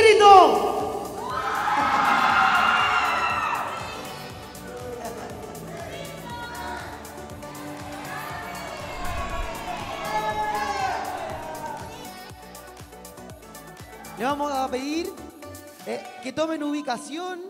grito! Le vamos a pedir que tomen ubicación.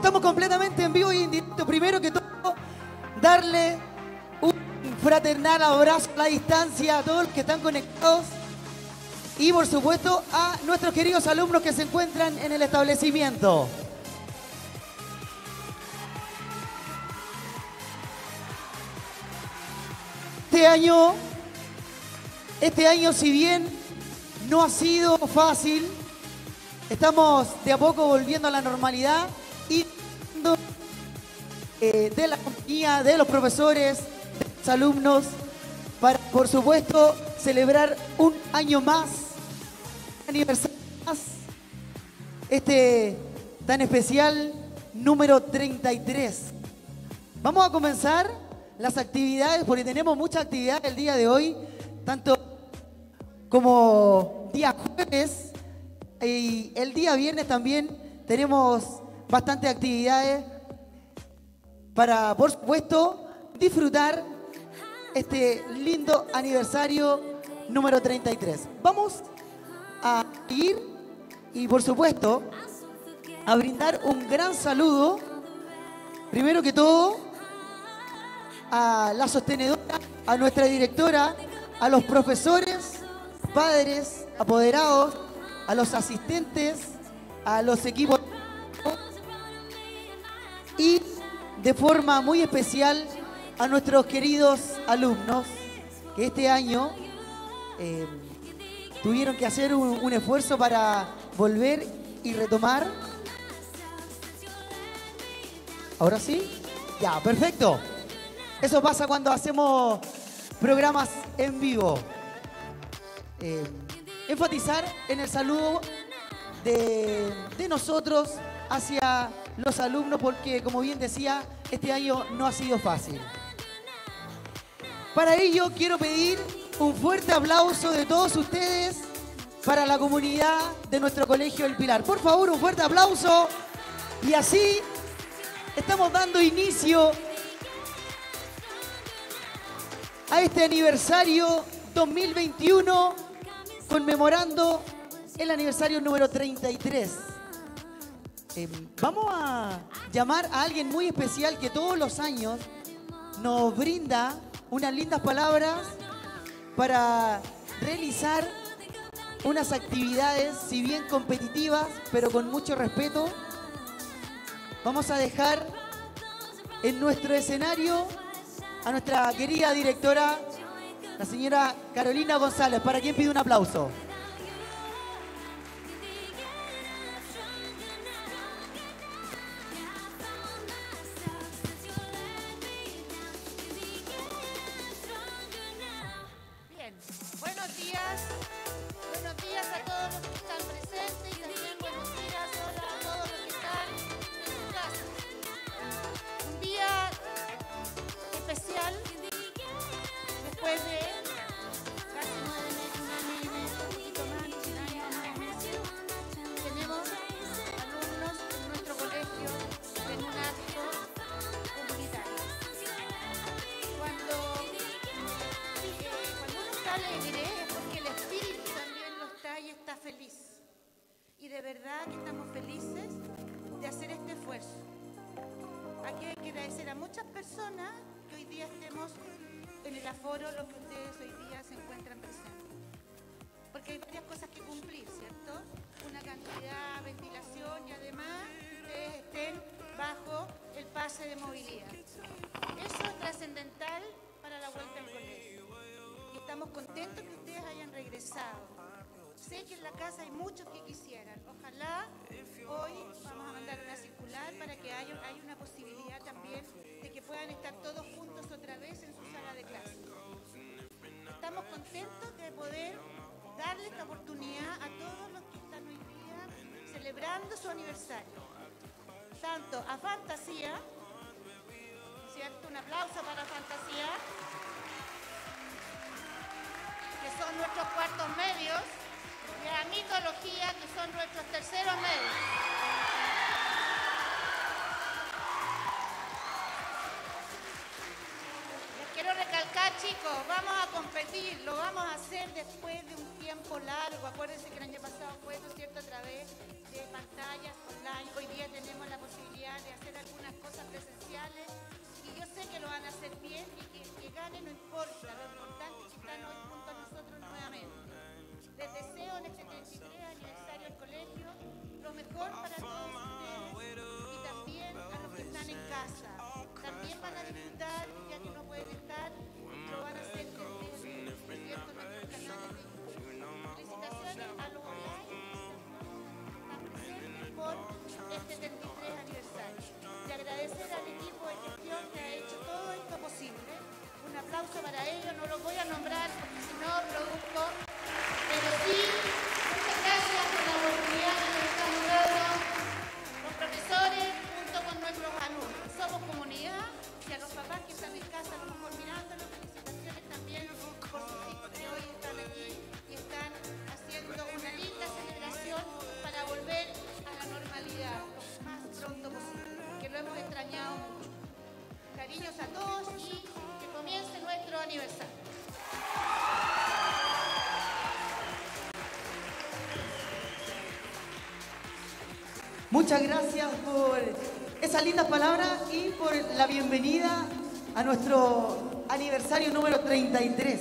Estamos completamente en vivo y en directo. Primero que todo, darle un fraternal abrazo a la distancia a todos los que están conectados y, por supuesto, a nuestros queridos alumnos que se encuentran en el establecimiento. Este año, si bien no ha sido fácil, estamos de a poco volviendo a la normalidad y de la compañía, de los profesores, de los alumnos, para, por supuesto, celebrar un año más, un aniversario más, este tan especial número 33. Vamos a comenzar las actividades, porque tenemos mucha actividad el día de hoy, tanto como día jueves y el día viernes también tenemos bastantes actividades para, por supuesto, disfrutar este lindo aniversario número 33. Vamos a ir y, por supuesto, a brindar un gran saludo, primero que todo, a la sostenedora, a nuestra directora, a los profesores, padres, apoderados, a los asistentes, a los equipos y de forma muy especial a nuestros queridos alumnos que este año tuvieron que hacer un esfuerzo para volver y retomar. ¿Ahora sí? Ya, perfecto. Eso pasa cuando hacemos programas en vivo. Enfatizar en el saludo de nosotros hacia los alumnos, porque, como bien decía, este año no ha sido fácil. Para ello quiero pedir un fuerte aplauso de todos ustedes para la comunidad de nuestro Colegio El Pilar. Por favor, un fuerte aplauso. Y así estamos dando inicio a este aniversario 2021, conmemorando el aniversario número 33. Vamos a llamar a alguien muy especial que todos los años nos brinda unas lindas palabras para realizar unas actividades, si bien competitivas, pero con mucho respeto. Vamos a dejar en nuestro escenario a nuestra querida directora, la señora Carolina González, para quien pide un aplauso. Bien, buenos días a todos los que están presentes y también buenos días a todos los que están en su casa. Un día especial, después de casi 9 meses, un poquito más, un año, 9 meses, tenemos alumnos en nuestro colegio en un acto comunitario. Cuando uno está alegre es porque el espíritu también lo está y está feliz. Y de verdad que estamos felices de hacer este esfuerzo. Aquí hay que agradecer a muchas personas que hoy día estemos en el aforo, los que ustedes hoy día se encuentran presentes. Porque hay varias cosas que cumplir, ¿cierto? Una cantidad, ventilación y además que ustedes estén bajo el pase de movilidad. Eso es trascendental para la vuelta al colegio. Y estamos contentos que ustedes hayan regresado. Sé que en la casa hay muchos que quisieran. Ojalá hoy vamos a mandar una circular para que haya una posibilidad también de que puedan estar todos juntos otra vez en su sala de clase. Estamos contentos de poder darle esta oportunidad a todos los que están hoy día celebrando su aniversario. Tanto a Fantasía, ¿cierto? Un aplauso para Fantasía, que son nuestros cuartos medios, y a Mitología, que son nuestros terceros medios. Les quiero recalcar, chicos, vamos a competir, lo vamos a hacer después de un tiempo largo. Acuérdense que el año pasado fue, ¿no es cierto?, a través de pantallas online. Hoy día tenemos la posibilidad de hacer algunas cosas presenciales y yo sé que lo van a hacer bien y que gane no importa. Lo importante es que están hoy junto a nosotros nuevamente. Les deseo en este 33 aniversario del colegio lo mejor para todos ustedes y también a los que están en casa. También van a disfrutar, ya que no pueden estar, lo van a hacer en nuestros canales de YouTube. Felicitaciones a los online que están presentes por este 33 aniversario. Y agradecer al equipo de gestión que ha hecho todo esto posible. Un aplauso para ellos, no los voy a nombrar porque si no produzco, pero sí, muchas gracias por la oportunidad que nos estamos dando los profesores junto con nuestros alumnos. Somos comunidad y a los papás que están en casa a lo mejor mirándolos, felicitaciones también por sus hijos que hoy están aquí y están haciendo una linda celebración para volver a la normalidad lo más pronto posible, que lo hemos extrañado mucho. Cariños a todos y que comience nuestro aniversario. Muchas gracias por esas lindas palabras y por la bienvenida a nuestro aniversario número 33.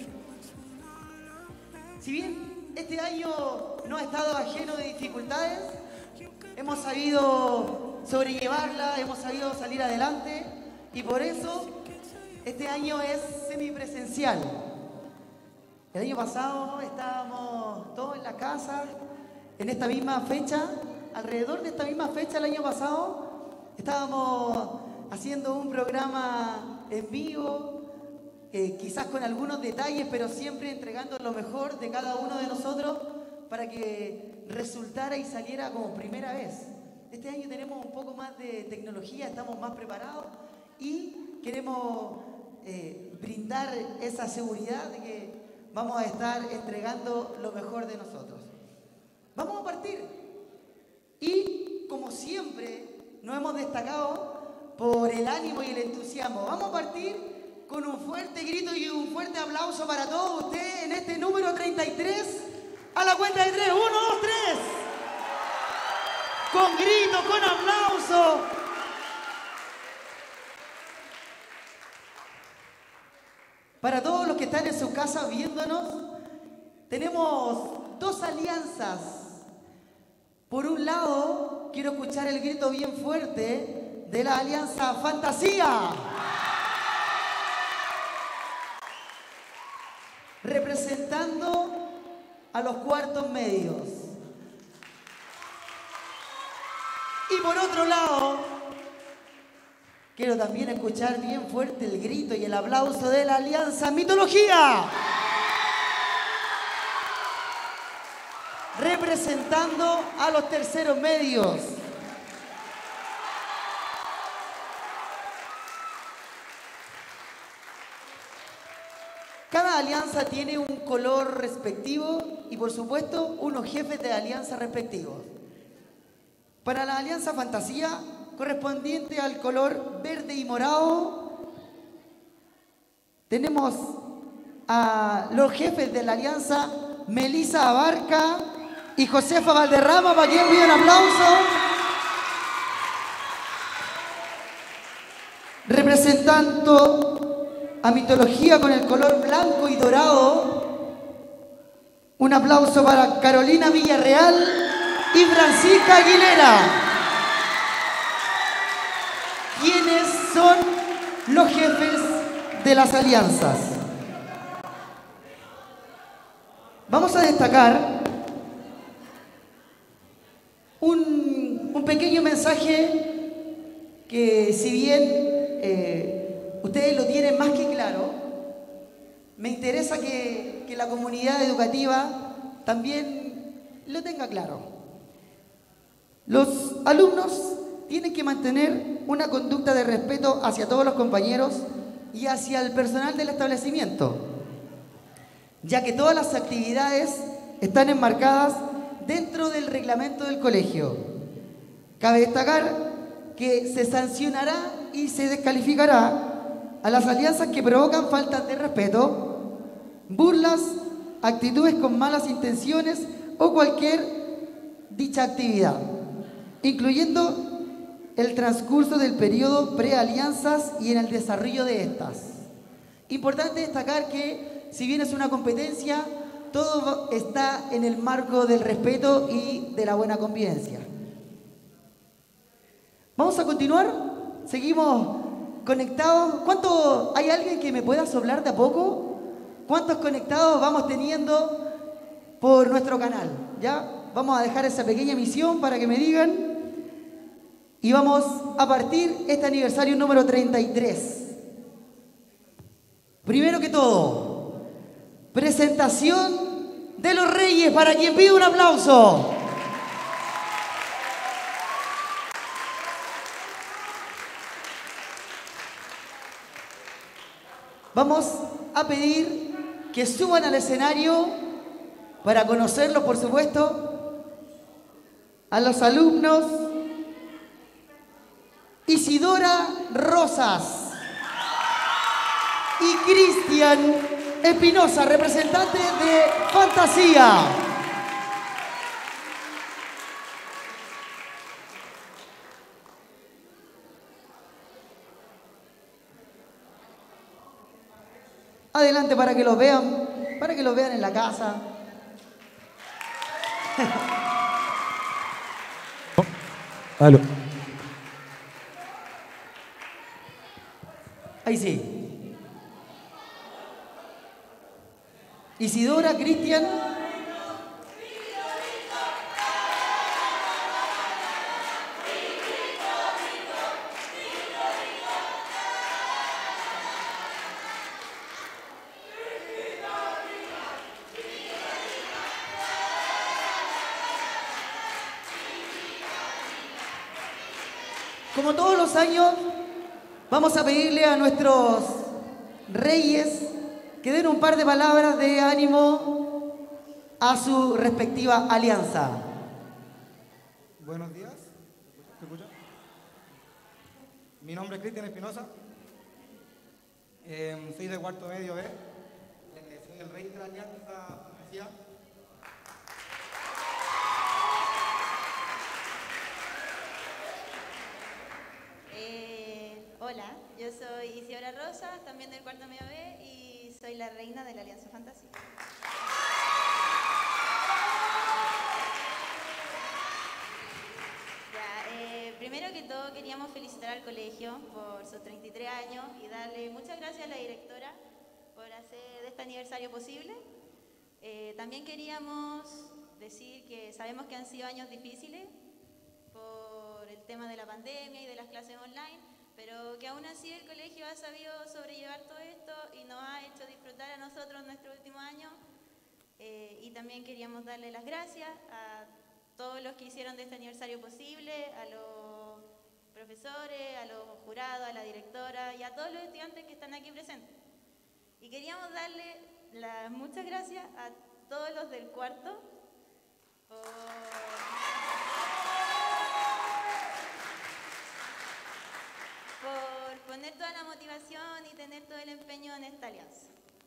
Si bien este año no ha estado ajeno de dificultades, hemos sabido sobrellevarla, hemos sabido salir adelante y por eso este año es semipresencial. El año pasado estábamos todos en la casa, en esta misma fecha. Alrededor de esta misma fecha el año pasado estábamos haciendo un programa en vivo, quizás con algunos detalles, pero siempre entregando lo mejor de cada uno de nosotros para que resultara y saliera como primera vez. Este año tenemos un poco más de tecnología, estamos más preparados y queremos brindar esa seguridad de que vamos a estar entregando lo mejor de nosotros. Vamos a partir. Y, como siempre, nos hemos destacado por el ánimo y el entusiasmo. Vamos a partir con un fuerte grito y un fuerte aplauso para todos ustedes en este número 33. A la cuenta de 3, 1, 2, 3. Con grito, con aplauso. Para todos los que están en su casa viéndonos, tenemos dos alianzas. Por un lado, quiero escuchar el grito bien fuerte de la Alianza Fantasía. Representando a los cuartos medios. Y por otro lado, quiero también escuchar bien fuerte el grito y el aplauso de la Alianza Mitología. Representando a los terceros medios. Cada alianza tiene un color respectivo y, por supuesto, unos jefes de alianza respectivos. Para la Alianza Fantasía, correspondiente al color verde y morado, tenemos a los jefes de la alianza Melissa Abarca y Josefa Valderrama, para quien pide un aplauso. Representando a Mitología con el color blanco y dorado, un aplauso para Carolina Villarreal y Francisca Aguilera, quienes son los jefes de las alianzas. Vamos a destacar un pequeño mensaje que, si bien ustedes lo tienen más que claro, me interesa que la comunidad educativa también lo tenga claro. Los alumnos tienen que mantener una conducta de respeto hacia todos los compañeros y hacia el personal del establecimiento, ya que todas las actividades están enmarcadas dentro del reglamento del colegio. Cabe destacar que se sancionará y se descalificará a las alianzas que provocan faltas de respeto, burlas, actitudes con malas intenciones o cualquier dicha actividad, incluyendo el transcurso del periodo prealianzas y en el desarrollo de estas. Importante destacar que, si bien es una competencia, todo está en el marco del respeto y de la buena convivencia. Vamos a continuar, seguimos conectados. ¿Cuánto hay alguien que me pueda soplar de a poco? ¿Cuántos conectados vamos teniendo por nuestro canal? ¿Ya? Vamos a dejar esa pequeña misión para que me digan. Y vamos a partir este aniversario número 33. Primero que todo, presentación de los Reyes, para quien pide un aplauso. Vamos a pedir que suban al escenario para conocerlos, por supuesto, a los alumnos Isidora Rosas y Cristian Espinosa, representante de Fantasía. Adelante para que los vean en la casa. Aló. Ahí sí. Isidora, Cristian. Como todos los años, vamos a pedirle a nuestros reyes que den un par de palabras de ánimo a su respectiva alianza. Buenos días. ¿Se escucha? Mi nombre es Cristian Espinosa. Soy de cuarto medio B. Soy el rey de la alianza Fantasía. Hola, yo soy Isidora Rosas, también del cuarto medio B, y soy la reina de la Alianza Fantasía. Primero que todo queríamos felicitar al colegio por sus 33 años y darle muchas gracias a la directora por hacer de este aniversario posible. También queríamos decir que sabemos que han sido años difíciles por el tema de la pandemia y de las clases online, pero que aún así el colegio ha sabido sobrellevar todo esto y nos ha hecho disfrutar a nosotros nuestro último año. Y también queríamos darle las gracias a todos los que hicieron de este aniversario posible, a los profesores, a los jurados, a la directora y a todos los estudiantes que están aquí presentes. Y queríamos darle las muchas gracias a todos los del cuarto por poner toda la motivación y tener todo el empeño en esta alianza.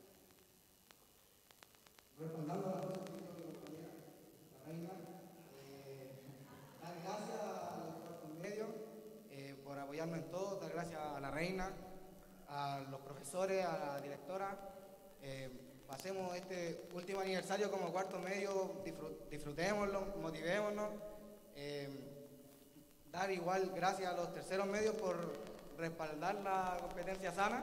Respondando a la reina, dar gracias a los cuartos medios por apoyarnos en todo, dar gracias a la reina, a los profesores, a la directora. Pasemos este último aniversario como cuarto medio, disfrutémoslo, motivémonos. Dar igual gracias a los terceros medios por respaldar la competencia sana.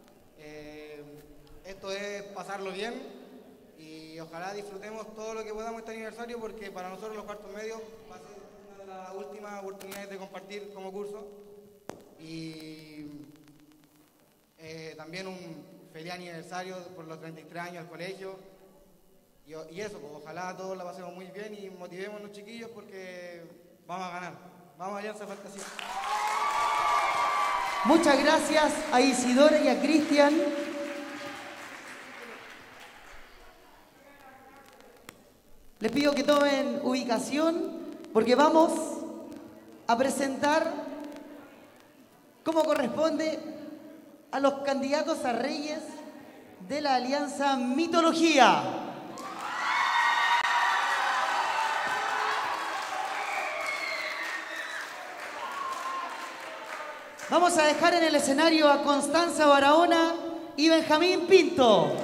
Esto es pasarlo bien y ojalá disfrutemos todo lo que podamos este aniversario, porque para nosotros los cuartos medios va a ser una de las últimas oportunidades de compartir como curso. Y también un feliz aniversario por los 33 años del colegio. Y eso, pues, ojalá todos la pasemos muy bien y motivémonos, chiquillos, porque vamos a ganar. Vamos a Alianza Fantasía. Muchas gracias a Isidora y a Cristian. Les pido que tomen ubicación porque vamos a presentar, como corresponde, a los candidatos a reyes de la Alianza Mitología. Vamos a dejar en el escenario a Constanza Barahona y Benjamín Pinto.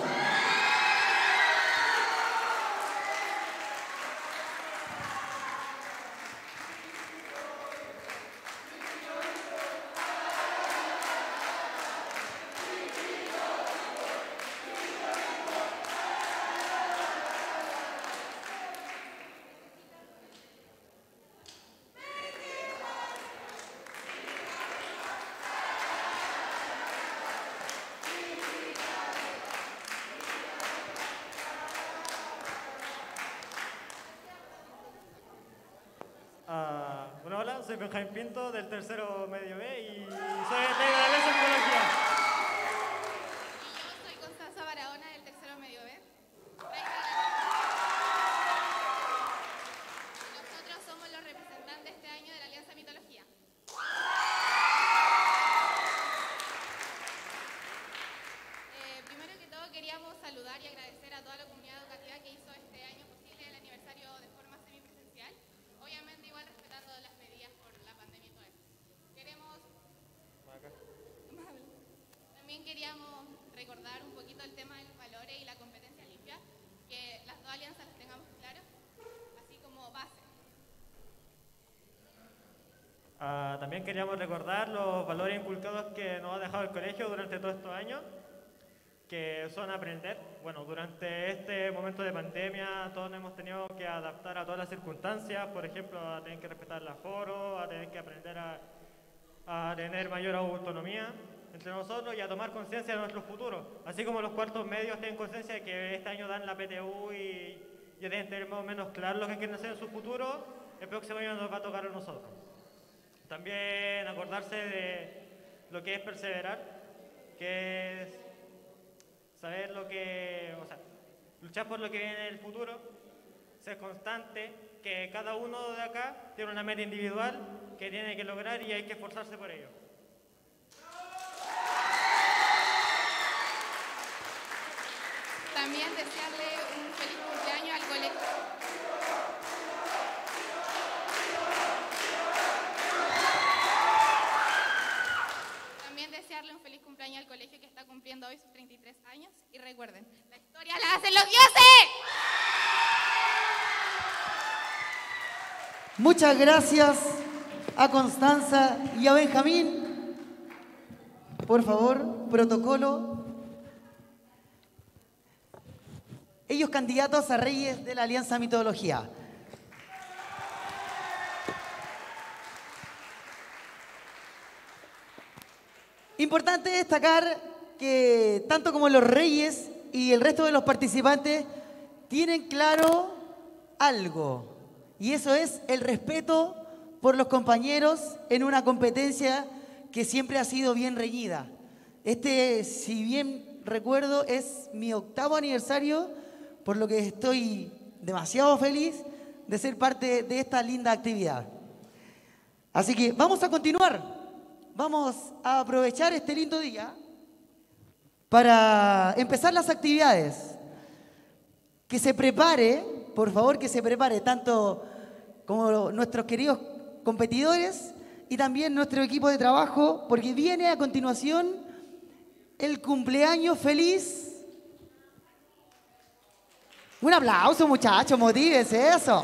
Bueno, hola, soy Benjamín Pinto del tercero medio B y soy de la Alianza Mitología. Y yo soy Constanza Barahona del tercero medio B. Nosotros somos los representantes este año de la Alianza Mitología. Primero que todo queríamos saludar y agradecer a toda la comunidad educativa que hizo este año posible el aniversario de forma semipresencial. Obviamente igual respetando las medidas por la pandemia y todo eso. También queríamos recordar un poquito el tema de los valores y la competencia limpia, que las dos alianzas las tengamos claras, así como base. También queríamos recordar los valores inculcados que nos ha dejado el colegio durante todos estos años, que son aprender. Bueno, durante este momento de pandemia todos hemos tenido que adaptar a todas las circunstancias, por ejemplo, a tener que respetar el aforo, a tener que aprender a tener mayor autonomía entre nosotros y a tomar conciencia de nuestro futuro. Así como los cuartos medios tienen conciencia de que este año dan la PTU y ya deben tener más o menos claro lo que quieren hacer en su futuro, el próximo año nos va a tocar a nosotros. También acordarse de lo que es perseverar, que es saber lo que, o sea, luchar por lo que viene en el futuro, ser constante, que cada uno de acá tiene una meta individual que tiene que lograr y hay que esforzarse por ello. También desearle un feliz cumpleaños al colegio. También desearle un feliz cumpleaños al colegio que está cumpliendo hoy sus 33 años. Y recuerden, la historia la hacen los dioses. Muchas gracias a Constanza y a Benjamín. Por favor, protocolo. Ellos candidatos a reyes de la Alianza Mitología. Importante destacar que tanto como los reyes y el resto de los participantes tienen claro algo, y eso es el respeto por los compañeros en una competencia que siempre ha sido bien reñida. Este, si bien recuerdo, es mi 8º aniversario, por lo que estoy demasiado feliz de ser parte de esta linda actividad. Así que vamos a continuar. Vamos a aprovechar este lindo día para empezar las actividades. Que se prepare, por favor, que se prepare tanto como nuestros queridos competidores y también nuestro equipo de trabajo, porque viene a continuación el cumpleaños feliz. Un aplauso, muchachos, motívese eso.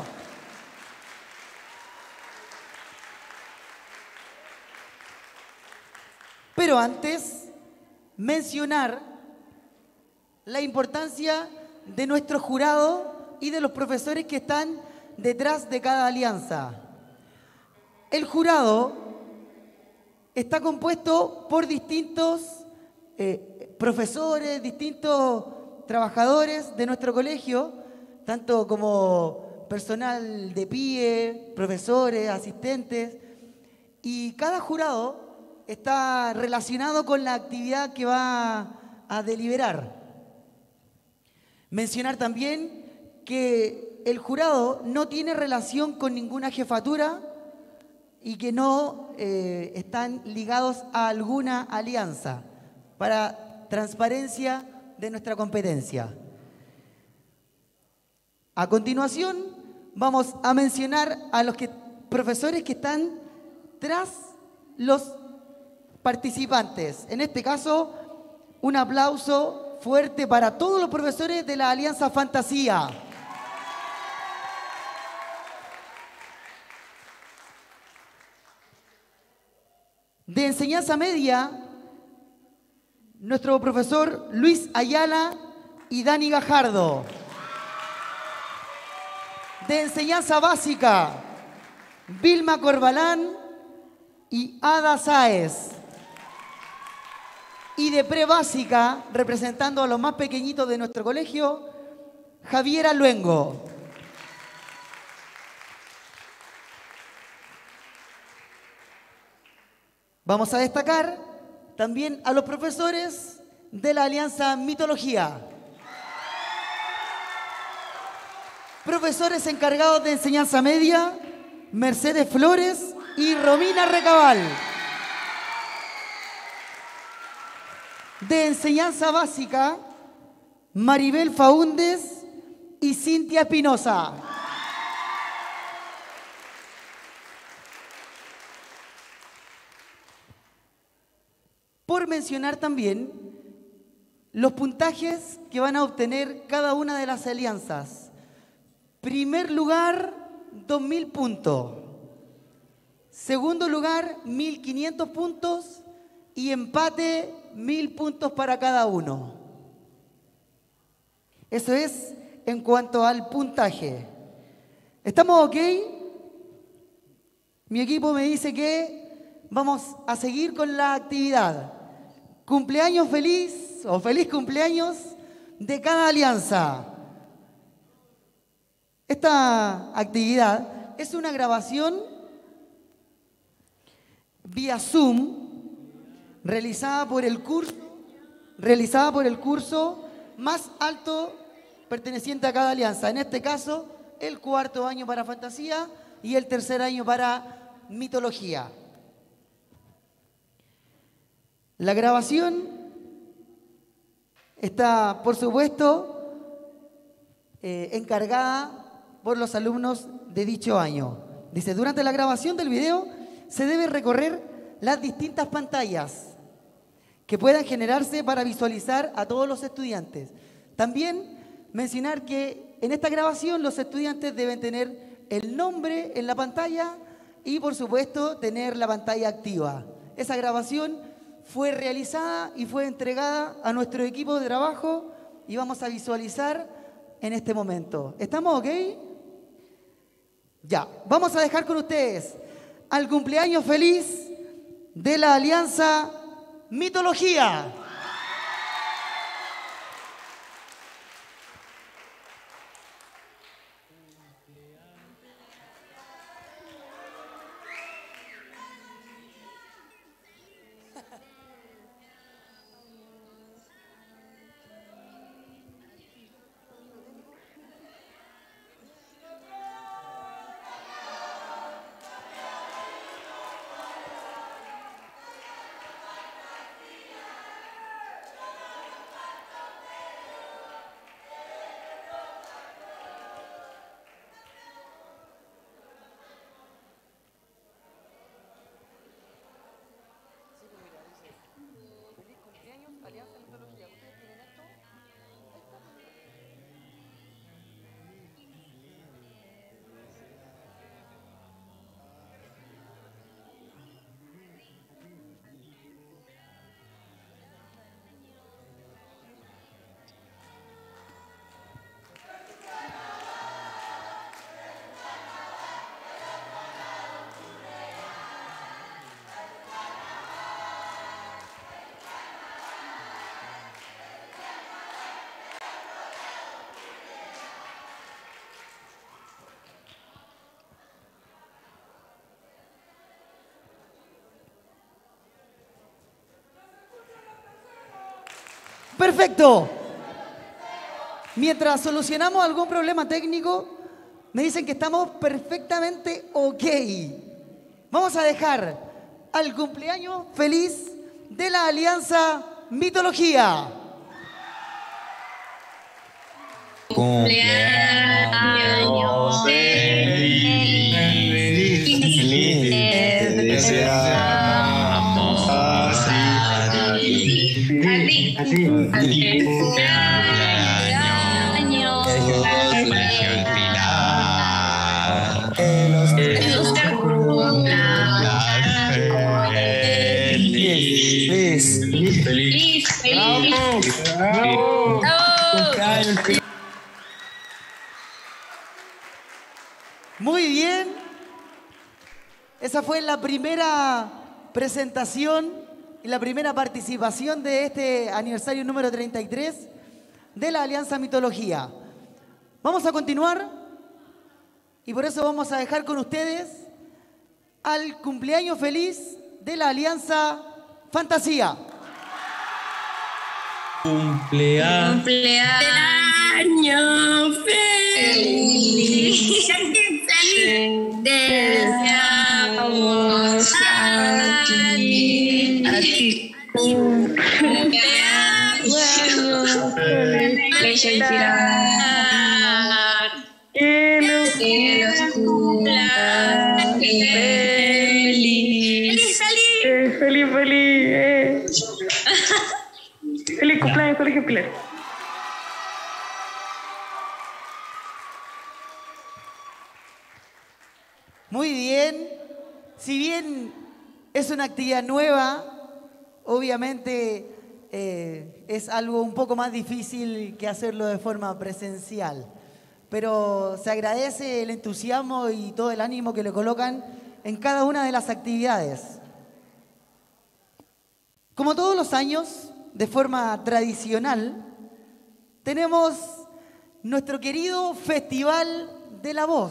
Pero antes, mencionar la importancia de nuestro jurado y de los profesores que están detrás de cada alianza. El jurado está compuesto por distintos profesores, distintos trabajadores de nuestro colegio, tanto como personal de PIE, profesores, asistentes, y cada jurado está relacionado con la actividad que va a deliberar. Mencionar también que el jurado no tiene relación con ninguna jefatura y que no están ligados a alguna alianza. para transparencia de nuestra competencia. A continuación, vamos a mencionar a los profesores que están tras los participantes. En este caso, un aplauso fuerte para todos los profesores de la Alianza Fantasía. De enseñanza media, nuestro profesor Luis Ayala y Dani Gajardo. De enseñanza básica, Vilma Corbalán y Ada Sáez. Y de prebásica, representando a los más pequeñitos de nuestro colegio, Javiera Luengo. Vamos a destacar también a los profesores de la Alianza Mitología. Profesores encargados de enseñanza media, Mercedes Flores y Romina Recabal. De enseñanza básica, Maribel Faúndez y Cintia Espinosa. Por mencionar también los puntajes que van a obtener cada una de las alianzas. Primer lugar, 2.000 puntos. Segundo lugar, 1.500 puntos. Y empate, 1.000 puntos para cada uno. Eso es en cuanto al puntaje. ¿Estamos ok? Mi equipo me dice que vamos a seguir con la actividad. Cumpleaños feliz o feliz cumpleaños de cada alianza. Esta actividad es una grabación vía Zoom realizada por el curso más alto perteneciente a cada alianza. En este caso, el 4º año para fantasía y el 3er año para mitología. La grabación está, por supuesto, encargada por los alumnos de dicho año. Dice, durante la grabación del video se debe recorrer las distintas pantallas que puedan generarse para visualizar a todos los estudiantes. También mencionar que en esta grabación los estudiantes deben tener el nombre en la pantalla y, por supuesto, tener la pantalla activa. Esa grabación fue realizada y fue entregada a nuestro equipo de trabajo y vamos a visualizar en este momento. ¿Estamos ok? Ya, vamos a dejar con ustedes al cumpleaños feliz de la Alianza Mitología. Perfecto. Mientras solucionamos algún problema técnico, me dicen que estamos perfectamente ok. Vamos a dejar al cumpleaños feliz de la Alianza Mitología. Cumpleaños feliz, te deseamos a ti. Feliz cumpleaños, Sergio Pilar. Que los cumplas feliz. Bravo. Cumpleaños feliz. Muy bien. Esa fue la primera presentación y la primera participación de este aniversario número 33 de la Alianza Mitología. Vamos a continuar y por eso vamos a dejar con ustedes al cumpleaños feliz de la Alianza Fantasía. Cumpleaños feliz. Deseamos a ti. Cumpleaños feliz. Que los cumplas feliz. Feliz cumpleaños, Colegio Pilar. Muy bien. Si bien es una actividad nueva, obviamente es algo un poco más difícil que hacerlo de forma presencial. Pero se agradece el entusiasmo y todo el ánimo que le colocan en cada una de las actividades. Como todos los años, de forma tradicional, tenemos nuestro querido Festival de la Voz.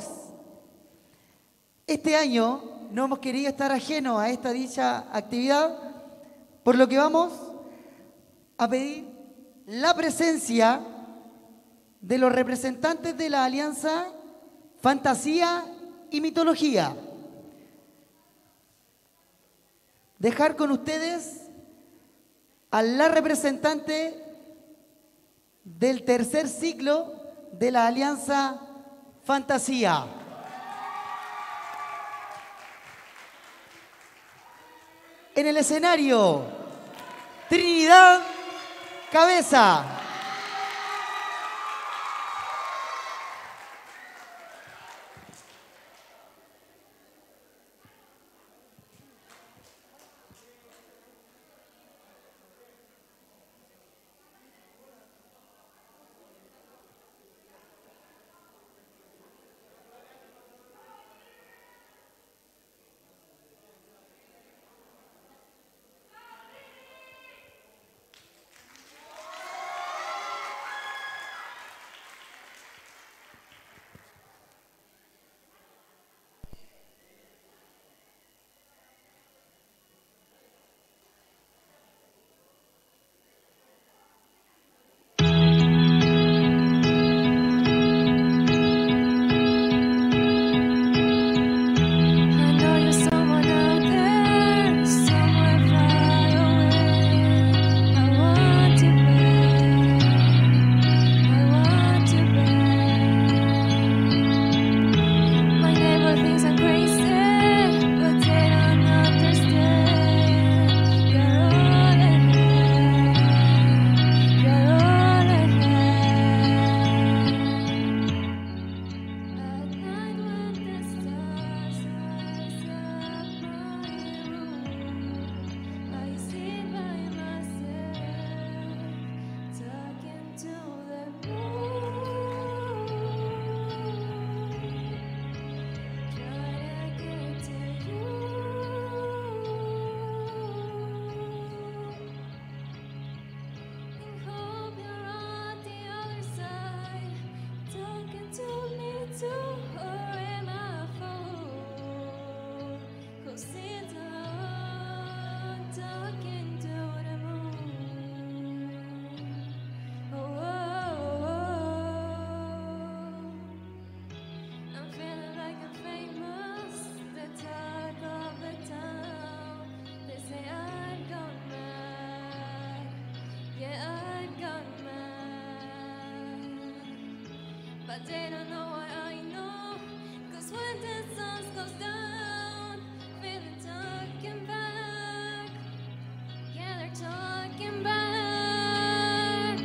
Este año no hemos querido estar ajenos a esta dicha actividad, por lo que vamos a pedir la presencia de los representantes de la Alianza Fantasía y Mitología. Dejar con ustedes a la representante del tercer ciclo de la Alianza Fantasía. En el escenario, Trinidad Cabeza. but they don't know what I know. 'Cause when the sun goes down, feeling talking back. Yeah, they're talking back.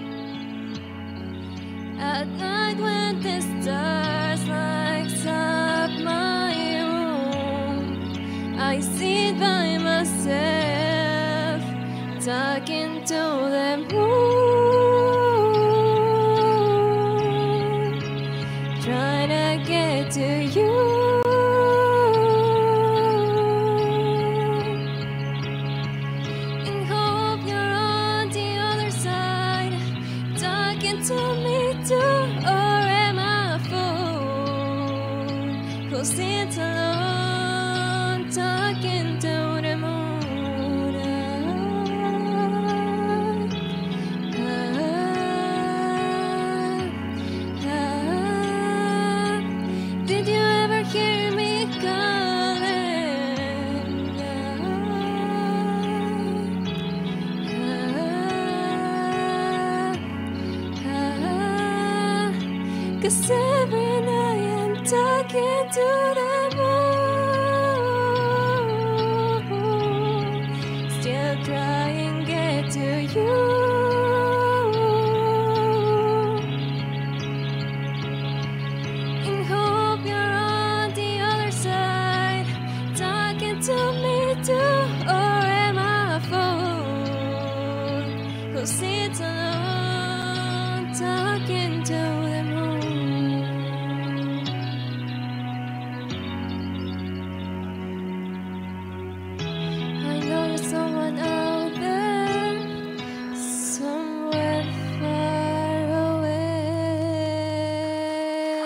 At night when the stars lights up my room, I sit by myself, talking to the moon, trying to get to you. And hope you're on the other side, talking to me too. Or am I a fool who sits alone, talking to the moon? Did you ever hear me calling? 'Cause every night I'm talking to the moon, still trying to get to you. And hope you're on the other side, talking to me too. Or am I a fool who sits alone, talking to the moon? I know there's someone out there, somewhere far away.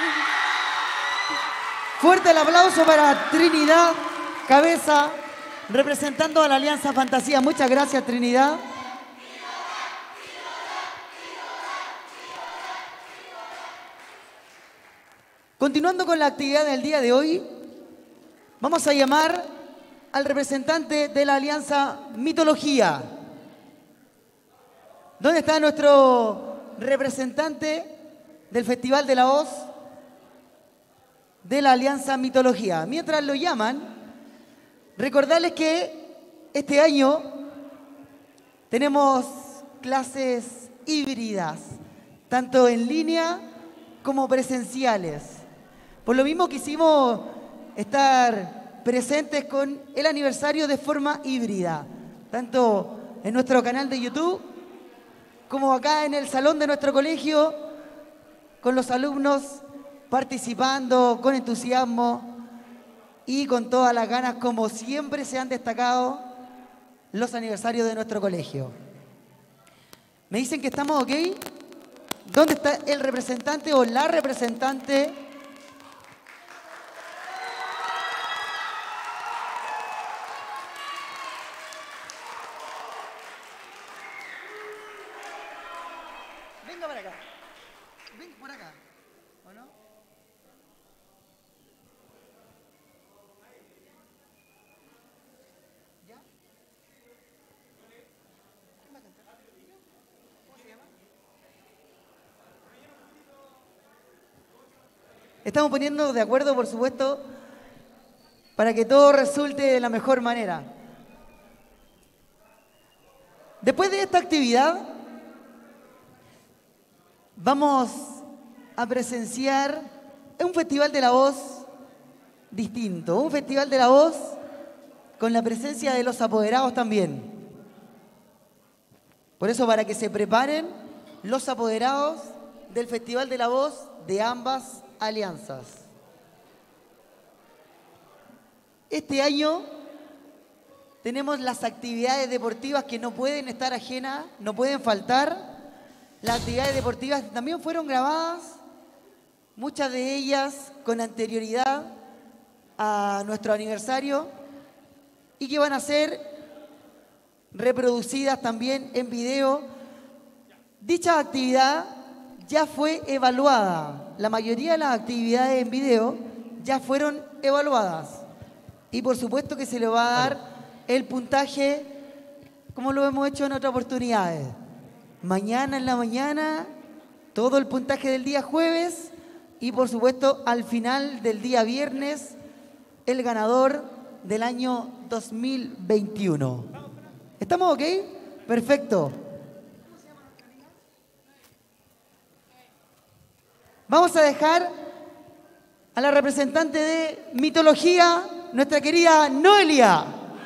Fuerte el aplauso para Trinidad Cabeza, representando a la Alianza Fantasía. Muchas gracias, Trinidad. Continuando con la actividad del día de hoy, vamos a llamar al representante de la Alianza Mitología. ¿Dónde está nuestro representante del Festival de la Voz de la Alianza Mitología? Mientras lo llaman, recordarles que este año tenemos clases híbridas, tanto en línea como presenciales. Por lo mismo quisimos estar presentes con el aniversario de forma híbrida, tanto en nuestro canal de YouTube como acá en el salón de nuestro colegio, con los alumnos participando con entusiasmo y con todas las ganas, como siempre se han destacado los aniversarios de nuestro colegio. Me dicen que estamos ok. ¿Dónde está el representante o la representante? Venga para acá. Ven por acá. ¿O no? ¿Ya? ¿Quién va a cantar? ¿Cómo se llama? Estamos poniendo de acuerdo, por supuesto, para que todo resulte de la mejor manera. Después de esta actividad, vamos a presenciar un Festival de la Voz distinto, un Festival de la Voz con la presencia de los apoderados también. Por eso, para que se preparen los apoderados del Festival de la Voz de ambas alianzas. Este año tenemos las actividades deportivas que no pueden estar ajenas, no pueden faltar. Las actividades deportivas también fueron grabadas, muchas de ellas con anterioridad a nuestro aniversario y que van a ser reproducidas también en video. Dicha actividad ya fue evaluada. La mayoría de las actividades en video ya fueron evaluadas. Y por supuesto que se le va a dar el puntaje como lo hemos hecho en otras oportunidades. Mañana en la mañana todo el puntaje del día jueves y por supuesto al final del día viernes el ganador del año 2021. ¿Estamos ok? Perfecto. Vamos a dejar a la representante de mitología, nuestra querida Noelia.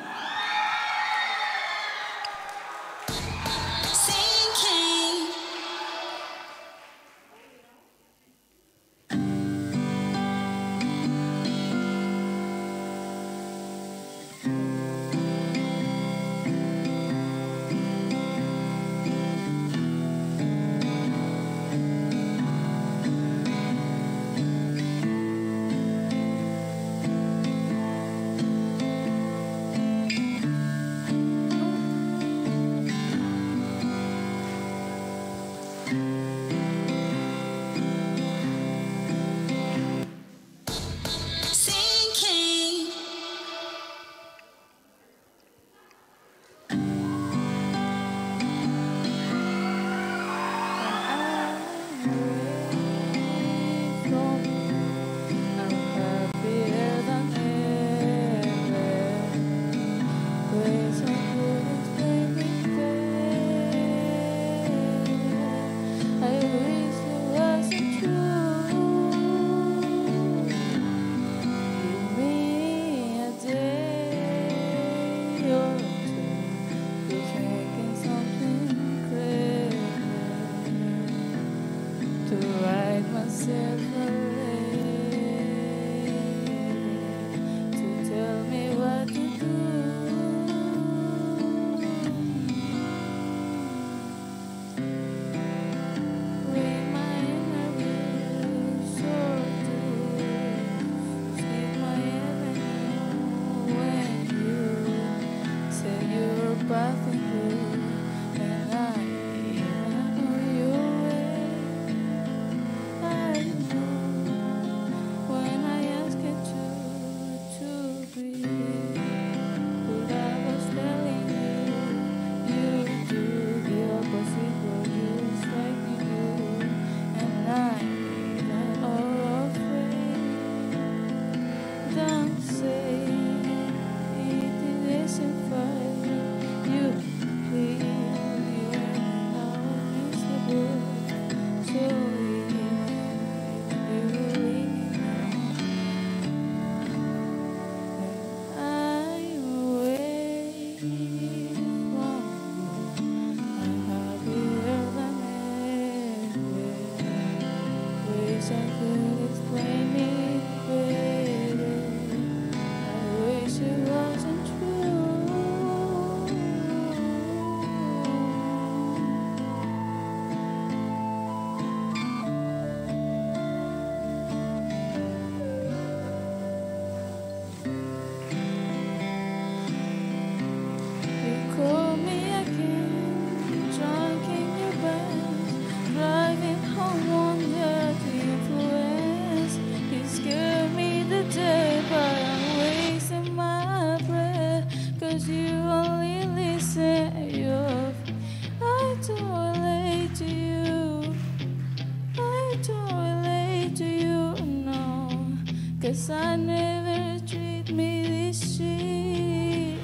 Guess I never treat me this shit.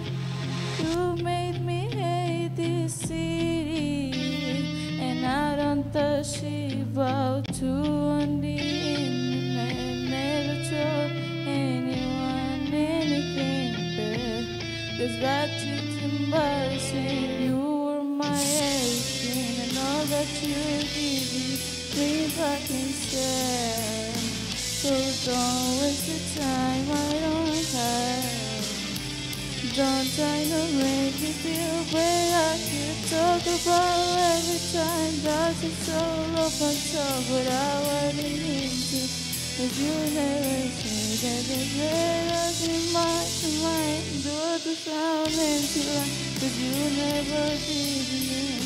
You made me hate this city, and I don't touch it about to on the internet. Never told anyone anything bad, 'cause that shit's embarrassing. You were my everything, and all that you're giving me fucking sad. So don't waste the time I don't have. Don't try to make me feel bad. I could talk about every time that it's all of my talk, but I wasn't into. But you never say that it's better in my mind. Do the sound into life, but you never did it.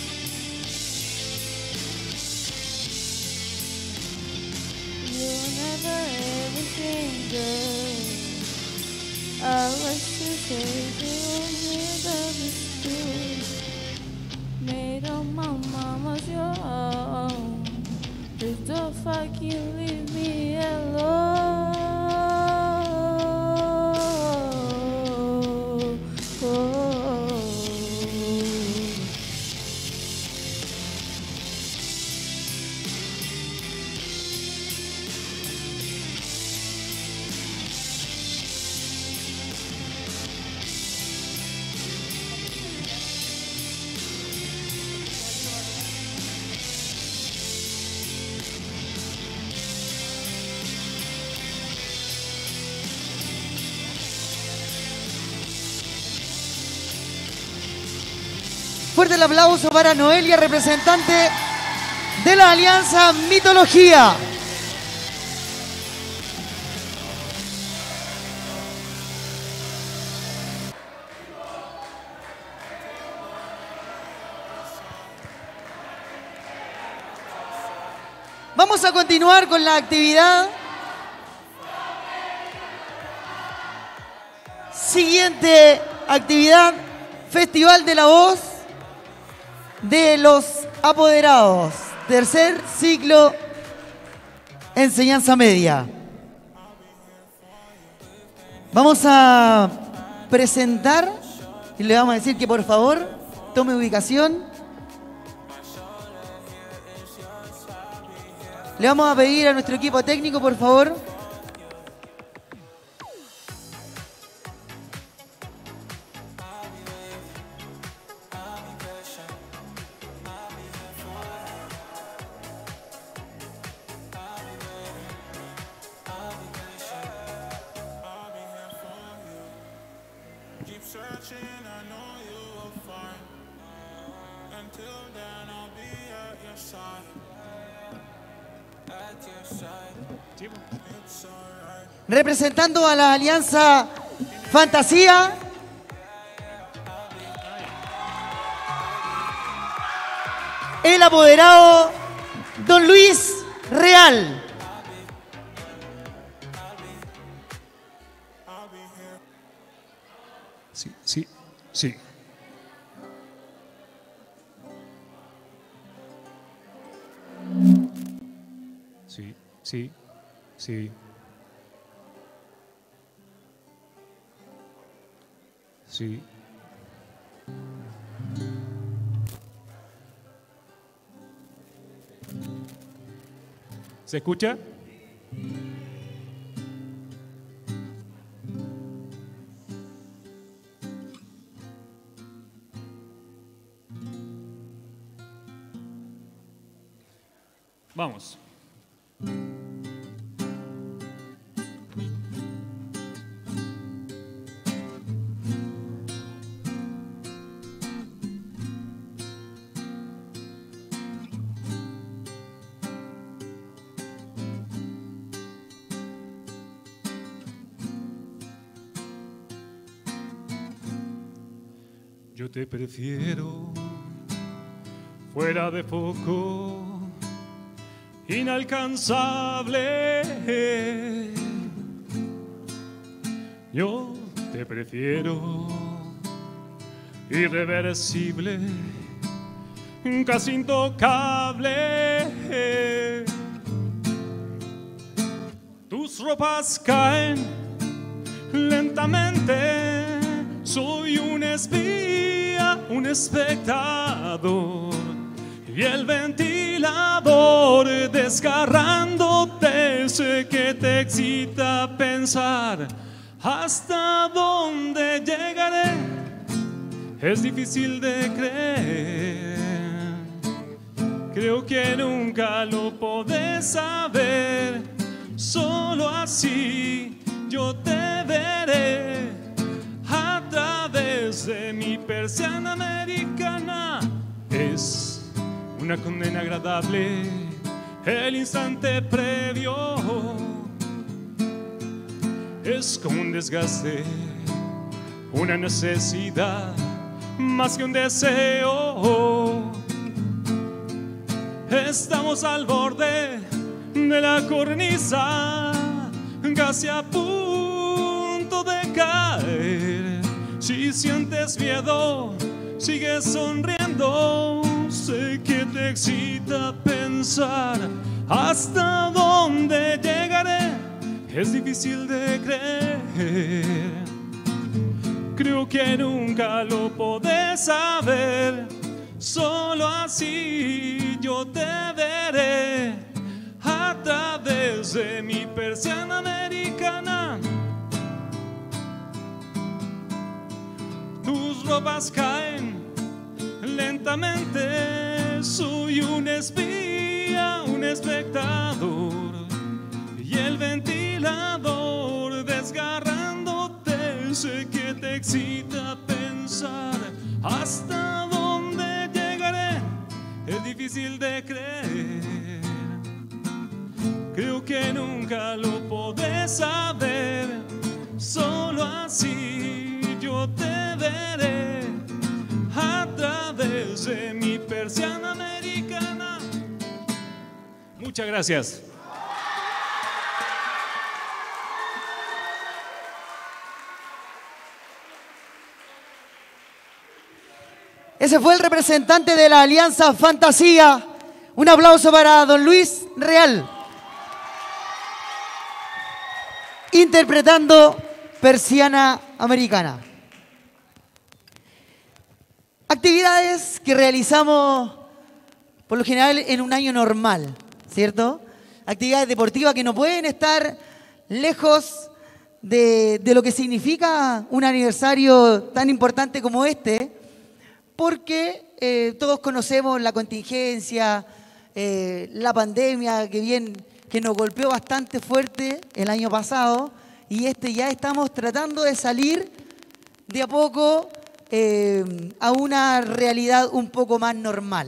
You never everything good. I wish to say you made of this too. Made of my mama's your own. fuck you, leave me alone. Fuerte el aplauso para Noelia, representante de la Alianza Mitología. Vamos a continuar con la actividad. Siguiente actividad, Festival de la Voz de los Apoderados. Tercer ciclo, enseñanza media. Vamos a presentar y le vamos a decir que por favor tome ubicación. Le vamos a pedir a nuestro equipo técnico, por favor. Representando a la Alianza Fantasía, el apoderado Don Luis Real. Sí, sí, sí. Sí, sí, sí. Sí. ¿Se escucha? Vamos. Yo te prefiero fuera de foco, inalcanzable. Yo te prefiero irreversible, casi intocable. Tus ropas caen lentamente. Soy un espía, un espectador, y el ventilador desgarrándote. Sé que te excita pensar hasta dónde llegaré. Es difícil de creer. Creo que nunca lo podés saber. Solo así yo te veré a través de mi persiana americana. Es una condena agradable el instante previo. Es como un desgaste, una necesidad más que un deseo. Estamos al borde de la cornisa, casi a punto de caer. Si sientes miedo, sigue sonriendo. Sé que te excita pensar hasta dónde llegaré. Es difícil de creer. Creo que nunca lo podés saber. Solo así yo te veré a través de mi persiana americana. Tus ropas caen lentamente. Soy un espía, un espectador, y el ventilador desgarrándote. Sé que te excita pensar hasta dónde llegaré. Es difícil de creer. Creo que nunca lo podés saber. Solo así yo te veré a través de mi persiana americana. Muchas gracias. Ese fue el representante de la Alianza Fantasía. Un aplauso para don Luis Real, interpretando Persiana Americana. Actividades que realizamos por lo general en un año normal, ¿cierto? Actividades deportivas que no pueden estar lejos de lo que significa un aniversario tan importante como este, porque todos conocemos la contingencia, la pandemia que nos golpeó bastante fuerte el año pasado, y ya estamos tratando de salir de a poco a una realidad un poco más normal.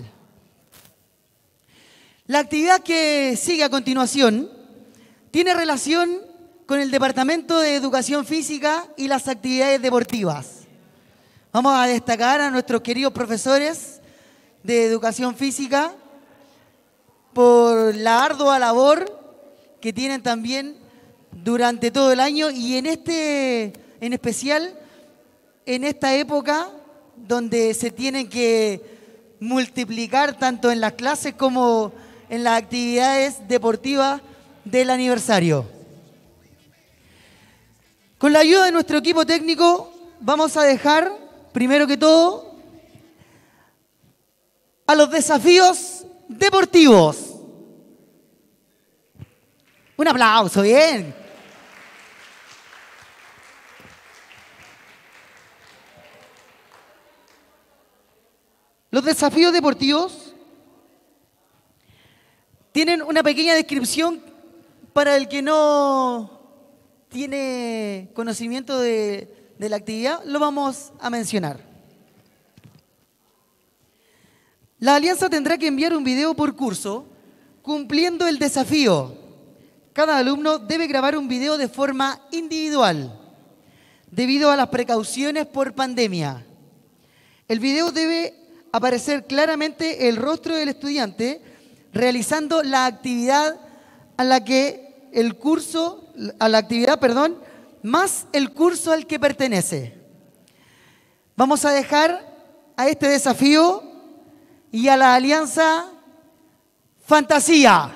La actividad que sigue a continuación tiene relación con el Departamento de Educación Física y las actividades deportivas. Vamos a destacar a nuestros queridos profesores de Educación Física por la ardua labor que tienen también durante todo el año, y en especial en esta época donde se tienen que multiplicar tanto en las clases como en las actividades deportivas del aniversario. Con la ayuda de nuestro equipo técnico vamos a dejar, primero que todo, a los desafíos deportivos. Un aplauso, bien. Los desafíos deportivos tienen una pequeña descripción para el que no tiene conocimiento de la actividad, lo vamos a mencionar. La alianza tendrá que enviar un video por curso cumpliendo el desafío. Cada alumno debe grabar un video de forma individual debido a las precauciones por pandemia. El video debe aparecer claramente el rostro del estudiante realizando la actividad más el curso al que pertenece. Vamos a dejar a este desafío y a la Alianza Fantasía.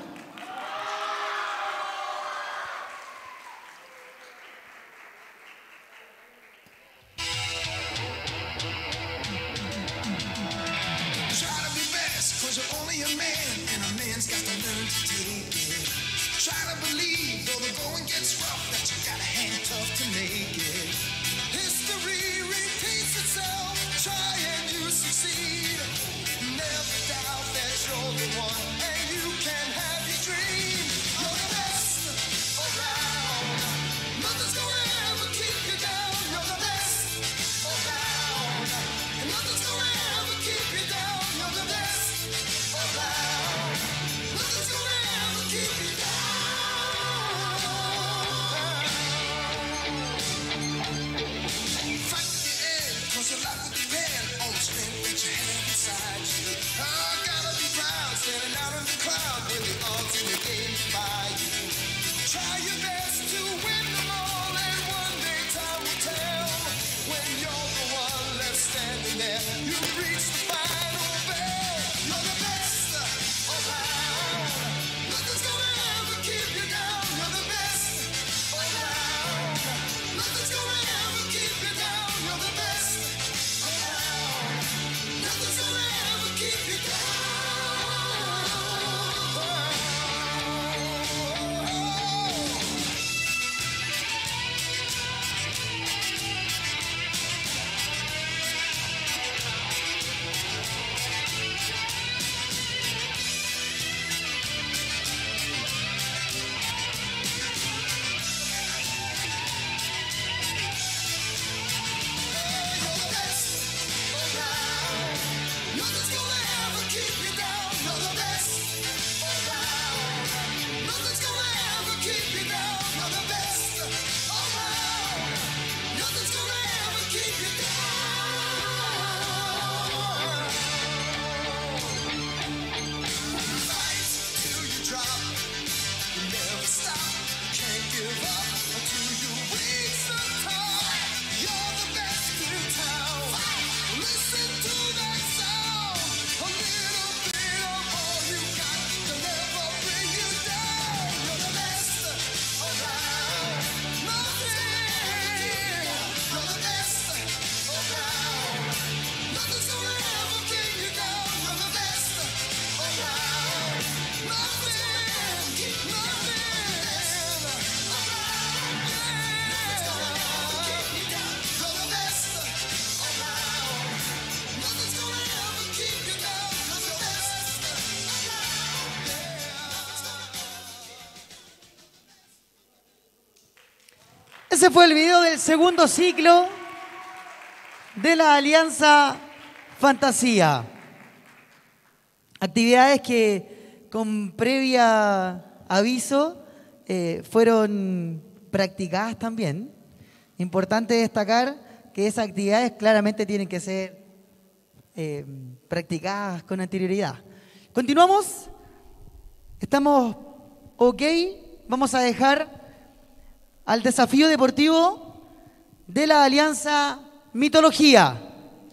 Ese fue el video del segundo ciclo de la Alianza Fantasía. Actividades que con previa aviso fueron practicadas también. Importante destacar que esas actividades claramente tienen que ser practicadas con anterioridad. Continuamos. Estamos ok. Vamos a dejar al desafío deportivo de la Alianza Mitología.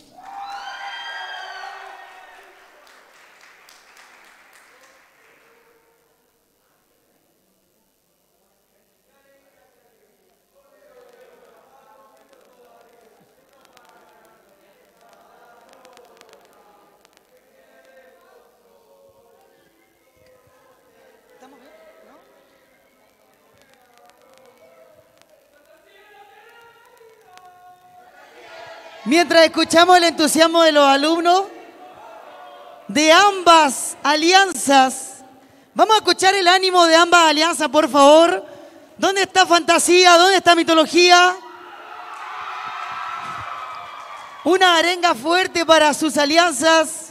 Mientras escuchamos el entusiasmo de los alumnos de ambas alianzas, vamos a escuchar el ánimo de ambas alianzas, por favor. ¿Dónde está Fantasía? ¿Dónde está Mitología? Una arenga fuerte para sus alianzas.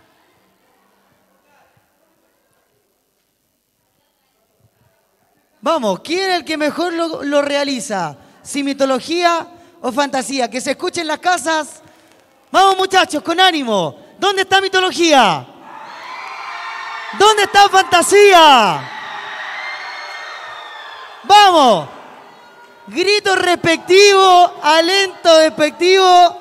Vamos, ¿quién es el que mejor lo realiza? ¿Si Mitología o Fantasía? Que se escuchen las casas. Vamos, muchachos, con ánimo. ¿Dónde está Mitología? ¿Dónde está Fantasía? Vamos. Grito respectivo, alento despectivo.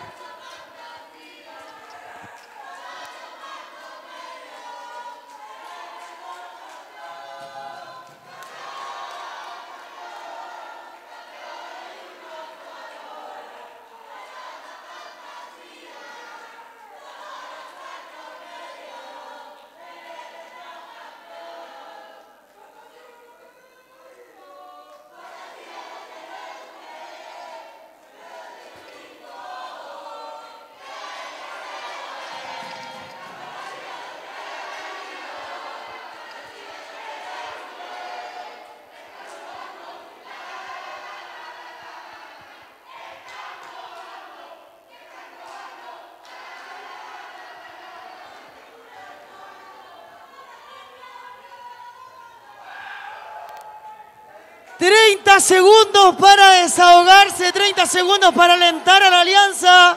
¡30 segundos para desahogarse! ¡30 segundos para alentar a la alianza!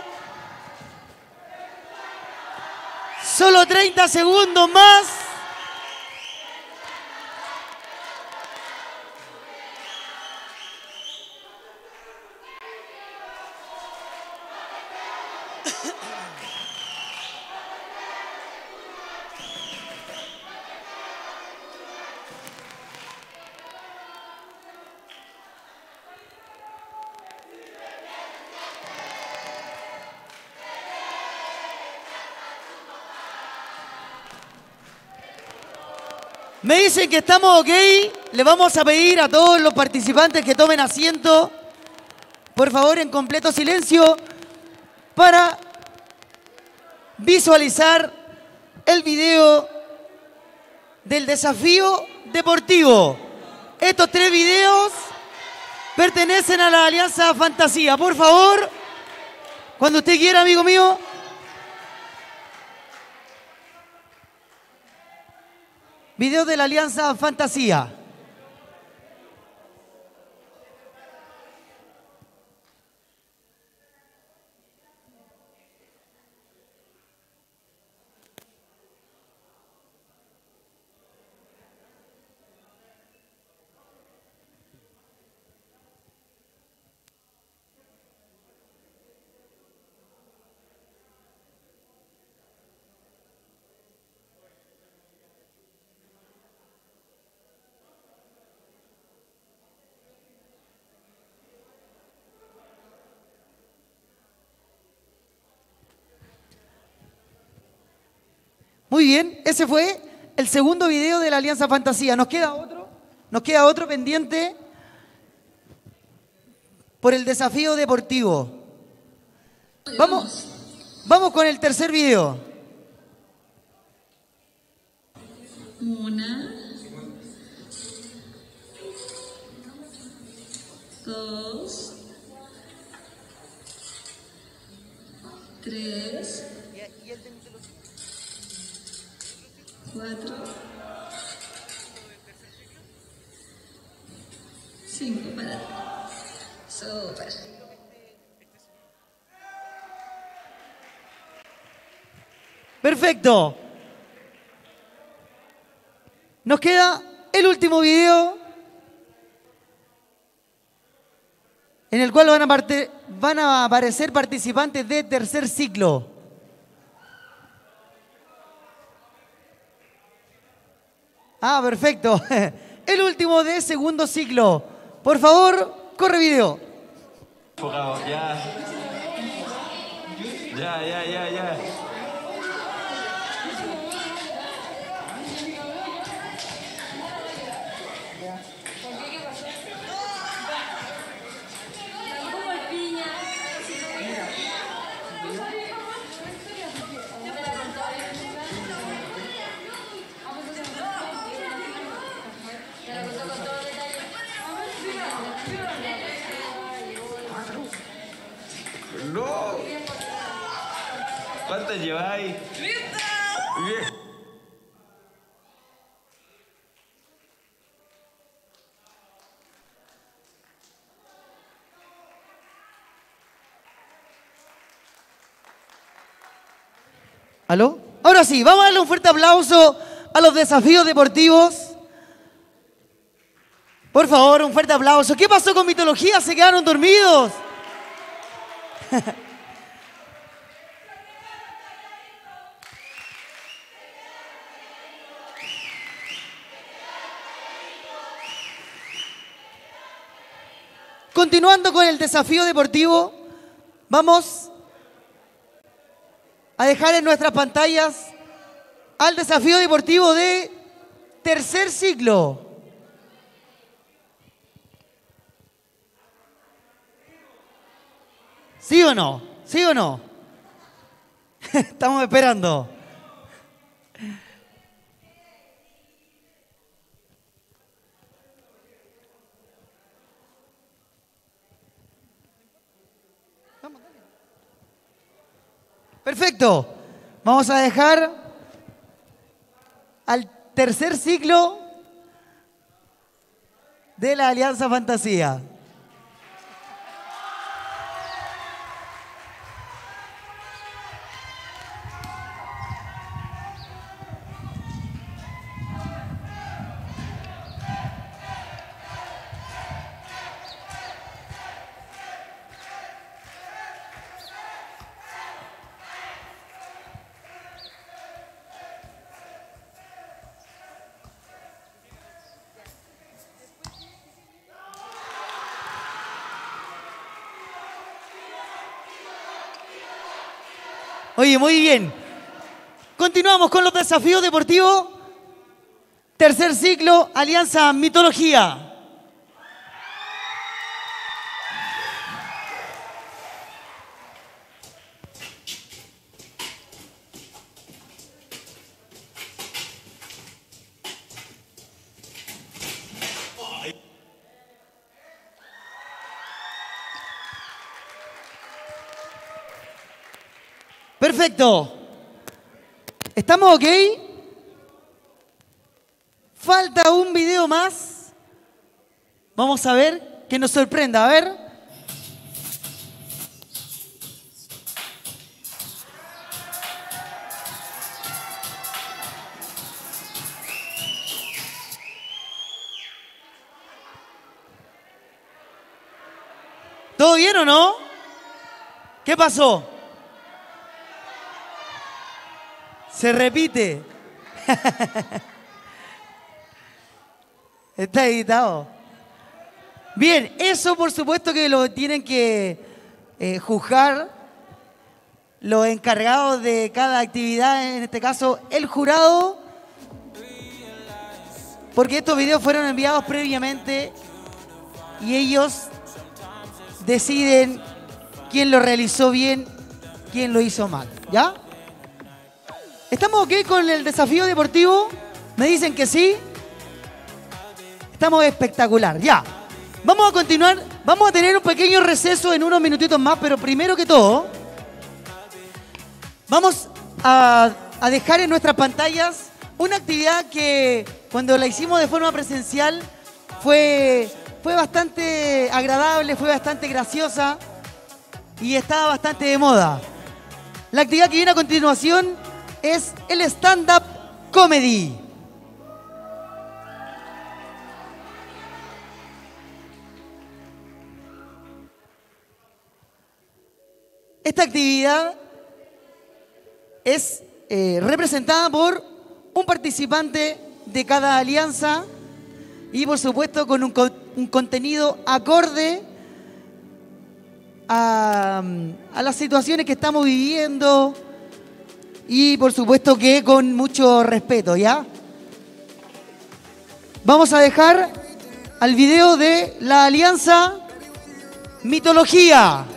Solo 30 segundos más. Me dicen que estamos ok. Le vamos a pedir a todos los participantes que tomen asiento, por favor, en completo silencio, para visualizar el video del desafío deportivo. Estos 3 videos pertenecen a la Alianza Fantasía. Por favor, cuando usted quiera, amigo mío. Video de la Alianza Fantasía. Muy bien, ese fue el segundo video de la Alianza Fantasía. Nos queda otro pendiente por el desafío deportivo. Vamos con el tercer video. 1, 2, 3, 4, 5, para. Súper. Perfecto. Nos queda el último video en el cual van a aparecer participantes de tercer ciclo. Ah, perfecto. El último de segundo ciclo. Por favor, corre video. Enfocado, ya. Ya. ¡No! ¿Cuánto lleváis? ¡Listo! ¿Aló? Ahora sí, vamos a darle un fuerte aplauso a los desafíos deportivos. Por favor, un fuerte aplauso. ¿Qué pasó con mitología? ¿Se quedaron dormidos? Continuando con el desafío deportivo, vamos a dejar en nuestras pantallas al desafío deportivo de tercer ciclo. ¿Sí o no? ¿Sí o no? Estamos esperando. Perfecto. Vamos a dejar al tercer ciclo de la Alianza Fantasía. Oye, muy bien. Continuamos con los desafíos deportivos. Tercer ciclo, Alianza Mitología. Perfecto. ¿Estamos ok? Falta un video más. Vamos a ver que nos sorprenda. A ver. ¿Todo bien o no? ¿Qué pasó? Se repite. Está editado. Bien, eso por supuesto que lo tienen que juzgar los encargados de cada actividad, en este caso el jurado, porque estos videos fueron enviados previamente y ellos deciden quién lo realizó bien, quién lo hizo mal, ¿ya? ¿Estamos ok con el desafío deportivo? ¿Me dicen que sí? Estamos espectacular, ya. Vamos a continuar, vamos a tener un pequeño receso en unos minutitos más, pero primero que todo, vamos a dejar en nuestras pantallas una actividad que cuando la hicimos de forma presencial fue bastante agradable, fue bastante graciosa y estaba bastante de moda. La actividad que viene a continuación es el stand-up comedy. Esta actividad es representada por un participante de cada alianza y por supuesto con un contenido acorde a las situaciones que estamos viviendo y por supuesto que con mucho respeto, ¿ya? Vamos a dejar al video de la alianza Mitología.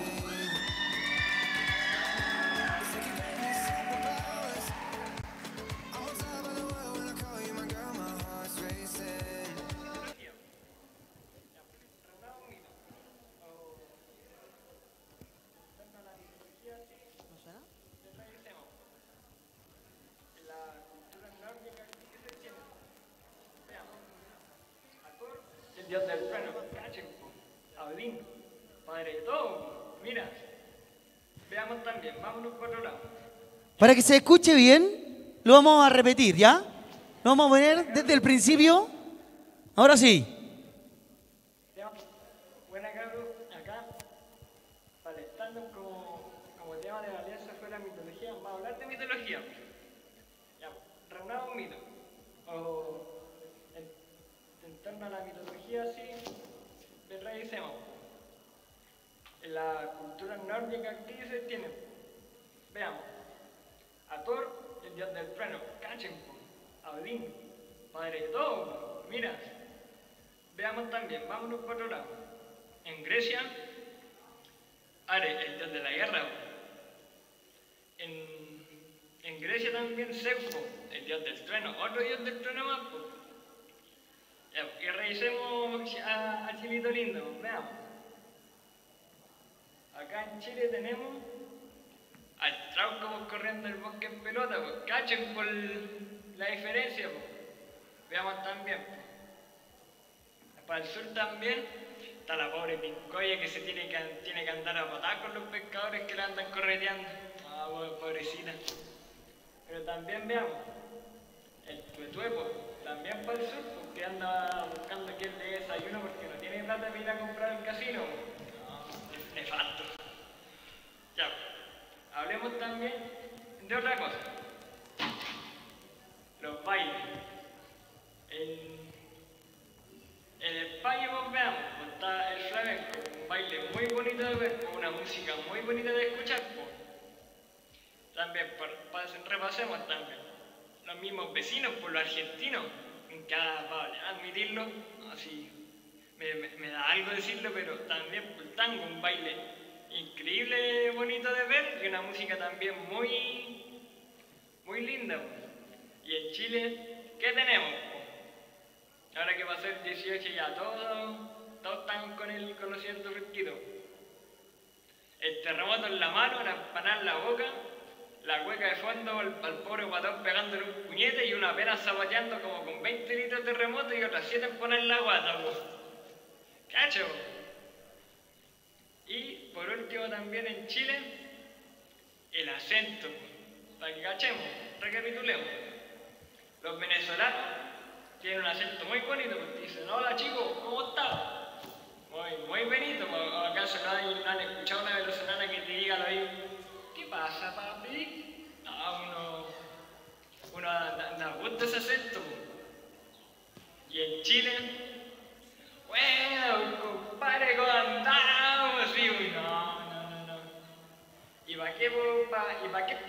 El dios del trueno, Cachempo, Abelín, padre de todo, mira, veamos también, vámonos por otro lado. Para que se escuche bien, lo vamos a repetir, ¿ya? Lo vamos a poner desde el principio. Ahora sí. Buena cabrón, acá, para el stand-up como tema de la alianza fue la mitología, vamos a hablar de mitología. Ya, reunamos un mito, o en torno a la mitología, así, le revisemos. En la cultura nórdica, ¿qué se tiene? Veamos. A Thor, el dios del trueno, Cachempo, Abelín, padre de todo, mira. Veamos también, vámonos por otro lado. En Grecia, Ares, el dios de la guerra. En Grecia también Zeus, el dios del trueno, otro dios del trueno más. Y revisemos a Chilito lindo, veamos. Acá en Chile tenemos al Trauco corriendo el bosque en pelota, pues cachen por la diferencia, pues. Veamos también. Para el sur también está la pobre Pincoya que se tiene que andar a matar con los pescadores que la andan correteando. Ah, pobrecita. Pero también veamos el Tuetuepo, también para el sur, porque anda buscando a quien le dé desayuno porque no tiene plata para ir a comprar al casino. No, es nefasto. Ya, hablemos también de otra cosa. Los bailes. En España, pues veamos, pues está el flamenco, un baile muy bonito de ver, con una música muy bonita de escuchar, pues. También, repasemos también. Los mismos vecinos, por los argentinos, para admitirlo, así, me da algo decirlo, pero también por el tango, un baile increíble, bonito de ver, y una música también muy, muy linda, pues. Y en Chile, ¿qué tenemos? Ahora que va a ser 18 ya, todos están con los ciertos riquitos. El terremoto en la mano, la empanada en la boca, la cueca de fondo al pobre guatón pegándole un puñete y una pera zapateando como con 20 litros de terremoto y otras 7 en poner la guata, pues. ¿Cacho? Y por último también en Chile, el acento, para que cachemos, recapitulemos. Los venezolanos tienen un acento muy bonito, porque dicen, hola chicos, ¿cómo estás? Muy bonito, ¿acaso no han escuchado una venezolana que te diga lo mismo? ¿Qué pasa, papi? No, uno da gusto ese acento. Y en Chile, bueno, compadre, ¿cómo andamos? Sí, no. ¿Y para qué ¿Y para qué?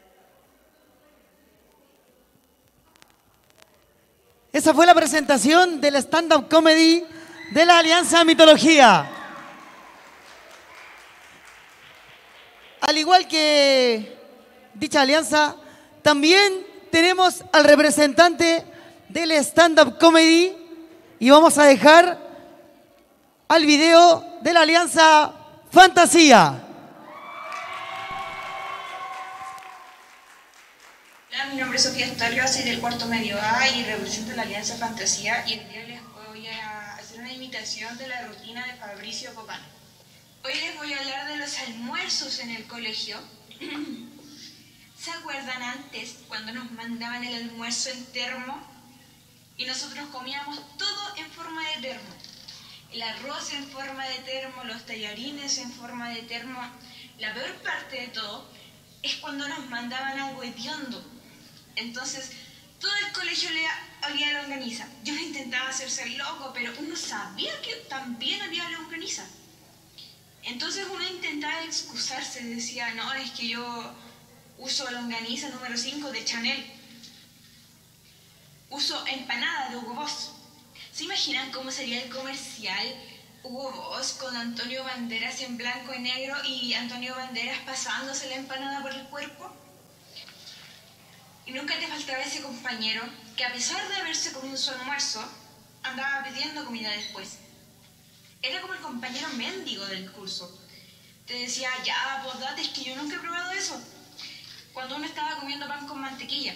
Esa fue la presentación del stand-up comedy de la Alianza Mitología. Al igual que dicha alianza, también tenemos al representante del stand-up comedy y vamos a dejar al video de la Alianza Fantasía. Hola, mi nombre es Sofía Estario, soy del cuarto medio A y represento la Alianza Fantasía, y el día les voy a hacer una imitación de la rutina de Fabricio Copán. Hoy les voy a hablar de los almuerzos en el colegio. ¿Se acuerdan antes cuando nos mandaban el almuerzo en termo? Y nosotros comíamos todo en forma de termo. El arroz en forma de termo, los tallarines en forma de termo. La peor parte de todo es cuando nos mandaban algo hediondo. Entonces, todo el colegio le olía a longaniza. Yo no intentaba hacerse el loco, pero uno sabía que también olía a longaniza. Entonces uno intentaba excusarse, decía, no, es que yo uso longaniza número 5 de Chanel. Uso empanada de Hugo Boss. ¿Se imaginan cómo sería el comercial Hugo Boss con Antonio Banderas en blanco y negro y Antonio Banderas pasándose la empanada por el cuerpo? Y nunca te faltaba ese compañero que, a pesar de haberse comido su almuerzo, andaba pidiendo comida después. Era como el compañero mendigo del curso. Te decía, ya, vos date, es que yo nunca he probado eso. Cuando uno estaba comiendo pan con mantequilla.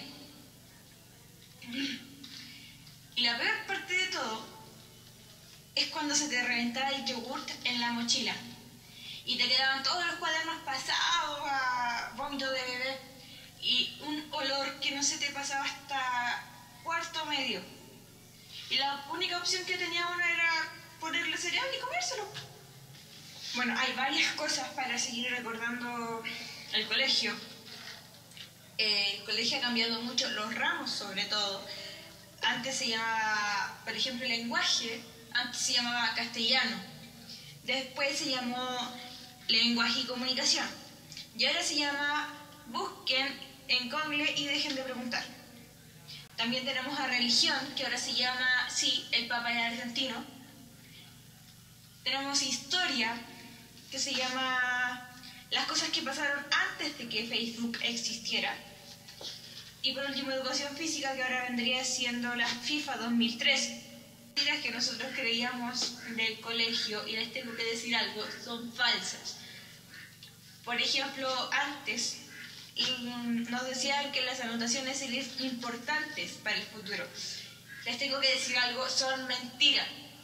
Y la peor parte de todo es cuando se te reventaba el yogurt en la mochila y te quedaban todos los cuadernos pasados a vómito de bebé y un olor que no se te pasaba hasta cuarto medio. Y la única opción que tenía uno era ponerle cereal y comérselo. Bueno, hay varias cosas para seguir recordando el colegio. El colegio ha cambiado mucho, los ramos sobre todo. Antes se llamaba, por ejemplo, lenguaje, antes se llamaba castellano. Después se llamó lenguaje y comunicación. Y ahora se llama busquen en Google y dejen de preguntar. También tenemos a religión, que ahora se llama, sí, el Papa es argentino. Tenemos historia, que se llama las cosas que pasaron antes de que Facebook existiera. Y por último, educación física, que ahora vendría siendo la FIFA 2003. Mentiras que nosotros creíamos del colegio, y les tengo que decir algo, son falsas. Por ejemplo, antes nos decían que las anotaciones eran importantes para el futuro. Les tengo que decir algo, son mentiras.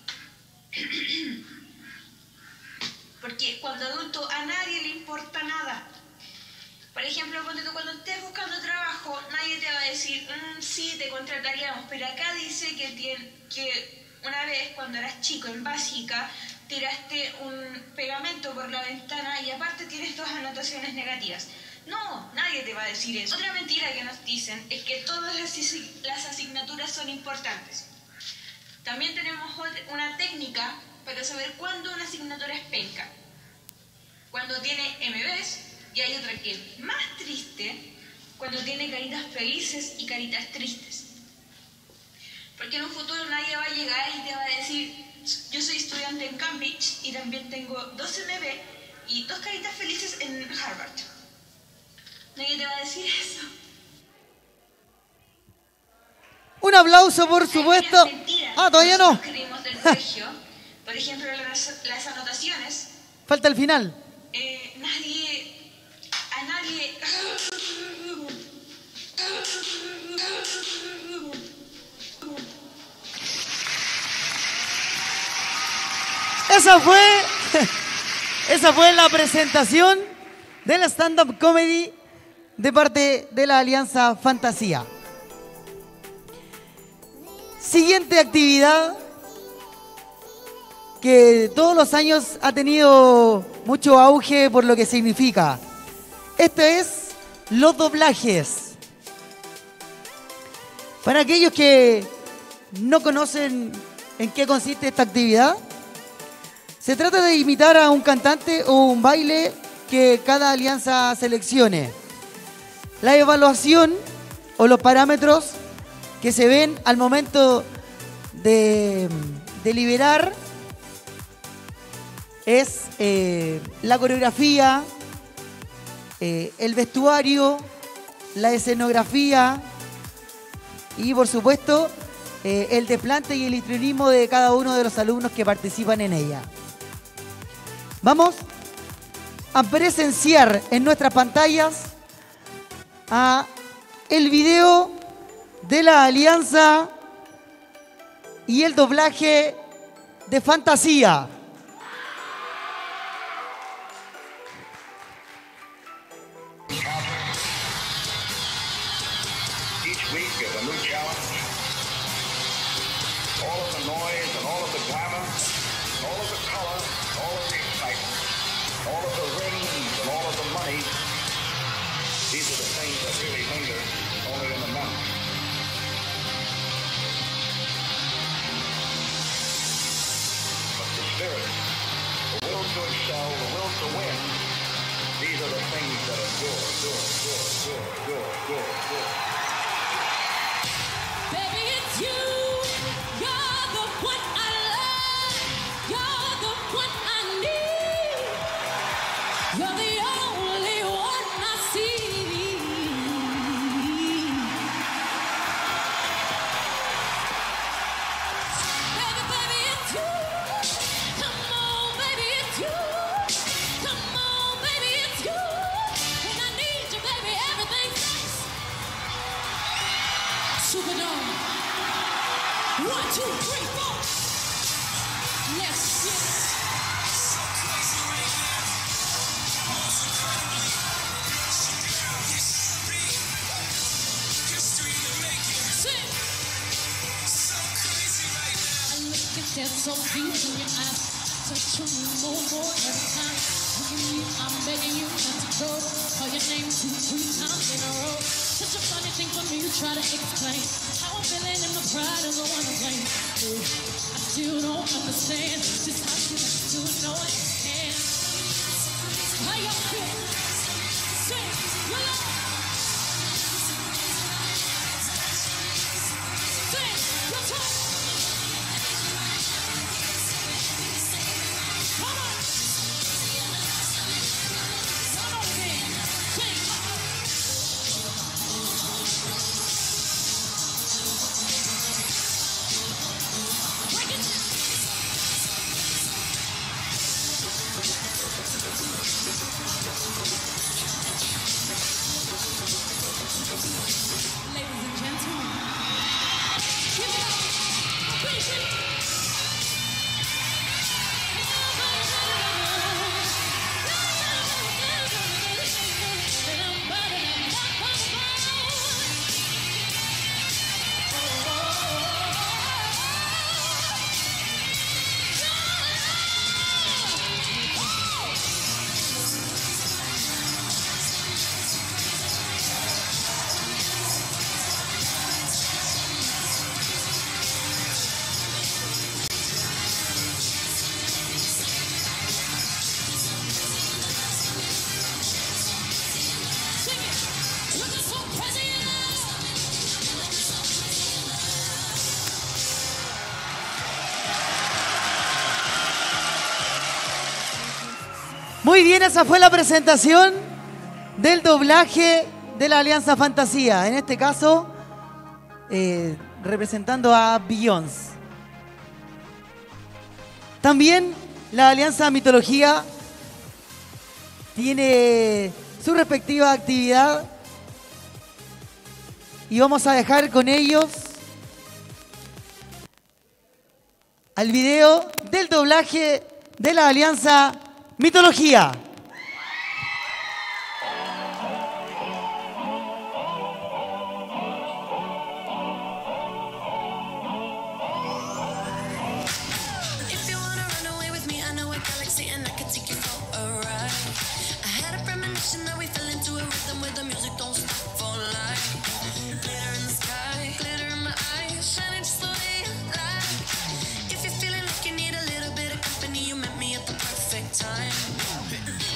Porque cuando adulto a nadie le importa nada. Por ejemplo, cuando estés buscando trabajo, nadie te va a decir, sí, te contrataríamos, pero acá dice que una vez cuando eras chico en básica, tiraste un pegamento por la ventana y aparte tienes 2 anotaciones negativas. No, nadie te va a decir eso. Otra mentira que nos dicen es que todas las asignaturas son importantes. También tenemos una técnica para saber cuándo una asignatura es penca. Cuando tiene MBs, y hay otra que es más triste, cuando tiene caritas felices y caritas tristes. Porque en un futuro nadie va a llegar y te va a decir, yo soy estudiante en Cambridge y también tengo 2 MB y 2 caritas felices en Harvard. Nadie te va a decir eso. Un aplauso, por supuesto. Ah, todavía no. Creemos del colegio. Por ejemplo, las anotaciones. Falta el final. A nadie. Esa fue la presentación del stand-up comedy de parte de la Alianza Fantasía. Siguiente actividad que todos los años ha tenido mucho auge por lo que significa. Este es los doblajes. Para aquellos que no conocen en qué consiste esta actividad, se trata de imitar a un cantante o un baile que cada alianza seleccione. La evaluación o los parámetros que se ven al momento de liberar es la coreografía, el vestuario, la escenografía y, por supuesto, el desplante y el histrionismo de cada uno de los alumnos que participan en ella. Vamos a presenciar en nuestras pantallas el video de la alianza y el doblaje de Fantasía. Each week is a new challenge. All of the noise and all of the glamour, all of the color, all of the excitement, all of the rings and all of the money. These are the things that really linger only in the memory. But the spirit, the will to excel, the will to win, these are the things that endure. Baby, it's you. You're the one I love. You're the one I need. You're the only one I see. Baby, it's you. Come on, baby, it's you. Come on, baby, it's you. When I need you, baby, everything's Superdome. 1, 2, 3, 4. Let's get there's so deep in your eyes, touching you more every time. I'm begging you not to go. Call your name 2, 3 times in a row. Such a funny thing for me to try to explain how I'm feeling and my pride is the one to blame. I still don't understand just how you do know it can. How you feel? Say your love. Say your time. Muy bien, esa fue la presentación del doblaje de la Alianza Fantasía. En este caso, representando a Beyoncé. También la Alianza Mitología tiene su respectiva actividad y vamos a dejar con ellos al video del doblaje de la Alianza Mitología. Time.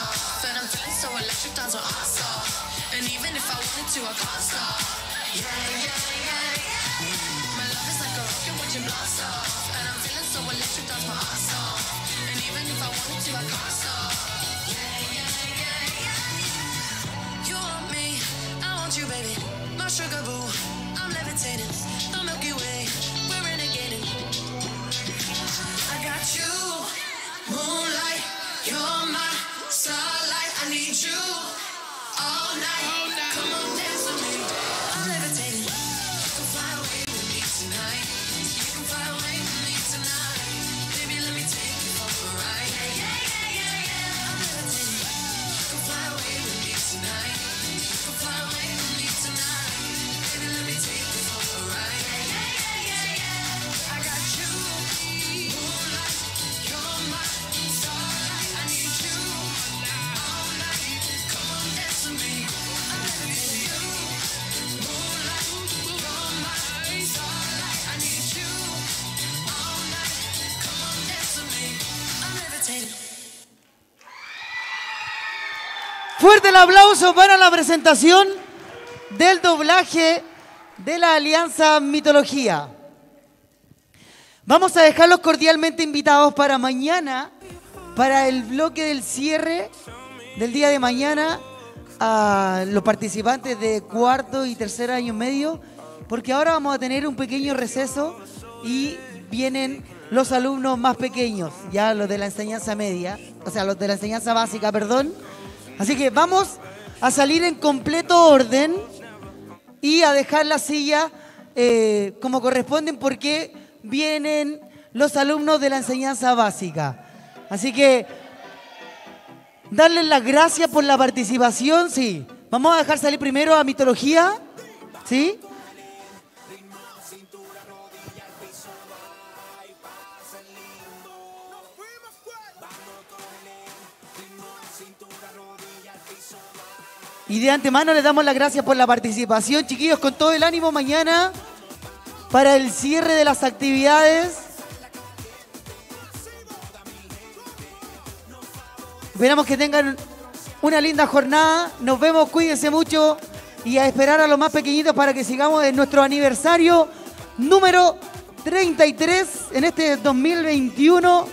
off. And I'm feeling so electric, that's what I saw. And even if I wanted to, I can't stop. Yeah, yeah, yeah, yeah. My love is like a rocket watching blast off. And I'm feeling so electric, that's what I saw. And even if I wanted to, I can't stop. Yeah, yeah, yeah, yeah. You want me, I want you, baby. My sugar boo, I'm levitating. The Milky Way, we're renegading. I got you, moonlight, you're my starlight. I need you all night. Come on, dance with me. I'm levitating. You can fly away with me tonight. You can fly away with me tonight. Baby, let me take you for a ride. Yeah, yeah, yeah, yeah. I'm levitating. You can fly away with me tonight. You can fly away with me tonight. Baby, let me take you for a ride. Yeah, yeah, yeah, yeah. I got you, moonlight, you're my starlight. I need you all night. Come on, dance with me. I'm levitating. You, moonlight, you're my starlight. I need you all night. Come on, dance with me. I'm levitating. Fuerte el aplauso para la presentación del doblaje de la Alianza Mitología. Vamos a dejarlos cordialmente invitados para mañana, para el bloque del cierre del día de mañana, a los participantes de cuarto y tercer año medio, porque ahora vamos a tener un pequeño receso y vienen los alumnos más pequeños, ya los de la enseñanza media, o sea, los de la enseñanza básica, perdón. Así que vamos a salir en completo orden y a dejar la silla como corresponden porque vienen los alumnos de la enseñanza básica. Así que darles las gracias por la participación, sí. Vamos a dejar salir primero a Mitología, ¿sí? Y de antemano les damos las gracias por la participación, chiquillos, con todo el ánimo mañana para el cierre de las actividades. Esperamos que tengan una linda jornada. Nos vemos, cuídense mucho y a esperar a los más pequeñitos para que sigamos en nuestro aniversario número 33 en este 2021.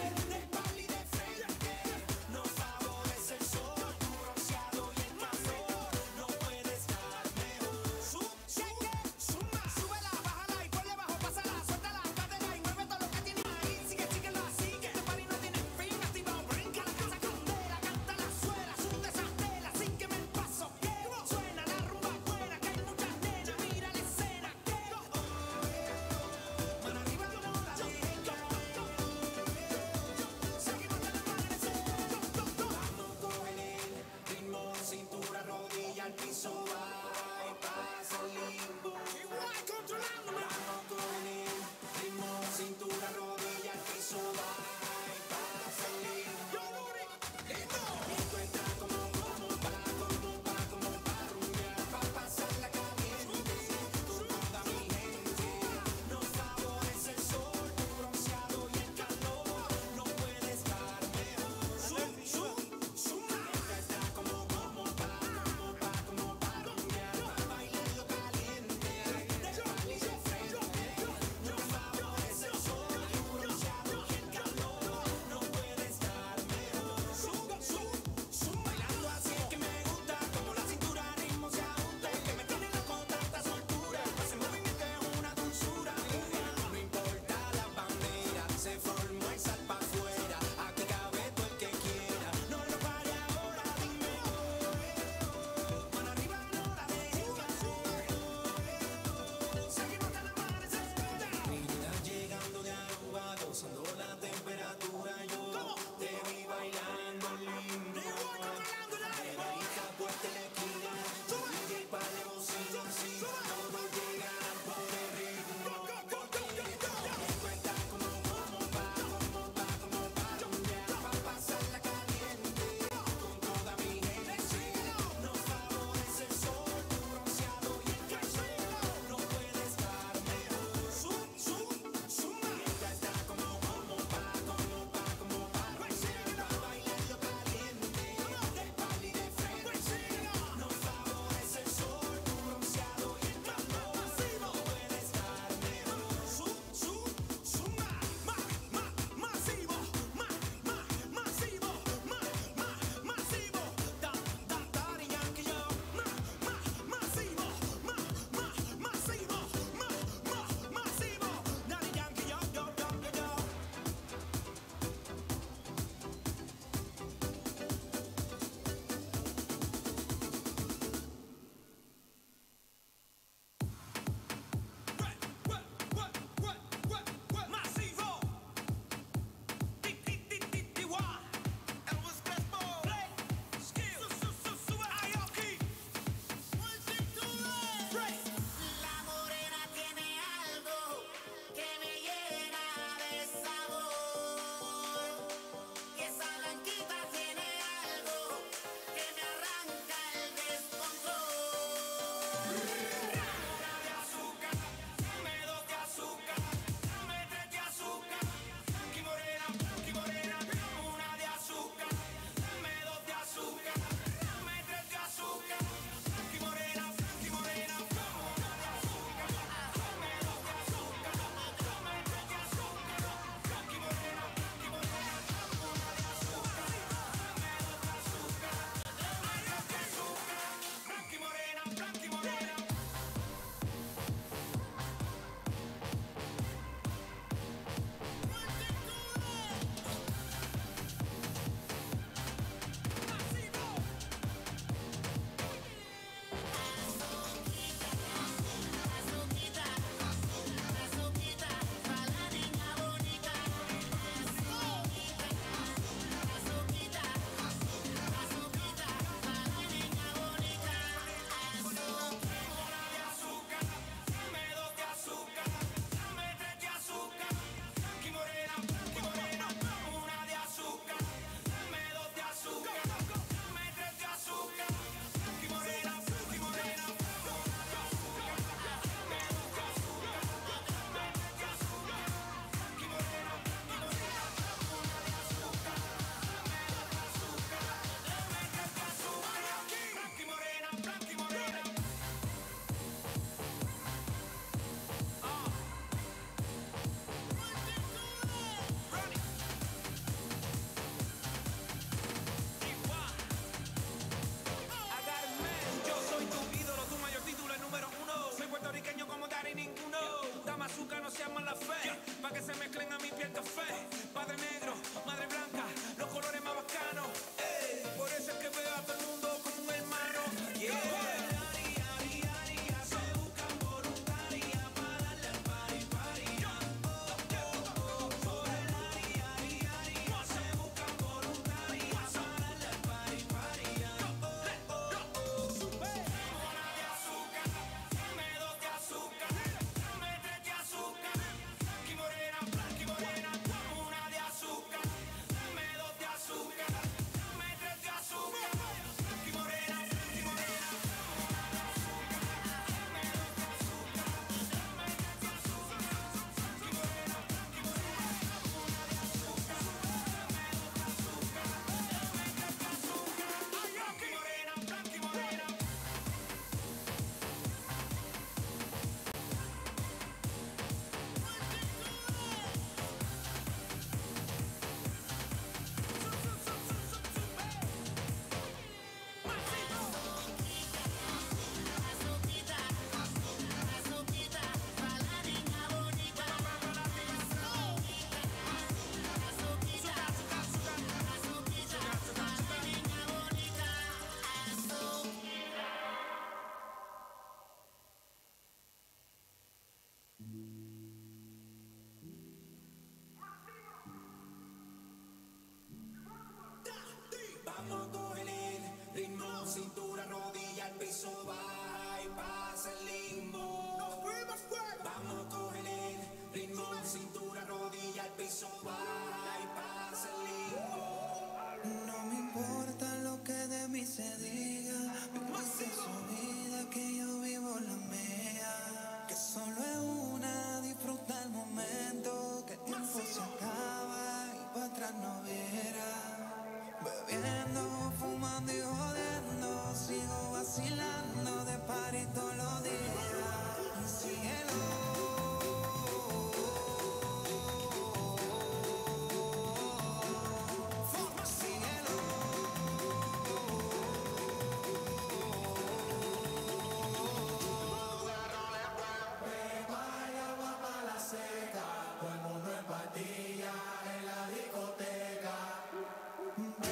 piso baja y pasa el limbo. Nos fuimos fuera. Vamos a coger el ritmo, cintura, rodilla, el piso baja y pasa el limbo. No me importa lo que de mí se diga, vive su vida, que yo vivo la mía. Que solo es una, disfruta el momento, que el tiempo se acaba y para atrás no viera. Bebiendo, fumando y jodiendo, sigo vacilando de party todos los días. Síguelo.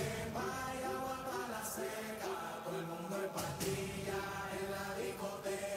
Todo el mundo en patilla en la discoteca.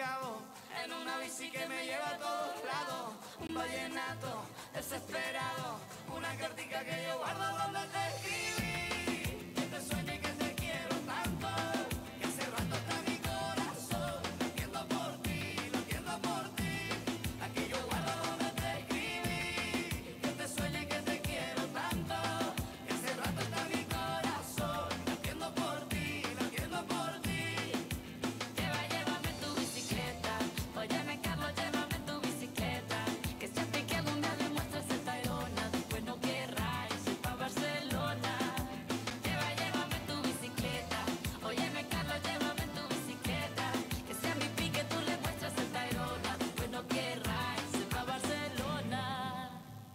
Cabo, en una bici que me lleva a todos lados. Un vallenato desesperado, una cartica que yo guardo donde te escribí. Que te sueñe que te quiero tanto, que hace rato está mi corazón latiendo por ti, latiendo por ti. Aquí yo guardo donde te escribí. Que te sueñe que te quiero tanto, que hace rato está mi corazón latiendo por ti, latiendo por ti. Llévame tu bicicleta, óyeme Carlos, llévame tu bicicleta, que si a ti que algún día demuestras el Tayrona, después no querrás ir pa' Barcelona. Llévame tu bicicleta, óyeme Carlos, llévame tu bicicleta, que si a mi pique tú le muestras el Tayrona, después no querrás ir pa' Barcelona.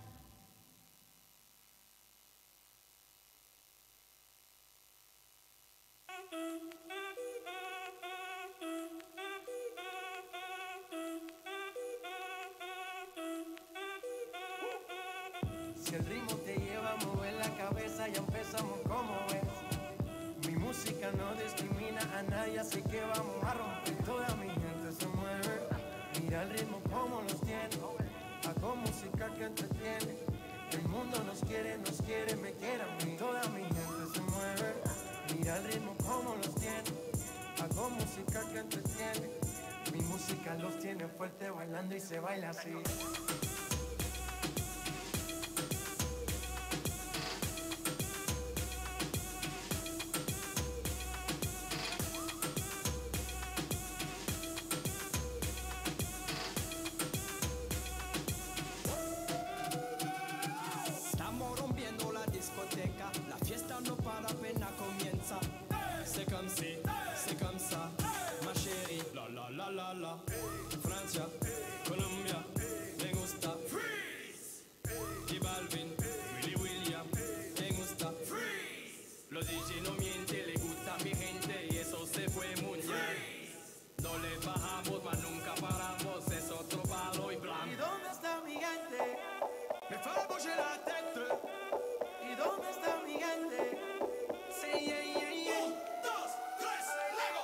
Si el ritmo te lleva a mover la cabeza, ya empezamos como ves. Mi música no discrimina a nadie, así que vamos a romper. Toda mi gente se mueve, mira el ritmo como los tiene. Hago música que entretiene, el mundo nos quiere, me quiere a mí. Toda mi gente se mueve, mira el ritmo como los tiene. Hago música que entretiene, mi música los tiene fuerte bailando y se baila así. Estamos rompiendo la discoteca, la fiesta no para, apenas comienza. C'est comme ça, ma chérie. La la la la la. Francia, Colombia, me gusta. Freeze. J Balvin, Willy William, me gusta. Freeze. Los DJ no mienten, le gusta a mi gente y eso se fue muy bien. No le bajamos, mas nunca paramos, es otro palo y blanco. ¿Y dónde está mi gente? Me fait bouger la tête. ¿Y dónde está mi gente? Sí, yeah, yeah, yeah. 1, 2, 3, Lego.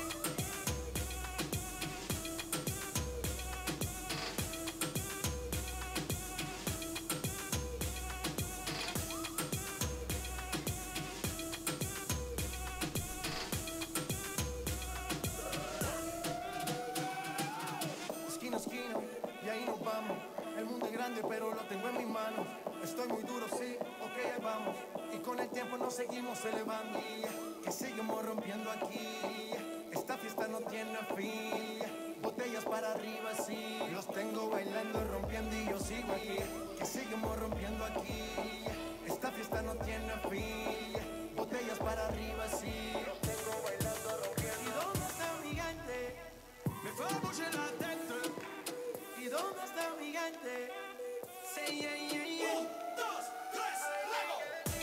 Esquina a esquina, y ahí nos vamos. El mundo es grande, pero lo tengo en mis manos. Estoy muy duro, sí, ok, ahí vamos. Y con el tiempo nos seguimos elevando. Que seguimos rompiendo aquí. Esta fiesta no tiene fin. Botellas para arriba, sí. Los tengo bailando y rompiendo y yo sigo aquí. Que seguimos rompiendo aquí. Esta fiesta no tiene fin. Botellas para arriba, sí. Los tengo bailando, rompiendo. ¿Y dónde está mi gente? Me fue a bouger la tête. ¿Y dónde está mi gente? Sí, yeah, yeah, yeah. 1, 2, 3, Lego.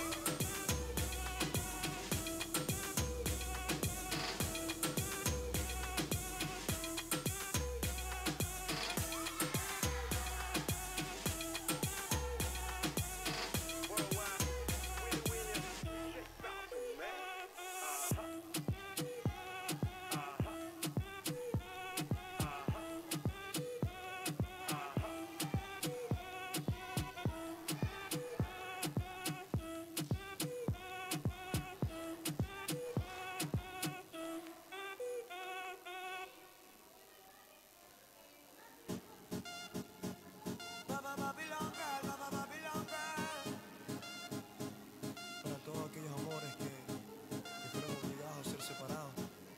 Para todos aquellos amores que fueron obligados a ser separados.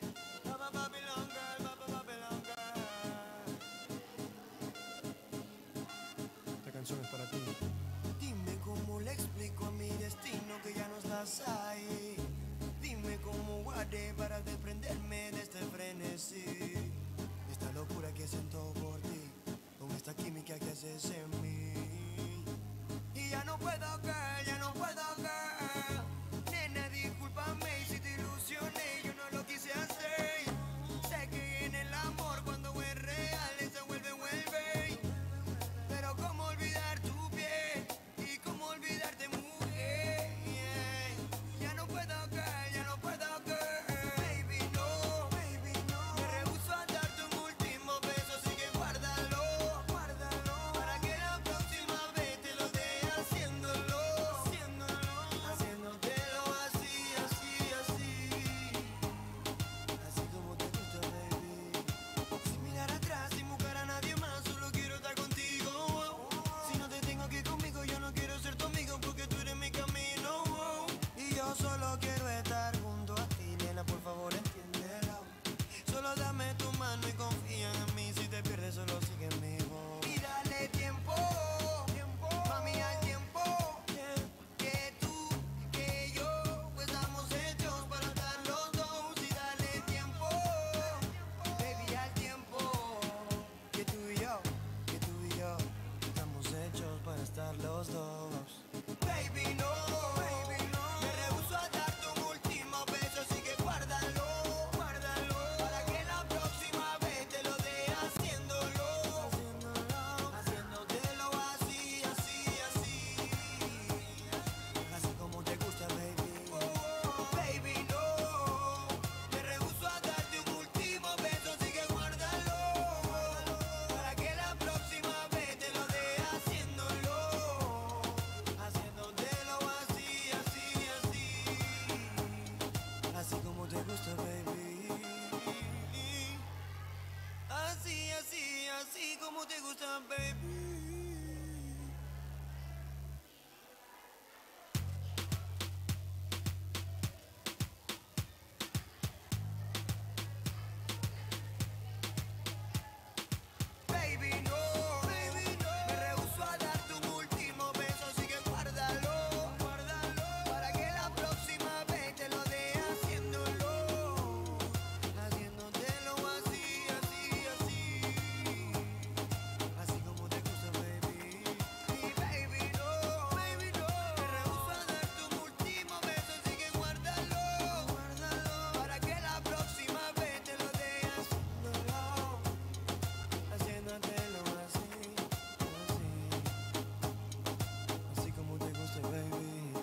Esta canción es para ti. Dime cómo le explico a mi destino que ya no estás ahí. Dime cómo guardé para desprenderme de este frenesí. Esta locura que siento por ti, con esta química que haces en mí. Y ya no puedo caer, ya no puedo caer. Nena, discúlpame si te ilusioné, yo no lo quise hacer. Sé que en el amor cuando es real se vuelve. Pero cómo olvidar tu piel y cómo olvidarte, mujer. Ya no puedo caer, ya no puedo caer. Baby, no, me rehúso así, así como te gusta, baby. Baby, no, me rehúso a darte un último beso, así que guárdalo, para que la próxima vez te lo dé haciéndolo así, así como te gusta, baby. Y baby, no, me rehúso a darte un último beso, así que guárdalo, para que la próxima vez te lo dé haciéndolo así, así como te gusta, baby.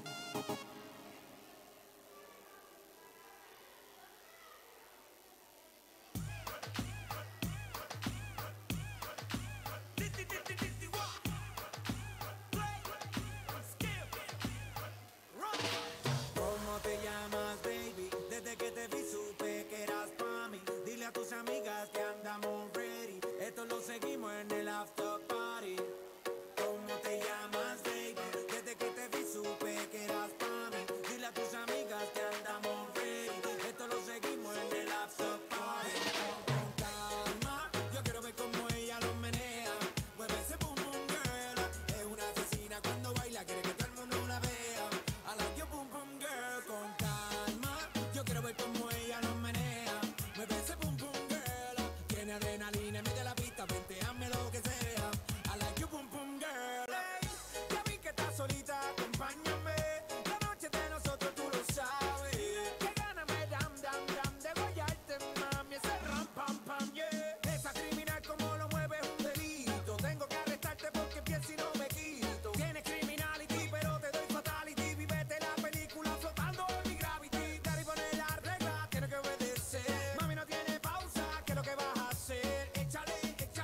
¿Cómo te llamas, baby? Desde que te vi supe que eras pa' mí. Dile a tus amigas que andamos ready. Esto lo seguimos en el after party. ¿Cómo te llamas, baby? Desde que te vi supe que eras pa' mí. Dile a tus amigas que andamos ready. Esto lo seguimos en el after party. Con calma, yo quiero ver cómo ella lo menea. Mueve ese boom boom girl. Es una asesina cuando baila, quiere que todo el mundo la vea. I like your boom boom girl. Con calma, yo quiero ver cómo ella lo menea. Mueve ese boom boom girl. Tiene adrenalina, mete la pista, vente, hazme lo que sea. I like your boom boom girl. Hey, ya vi que estás solita, acompáñame. La noche de nosotros tú lo sabes. Que gana me dam de guayarte, mami. Ese ram pam pam, yeah. Esa criminal como lo mueve es un delito. Tengo que arrestarte porque pienso y no me quito. Tienes criminality, pero te doy fatality. Vivete la película flotando en mi gravity. Dale y poner la regla, tienes que obedecer. Mami, no tiene pausa, ¿qué es lo que vas a hacer? Échale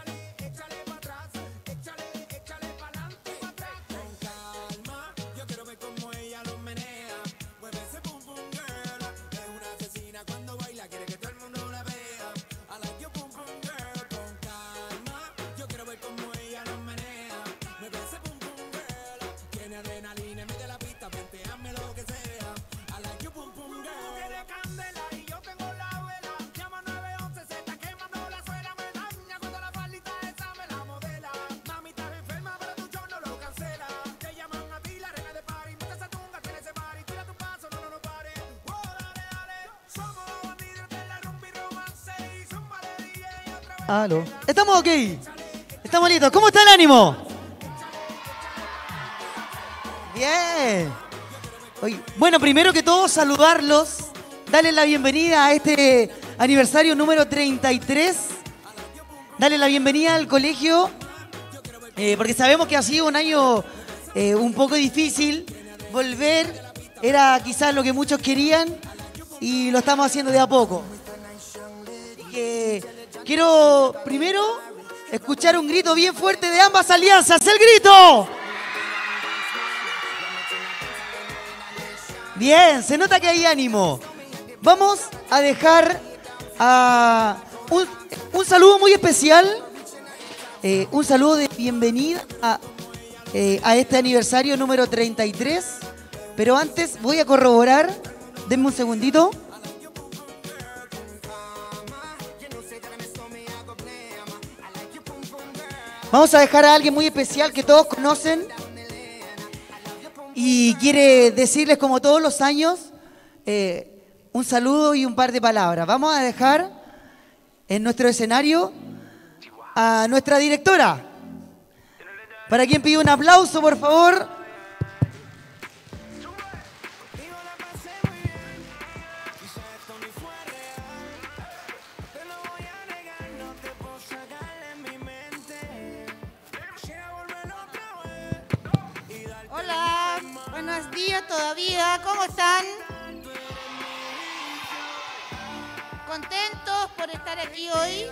para atrás. Échale para adelante y para atrás. Con calma, yo quiero ver cómo ella lo menea. Mueve ese boom boom girl. Es una asesina cuando baila, quiere que todo el mundo la vea. I like your boom boom girl. Con calma, yo quiero ver cómo ella lo menea. Mueve ese boom boom girl. Tiene adrenalina, mete la pista, vente, hazme lo que sea. I like your boom boom girl. Tiene candela y yo tengo la vela. Llama 911, se está quemando la suela. Me daña cuando la faldita esa me la modela. Mami, estás enferma, pero tu show no lo cancela. Te llaman a ti, la reina de party. Mete esa tunga, tiene ese party. Tira tu paso, no pare. Oh, dale. Somos los bandidos de la rumba y romance. Y zúmbale, DJ, otra vez. Aló. ¿Estamos ok? ¿Estamos listos? ¿Cómo está el ánimo? Bien. Oye, bueno, primero que todo, saludarlos, darles la bienvenida a este aniversario número 33. Darles la bienvenida al colegio, porque sabemos que ha sido un año un poco difícil. Volver era quizás lo que muchos querían y lo estamos haciendo de a poco. Así que quiero primero escuchar un grito bien fuerte de ambas alianzas. ¡El grito! Bien, se nota que hay ánimo. Vamos a dejar un saludo muy especial, un saludo de bienvenida a este aniversario número 33. Pero antes voy a corroborar, denme un segundito. Vamos a dejar a alguien muy especial que todos conocen y quiere decirles, como todos los años, un saludo y un par de palabras. Vamos a dejar en nuestro escenario a nuestra directora, para quien pido un aplauso, por favor. Hola, buenos días todavía, ¿cómo están? ¿Contentos por estar aquí hoy?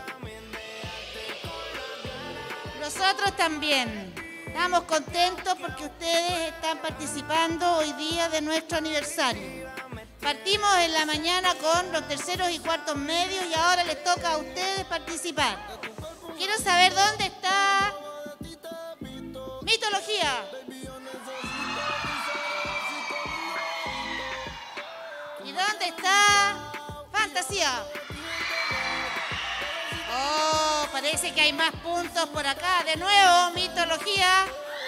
Nosotros también. Estamos contentos porque ustedes están participando hoy día de nuestro aniversario. Partimos en la mañana con los terceros y cuartos medios y ahora les toca a ustedes participar. quiero saber dónde está mitología. ¿Y dónde está fantasía? Oh, parece que hay más puntos por acá. De nuevo, mitología.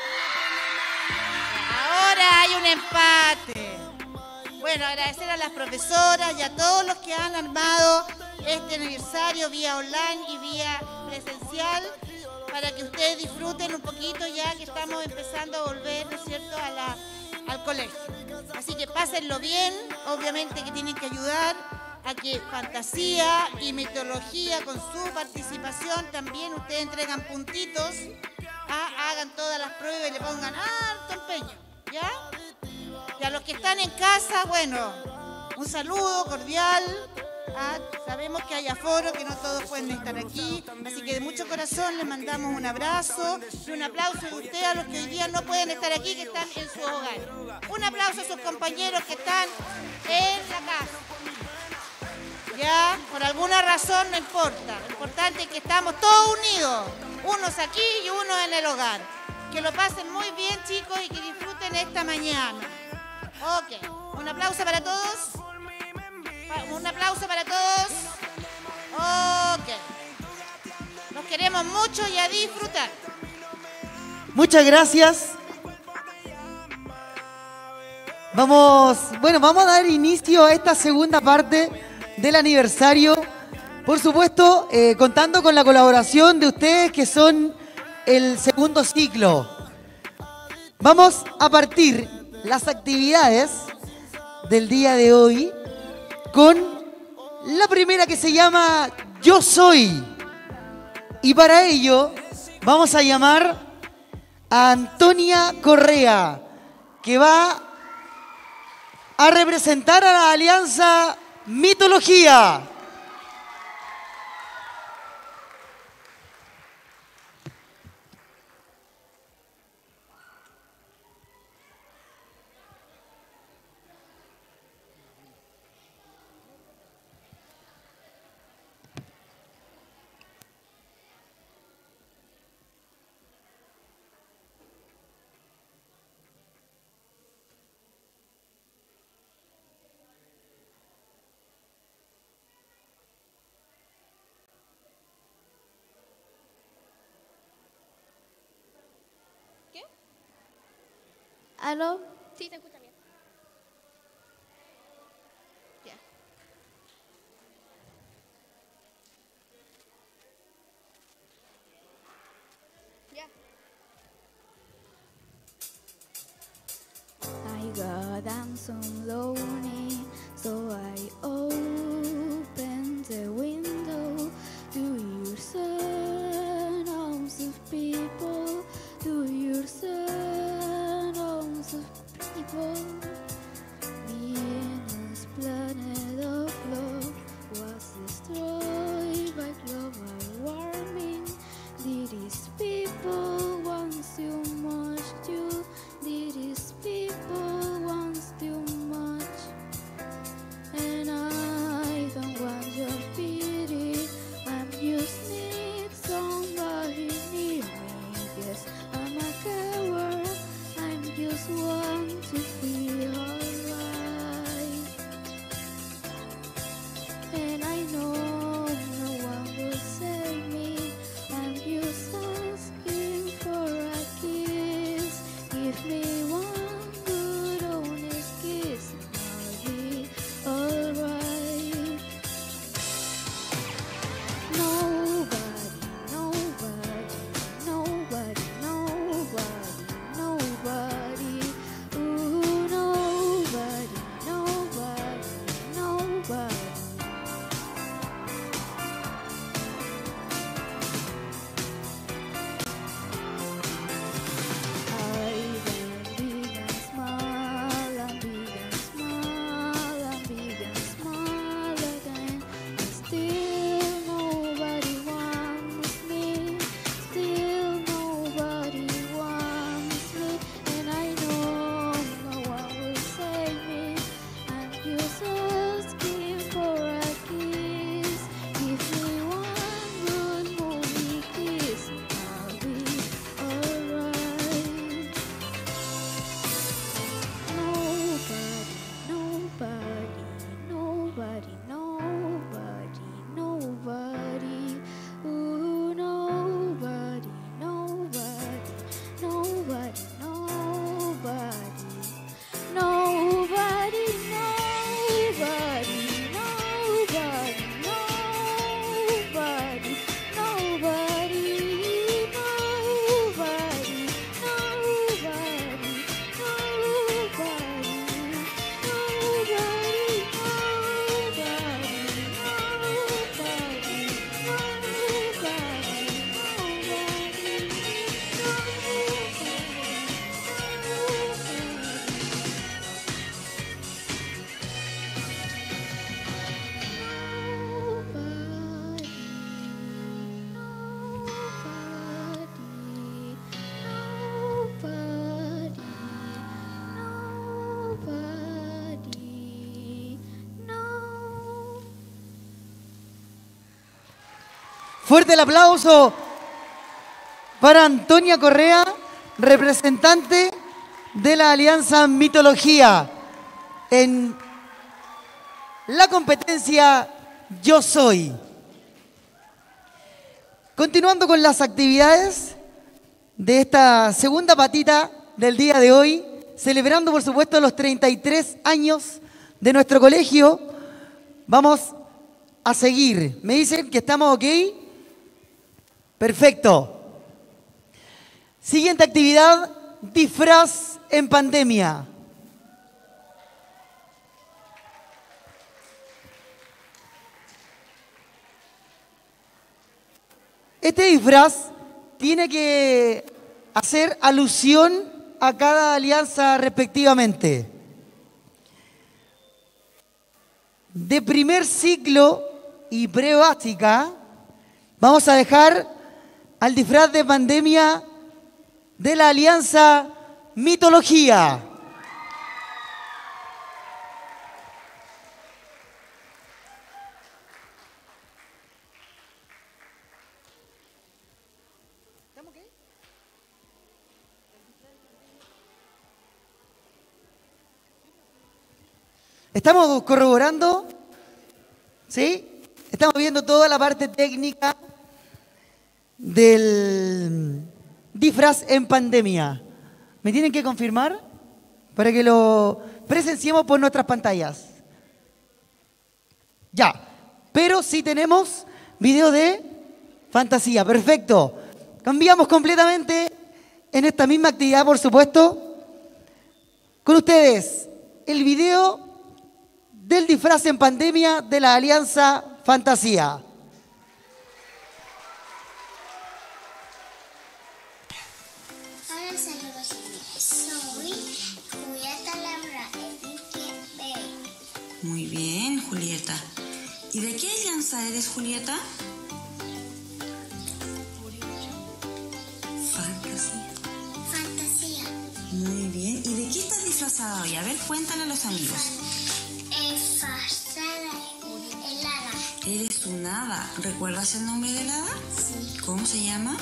Ahora hay un empate. Bueno, agradecer a las profesoras y a todos los que han armado este aniversario vía online y vía presencial para que ustedes disfruten un poquito ya que estamos empezando a volver, ¿no es cierto?, al colegio. Así que pásenlo bien, obviamente que tienen que ayudar a que fantasía y mitología con su participación también ustedes entregan puntitos, hagan todas las pruebas y le pongan harto empeño, ¿ya? Y a los que están en casa, bueno, un saludo cordial. Sabemos que hay aforo, que no todos pueden estar aquí, así que de mucho corazón les mandamos un abrazo y un aplauso de ustedes a los que hoy día no pueden estar aquí, que están en su hogar. Un aplauso a sus compañeros que están en la casa. Ya, por alguna razón no importa, lo importante es que estamos todos unidos, unos aquí y unos en el hogar. Que lo pasen muy bien, chicos, y que disfruten esta mañana. Ok, un aplauso para todos. Un aplauso para todos. Ok. Los queremos mucho y a disfrutar. Muchas gracias. Vamos a dar inicio a esta segunda parte del aniversario. Por supuesto, contando con la colaboración de ustedes que son el segundo ciclo. Vamos a partir las actividades del día de hoy con la primera que se llama Yo Soy. Y para ello vamos a llamar a Antonia Correa, que va a representar a la Alianza Mitología. ¿Aló? Sí, te escucha bien. Ya. Ya. I got I'm so lonely, so I opened the window to hear sounds of people, to hear sounds of people. Venus, planet of love, was destroyed by global warming. These people want too much too. These people want too much. Fuerte el aplauso para Antonia Correa, representante de la Alianza Mitología en la competencia Yo Soy. Continuando con las actividades de esta segunda patita del día de hoy, celebrando por supuesto los 33 años de nuestro colegio, vamos a seguir. ¿Me dicen que estamos ok? Perfecto. Siguiente actividad, disfraz en pandemia. Este disfraz tiene que hacer alusión a cada alianza respectivamente. De primer ciclo y pre-básica, vamos a dejar al disfraz de pandemia de la Alianza Mitología. Estamos corroborando, ¿sí? Estamos viendo toda la parte técnica del disfraz en pandemia. ¿Me tienen que confirmar? Para que lo presenciemos por nuestras pantallas. Ya, pero sí tenemos video de fantasía. Perfecto. Cambiamos completamente en esta misma actividad, por supuesto. Con ustedes, el video del disfraz en pandemia de la Alianza Fantasía. Hola, saludos. Soy Julieta Laura Enrique Bey. Muy bien, Julieta. ¿Y de qué alianza eres, Julieta? Fantasía. Muy bien. ¿Y de qué estás disfrazada hoy? A ver, cuéntale a los amigos. Fasada el hada. Eres un hada. ¿Recuerdas el nombre del hada? Sí. ¿Cómo se llama?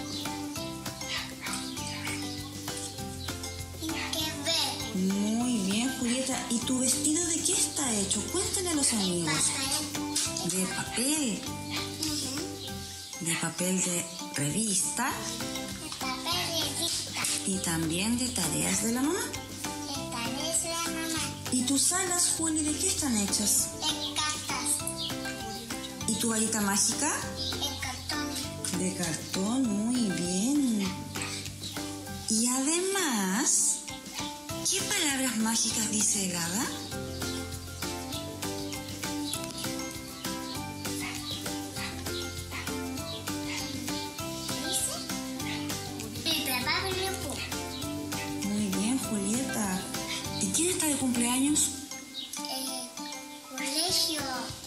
Tinkerbell. Muy bien, Julieta. ¿Y tu vestido de qué está hecho? Cuéntale a los amigos. De papel. De papel de revista. De papel de revista. Y también de tareas de la mamá. De tareas de la mamá. ¿Y tus alas, Juli, de qué están hechas? De cartas. ¿Y tu varita mágica? De cartón. De cartón, muy bien. Y además, ¿qué palabras mágicas dice el hada? Muy bien, Julieta. ¿Y quién está de cumpleaños? Colegio.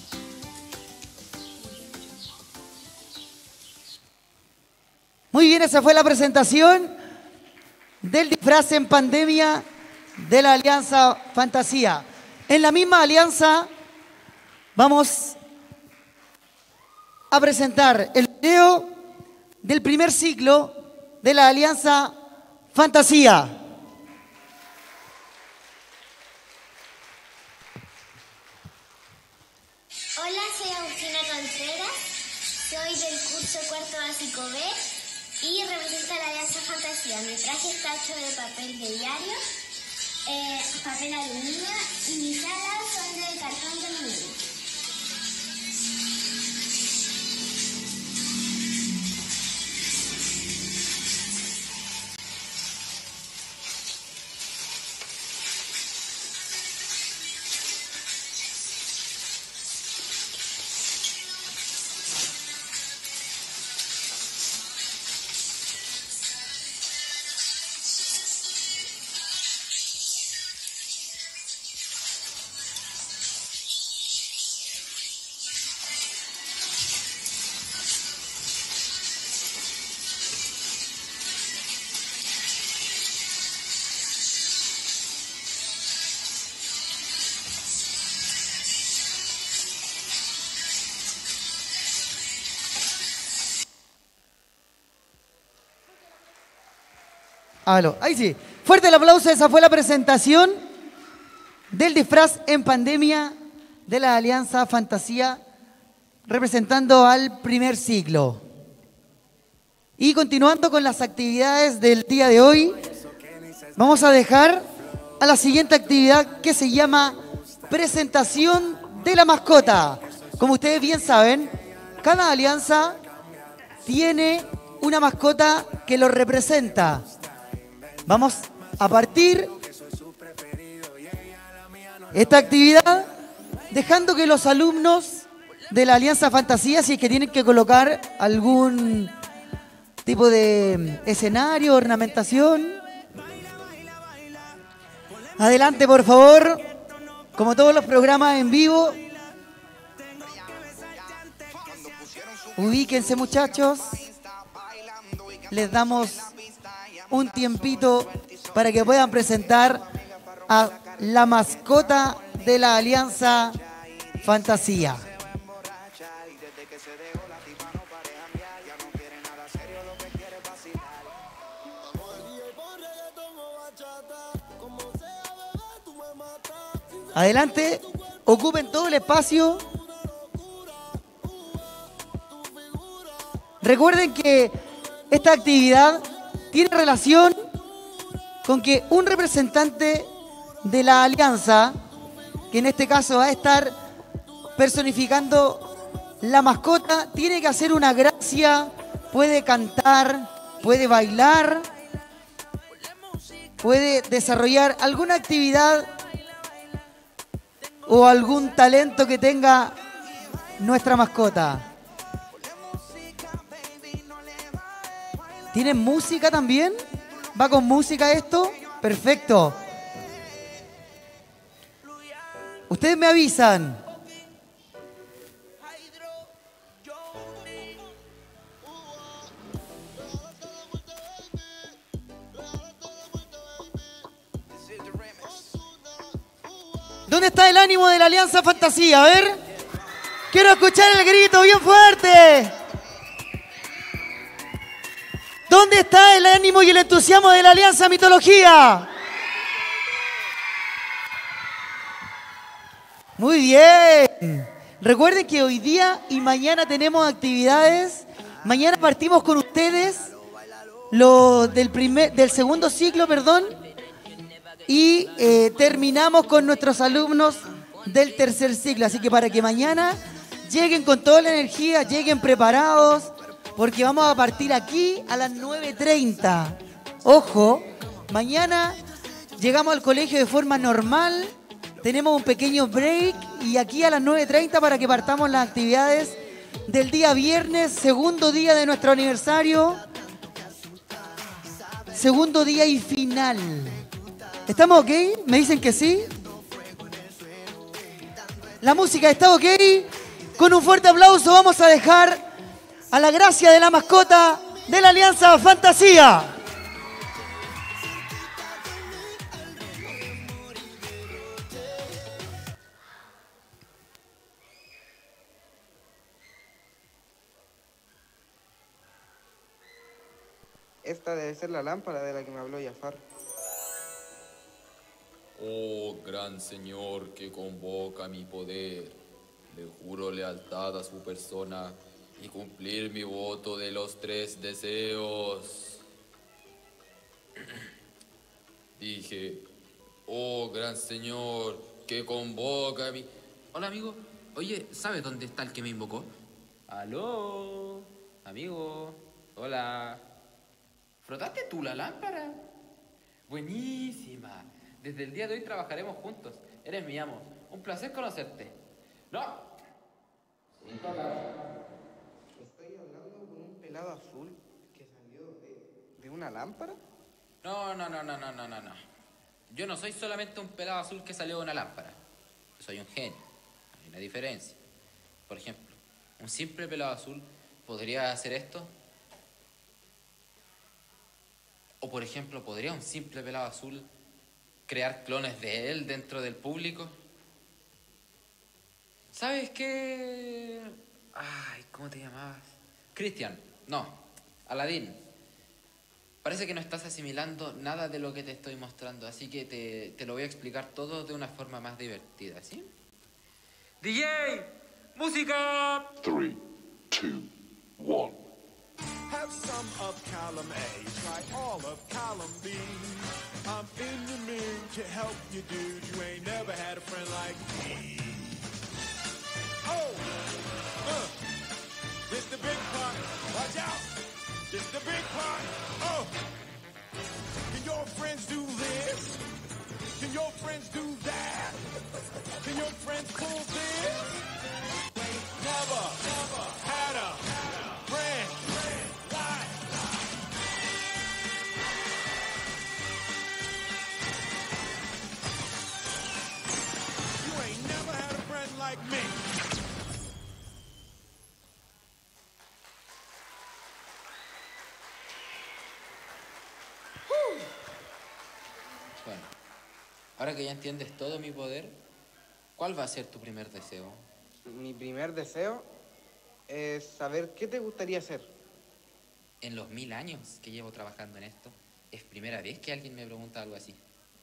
Muy bien, esa fue la presentación del disfraz en pandemia de la Alianza Fantasía. En la misma alianza vamos a presentar el video del primer ciclo de la Alianza Fantasía. Hola, soy Agustina Contreras, soy del curso cuarto básico B y represento a la Alianza Fantasía. Mi traje está hecho de papel de diario, papel aluminio y mis alas son de cartón de aluminio. Aló, ahí sí. Fuerte el aplauso, esa fue la presentación del disfraz en pandemia de la Alianza Fantasía, representando al primer ciclo. Y continuando con las actividades del día de hoy, vamos a dejar a la siguiente actividad que se llama presentación de la mascota. Como ustedes bien saben, cada alianza tiene una mascota que lo representa. Vamos a partir esta actividad dejando que los alumnos de la Alianza Fantasía, si es que tienen que colocar algún tipo de escenario, ornamentación. Adelante, por favor. Como todos los programas en vivo. Ubíquense, muchachos. Les damos un tiempito para que puedan presentar a la mascota de la Alianza Fantasía. Adelante, ocupen todo el espacio. Recuerden que esta actividad tiene relación con que un representante de la alianza, que en este caso va a estar personificando la mascota, tiene que hacer una gracia, puede cantar, puede bailar, puede desarrollar alguna actividad o algún talento que tenga nuestra mascota. ¿Tienen música también? ¿Va con música esto? Perfecto. Ustedes me avisan. ¿Dónde está el ánimo de la Alianza Fantasía? A ver. Quiero escuchar el grito bien fuerte. ¿Dónde está el ánimo y el entusiasmo de la Alianza Mitología? Muy bien. Recuerden que hoy día y mañana tenemos actividades. Mañana partimos con ustedes los del segundo ciclo, perdón. Y terminamos con nuestros alumnos del tercer ciclo. Así que para que mañana lleguen con toda la energía, lleguen preparados, porque vamos a partir aquí a las 9:30. Ojo, mañana llegamos al colegio de forma normal, tenemos un pequeño break y aquí a las 9:30 para que partamos las actividades del día viernes, segundo día de nuestro aniversario, segundo día y final. ¿Estamos ok? ¿Me dicen que sí? La música está ok. Con un fuerte aplauso vamos a dejar a la gracia de la mascota de la Alianza Fantasía. Esta debe ser la lámpara de la que me habló Jafar. Oh, gran señor que convoca mi poder, le juro lealtad a su persona y cumplir mi voto de los 3 deseos. Dije, oh, gran señor que convoca a mi... Hola, amigo. Oye, ¿sabes dónde está el que me invocó? Aló, amigo, hola. ¿Frotaste tú la lámpara? Buenísima. Desde el día de hoy trabajaremos juntos. Eres mi amo. Un placer conocerte. ¡No! Estoy hablando con un pelado azul que salió de una lámpara. No. Yo no soy solamente un pelado azul que salió de una lámpara. Yo soy un genio. Hay una diferencia. Por ejemplo, un simple pelado azul podría hacer esto. O por ejemplo, ¿podría un simple pelado azul crear clones de él dentro del público? ¿Sabes qué? Ay, ¿cómo te llamabas? Cristian. No, Aladín. Parece que no estás asimilando nada de lo que te estoy mostrando, así que te lo voy a explicar todo de una forma más divertida, ¿sí? DJ, música. 3, 2, 1. Have some of column A, try all of column B. I'm in the mood to help you, dude. You ain't never had a friend like me. Oh, this the big part. Watch out. This the big part. Oh, can your friends do this? Can your friends do that? Can your friends pull this? Never had a friend like. You ain't never had a friend like me. Bueno, ahora que ya entiendes todo mi poder, ¿cuál va a ser tu primer deseo? Mi primer deseo es saber qué te gustaría hacer. En los 1000 años que llevo trabajando en esto, es primera vez que alguien me pregunta algo así.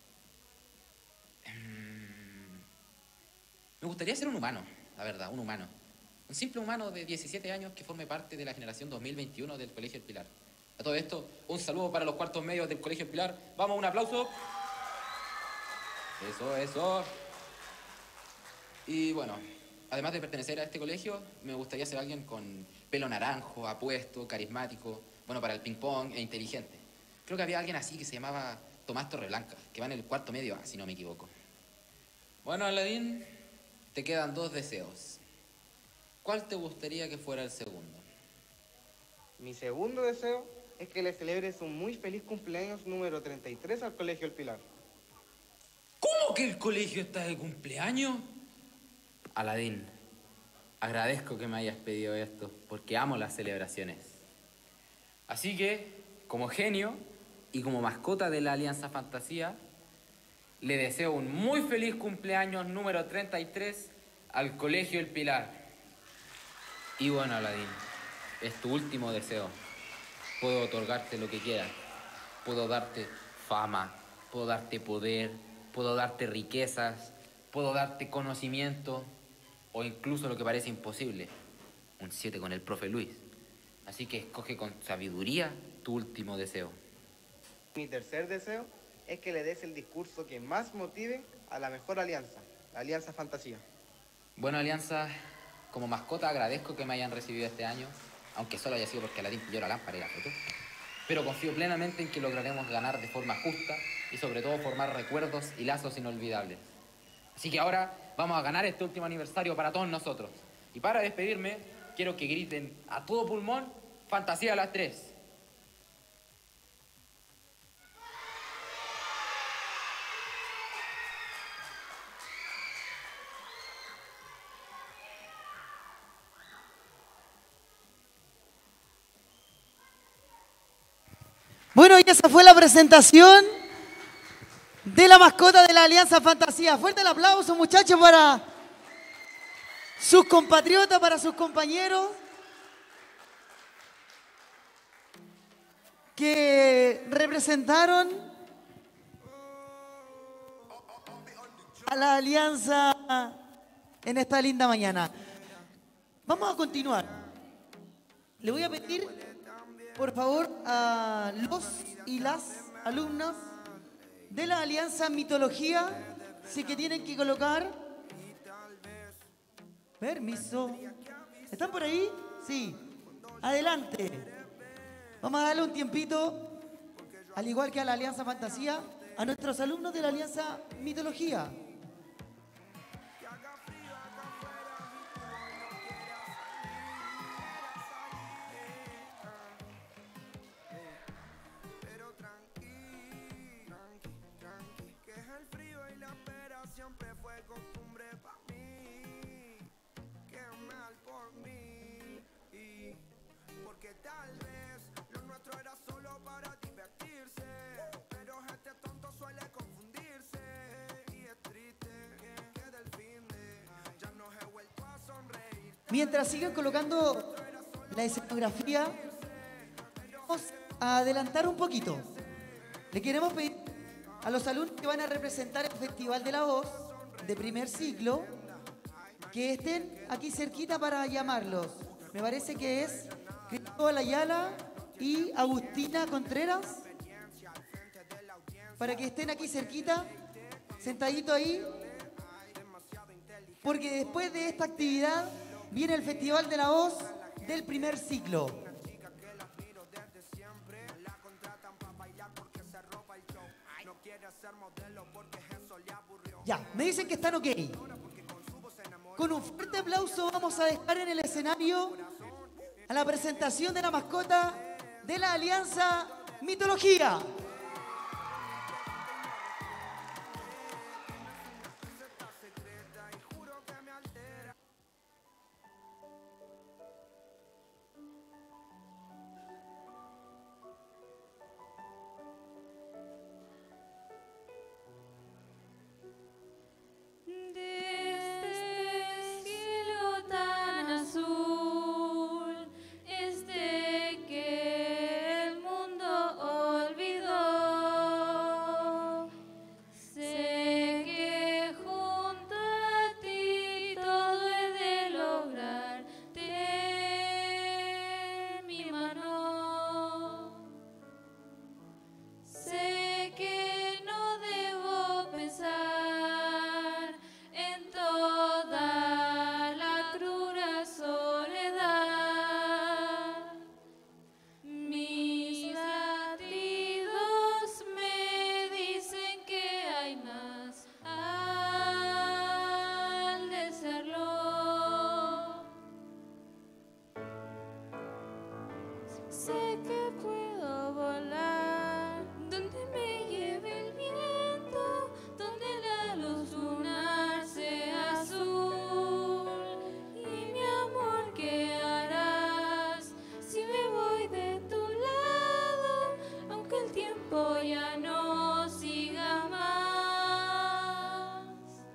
Me gustaría ser un humano, la verdad, un humano. Un simple humano de 17 años que forme parte de la generación 2021 del Colegio El Pilar. A todo esto, un saludo para los cuartos medios del Colegio El Pilar. Vamos, un aplauso. Eso. Y bueno, además de pertenecer a este colegio, me gustaría ser alguien con pelo naranjo, apuesto, carismático, bueno para el ping-pong e inteligente. Creo que había alguien así que se llamaba Tomás Torreblanca, que va en el cuarto medio A, si no me equivoco. Bueno, Aladín, te quedan 2 deseos. ¿Cuál te gustaría que fuera el segundo? Mi segundo deseo es que le celebres un muy feliz cumpleaños número 33 al Colegio El Pilar. ¿Cómo que el colegio está de cumpleaños? Aladín, agradezco que me hayas pedido esto, porque amo las celebraciones. Así que, como genio y como mascota de la Alianza Fantasía, le deseo un muy feliz cumpleaños número 33 al Colegio El Pilar. Y bueno, Aladín, es tu último deseo. Puedo otorgarte lo que quieras. Puedo darte fama, puedo darte poder, puedo darte riquezas, puedo darte conocimiento o incluso lo que parece imposible, un 7 con el profe Luis. Así que escoge con sabiduría tu último deseo. Mi tercer deseo es que le des el discurso que más motive a la mejor alianza, la Alianza Fantasía. Bueno, Alianza, como mascota agradezco que me hayan recibido este año, aunque solo haya sido porque Aladín pilló la lámpara y la foto. Pero confío plenamente en que lograremos ganar de forma justa y sobre todo formar recuerdos y lazos inolvidables. Así que ahora vamos a ganar este último aniversario para todos nosotros. Y para despedirme, quiero que griten a todo pulmón, Fantasía a las 3. Bueno, y esa fue la presentación de la mascota de la Alianza Fantasía. Fuerte el aplauso, muchachos, para sus compatriotas, para sus compañeros que representaron a la Alianza en esta linda mañana. Vamos a continuar. Le voy a pedir, por favor, a los y las alumnas de la Alianza Mitología, sí que tienen que colocar. Permiso. ¿Están por ahí? Sí. Adelante. Vamos a darle un tiempito, al igual que a la Alianza Fantasía, a nuestros alumnos de la Alianza Mitología. Mientras sigan colocando la escenografía, vamos a adelantar un poquito. Le queremos pedir a los alumnos que van a representar el Festival de la Voz de primer ciclo que estén aquí cerquita para llamarlos. Me parece que es Cristóbal Ayala y Agustina Contreras, para que estén aquí cerquita, sentadito ahí, porque después de esta actividad viene el Festival de la Voz del primer ciclo. Ya, me dicen que están ok. Con un fuerte aplauso vamos a dejar en el escenario a la presentación de la mascota de la Alianza Mitología. Desde el cielo tan azul, este que el mundo olvidó, sé que junto a ti todo he de lograr. Ten mi mano, sé que no debo pensar en toda la cruda soledad. Mis latidos me dicen que hay más al desearlo. Sé que puedo volar donde me lleve el viento, donde la luz lunar sea azul. Y mi amor, ¿qué harás si me voy de tu lado? Aunque el tiempo ya no siga más.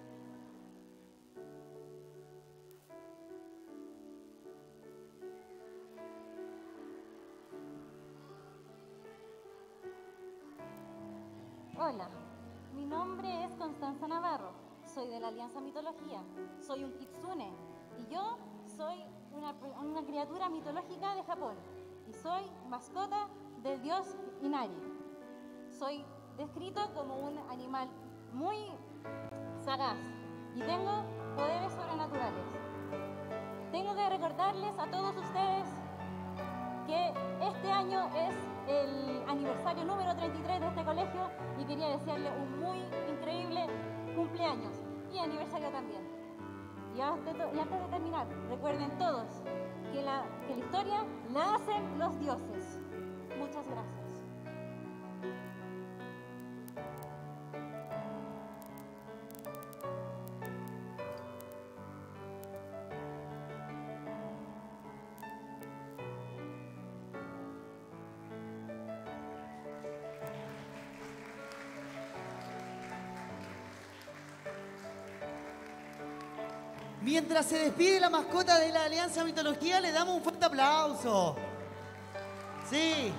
Hola, mi nombre es Constanza Navarro, soy de la Alianza Mitología, soy un kitsune y yo soy una criatura mitológica de Japón y soy mascota del dios Inari. Soy descrito como un animal muy sagaz y tengo poderes sobrenaturales. Tengo que recordarles a todos ustedes que este año es el aniversario número 33 de este colegio y quería desearle un muy increíble cumpleaños y aniversario también. Y antes de terminar, recuerden todos que la historia la hacen los dioses. Muchas gracias. Mientras se despide la mascota de la Alianza Mitología, le damos un fuerte aplauso. Sí.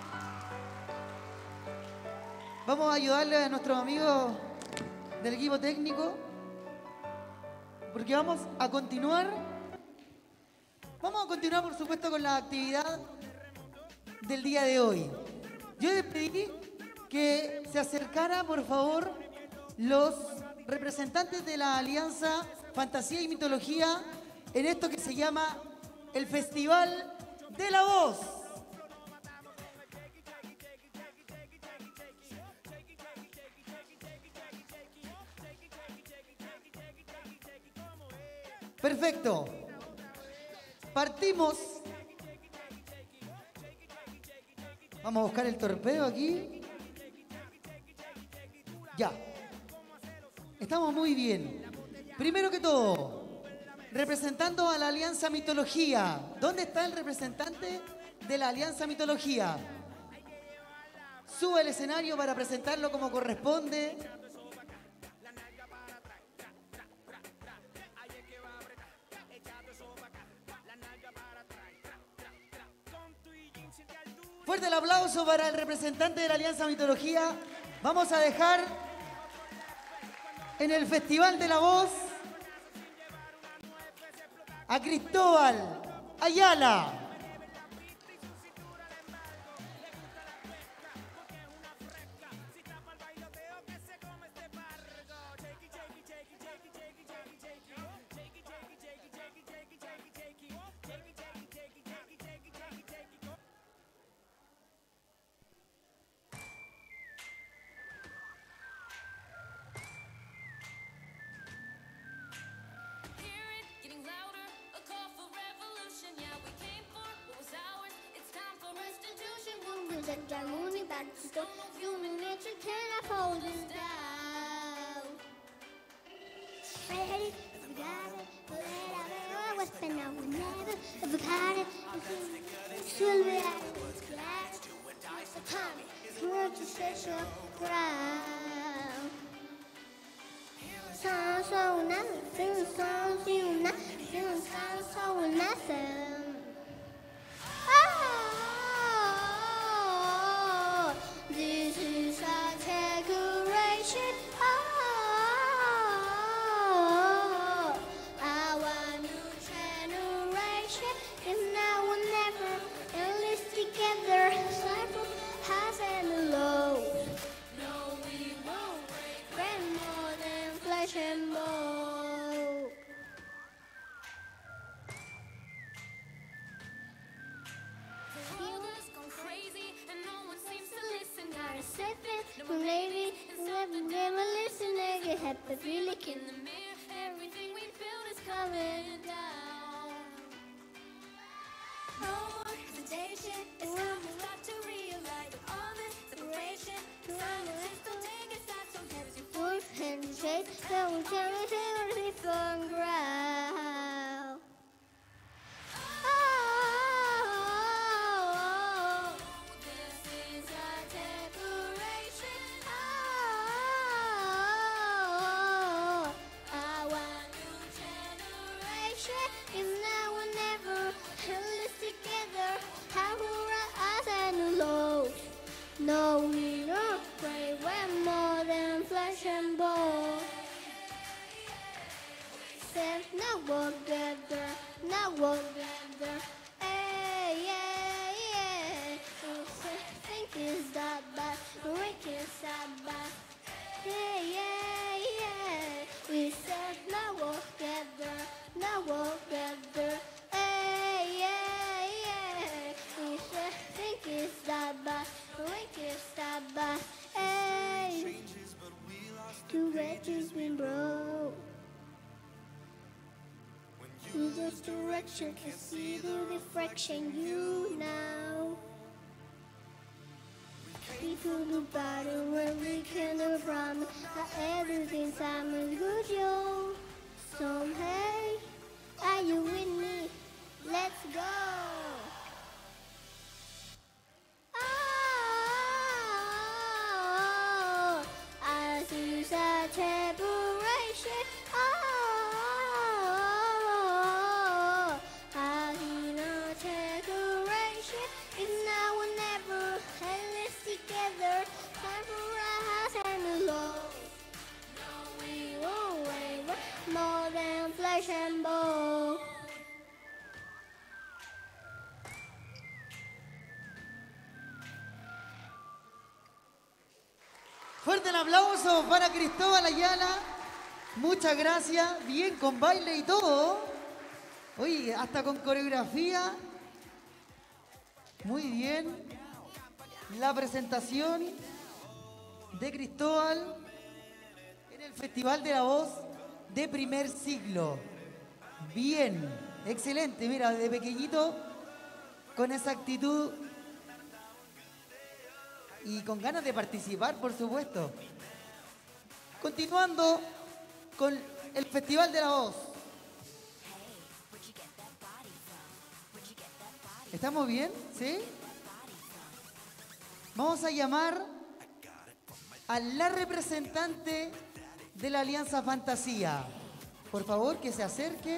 Vamos a ayudarle a nuestros amigos del equipo técnico, porque vamos a continuar. Por supuesto, con la actividad del día de hoy. Yo les pedí que se acercara, por favor, los representantes de la Alianza Fantasía y Mitología en esto que se llama el Festival de la Voz. Perfecto. Partimos. Vamos a buscar el torpedo aquí. Ya. Estamos muy bien. Primero que todo, representando a la Alianza Mitología. ¿Dónde está el representante de la Alianza Mitología? Sube al escenario para presentarlo como corresponde. Fuerte el aplauso para el representante de la Alianza Mitología. Vamos a dejar en el Festival de la Voz a Cristóbal Ayala. Human nature cannot hold us down. Ready, we got it. But I was spent now we never ever got it. Soon we have it. Upon it, it's worth to set your ground. Sounds so nothing, feeling sounds you not, feeling sounds so nothing. This is our decoration. Our new generation. If now or never, and live together, cycle highs and lows. No, we won't break more than flesh and bone. From lady, never listen, I get happy, feel like in the mirror. Everything we build is coming down. No more hesitation, it's time to start to realize that all this separation, time is to take us out. So here's your fourth handshake, that will tell us everything from ground. No, we don't pray, we're more than flesh and bone. Say, now we're together, now we're together. Hey, yeah, yeah. We say, think it's that bad, we can't stop back. Hey, yeah, yeah. We said, now we're together, now we're together. Hey, yeah, yeah. We said, think it's that bad. We can't stop by. Hey, two wedges been broke. In this direction, can see the reflection. You now. We feel the bottom where we can from. Everything time is good, yo. So hey, are you with me? Let's go. More than flesh and bone. Fuerte el aplauso para Cristóbal Ayala. Muchas gracias. Bien con baile y todo. Oye, hasta con coreografía. Muy bien. La presentación de Cristóbal en el Festival de la Voz de primer siglo. Bien, excelente. Mira, de pequeñito, con esa actitud y con ganas de participar, por supuesto. Continuando con el Festival de la Voz. ¿Estamos bien? ¿Sí? Vamos a llamar a la representante de la Alianza Fantasía. Por favor, que se acerque.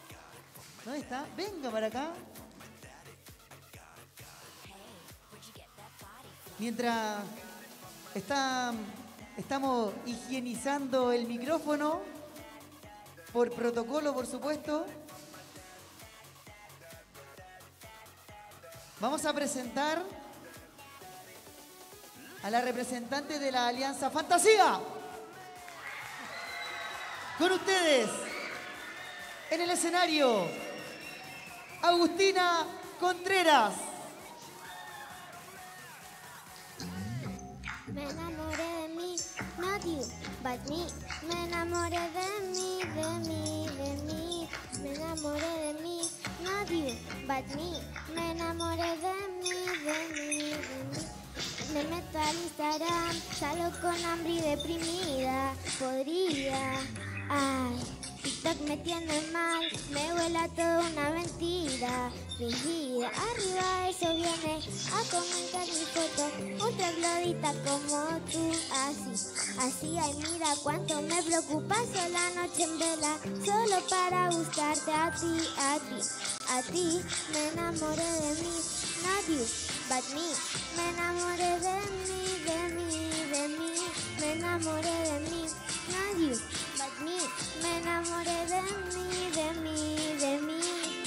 ¿Dónde está? Venga para acá. Mientras estamos higienizando el micrófono, por protocolo, por supuesto, vamos a presentar a la representante de la Alianza Fantasía. Con ustedes, en el escenario, Agustina Contreras. Me enamoré de mí, not you, but me. Me enamoré de mí, de mí, de mí. Me enamoré de mí, not you, but me. Me enamoré de mí, de mí, de mí. Me meto al Instagram, salgo con hambre y deprimida. Podría, ay, TikTok me tiene mal, me huela toda una mentira. Fingida, arriba eso viene a comentar mi foto. Otra glodita como tú, así, ay mira cuánto me preocupa sola noche en vela. Solo para buscarte a ti, me enamoré de mí, not you, but me. Me enamoré de mí, de mí, de mí. Me enamoré de mí, not you, but me. Me enamoré de mí, de mí, de mí.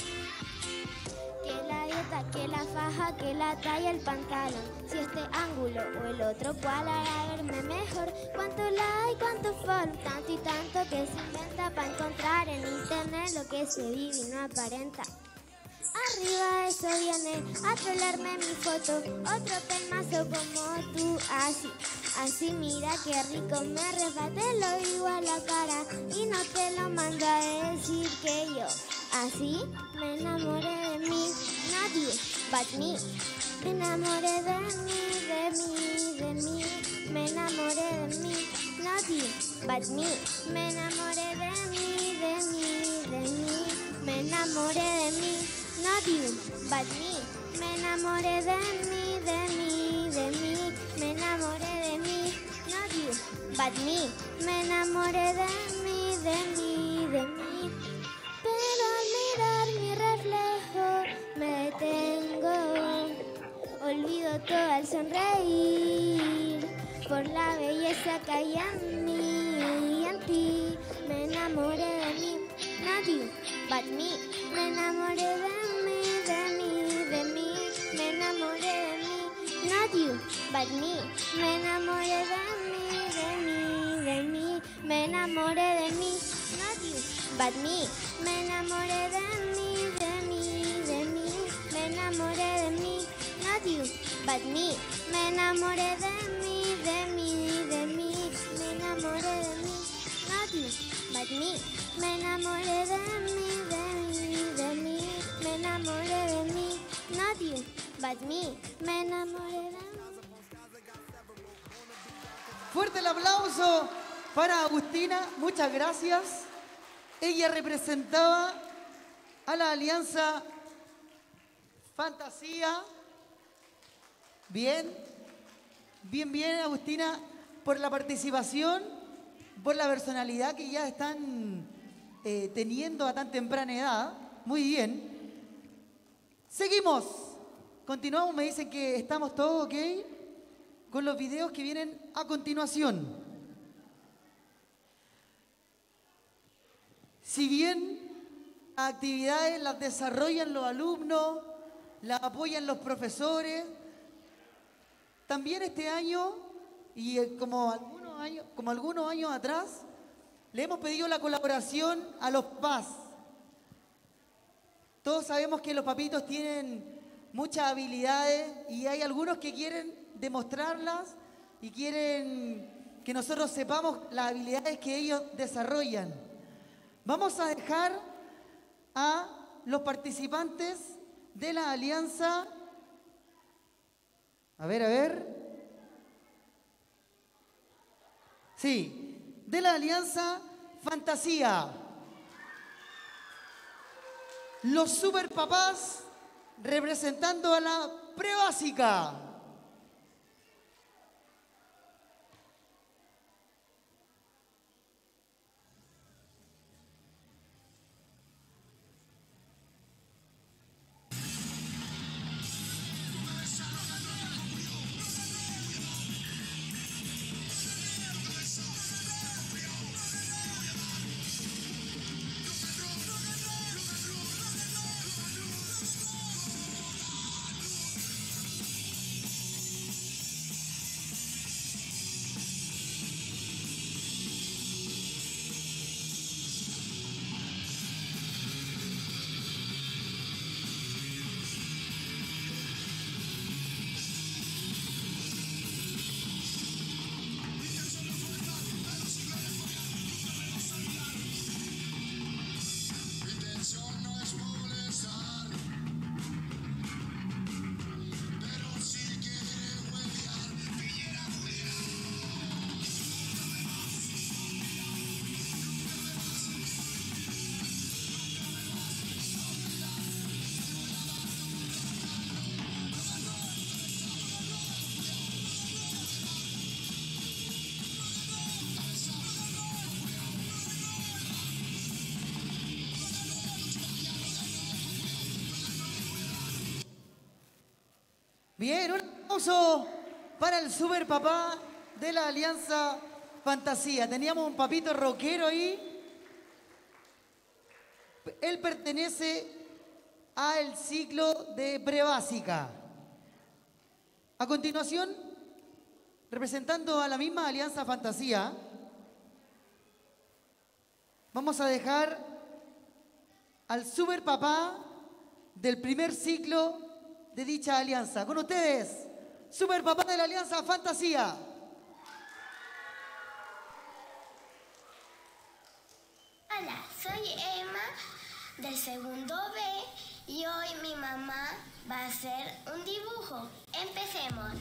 Que la dieta, que la faja, que la talla, el pantalón. Si este ángulo o el otro, ¿cuál hará verme mejor? ¿Cuánto like, cuánto follow? Tanto y tanto que se inventa para encontrar en internet lo que se vive y no aparenta. Arriba eso viene a trolarme mi foto. Otro pelmazo como tú, así mira qué rico me rebate, lo digo a la cara y no te lo mando a decir que yo así me enamoré de mí, not you, but me. Me enamoré de mí, de mí, de mí. Me enamoré de mí, not you, but me. Me enamoré de mí, de mí, de mí. Me enamoré de mí, not you, but me. Me enamoré de mí, de mí, de mí. Me enamoré de mí, not you, but me. Me enamoré de mí, de mí, de mí. Pero al mirar mi reflejo me detengo. Olvido todo al sonreír por la belleza que hay en mí y en ti. Me enamoré de mí, not you, but me. Me enamoré de mí, de mí, de mí. Me enamoré de mí, not you, but me. Me enamoré de mí, de mí, de mí. Me enamoré de mí, not you, but me. Me enamoré de mí, de mí, de mí. Me enamoré de mí, not you, but me. Me enamoré de mí, de mí, de mí. Me enamoré de mí, not you, but me. Me enamoré de mí, de mí, de mí. Me enamoré de mí, not you, but me. Me enamoré de mí. Fuerte el aplauso para Agustina, muchas gracias. Ella representaba a la Alianza Fantasía. Bien, bien, Agustina, por la participación, por la personalidad que ya están teniendo a tan temprana edad. Muy bien. Seguimos. Continuamos, me dicen que estamos todos ok con los videos que vienen a continuación. Si bien las actividades las desarrollan los alumnos, las apoyan los profesores, también este año, y como algunos años atrás, le hemos pedido la colaboración a los PAS. Todos sabemos que los papitos tienen muchas habilidades y hay algunos que quieren demostrarlas y quieren que nosotros sepamos las habilidades que ellos desarrollan. Vamos a dejar a los participantes de la Alianza. A ver. Sí, de la Alianza Fantasía. Los superpapás representando a la prebásica. Bien, un aplauso para el super papá de la Alianza Fantasía. Teníamos un papito rockero ahí. Él pertenece al ciclo de prebásica. A continuación, representando a la misma Alianza Fantasía, vamos a dejar al super papá del primer ciclo de dicha alianza. Con ustedes, super papá de la Alianza Fantasía. Hola, soy Emma del segundo B y hoy mi mamá va a hacer un dibujo. Empecemos.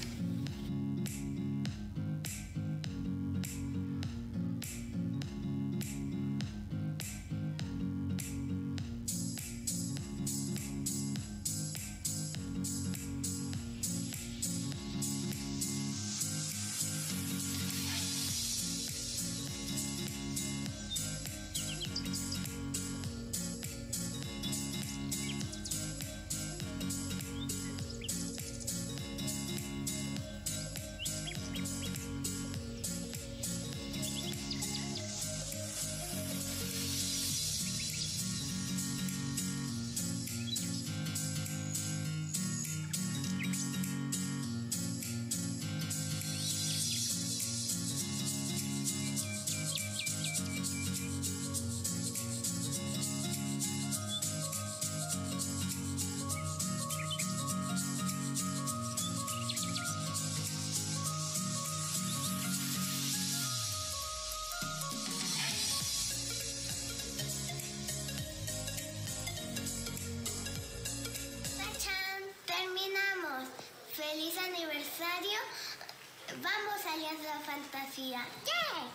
¡Feliz aniversario! ¡Vamos a Alianza Fantasía! ¡Yeah!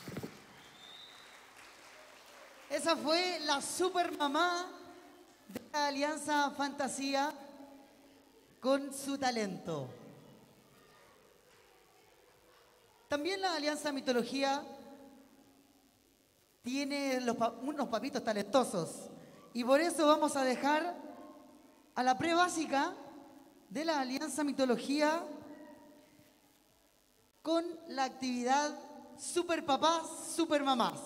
Esa fue la super mamá de la Alianza Fantasía con su talento. También la Alianza Mitología tiene unos papitos talentosos y por eso vamos a dejar a la prebásica de la Alianza Mitología con la actividad Super Papás, Super Mamás.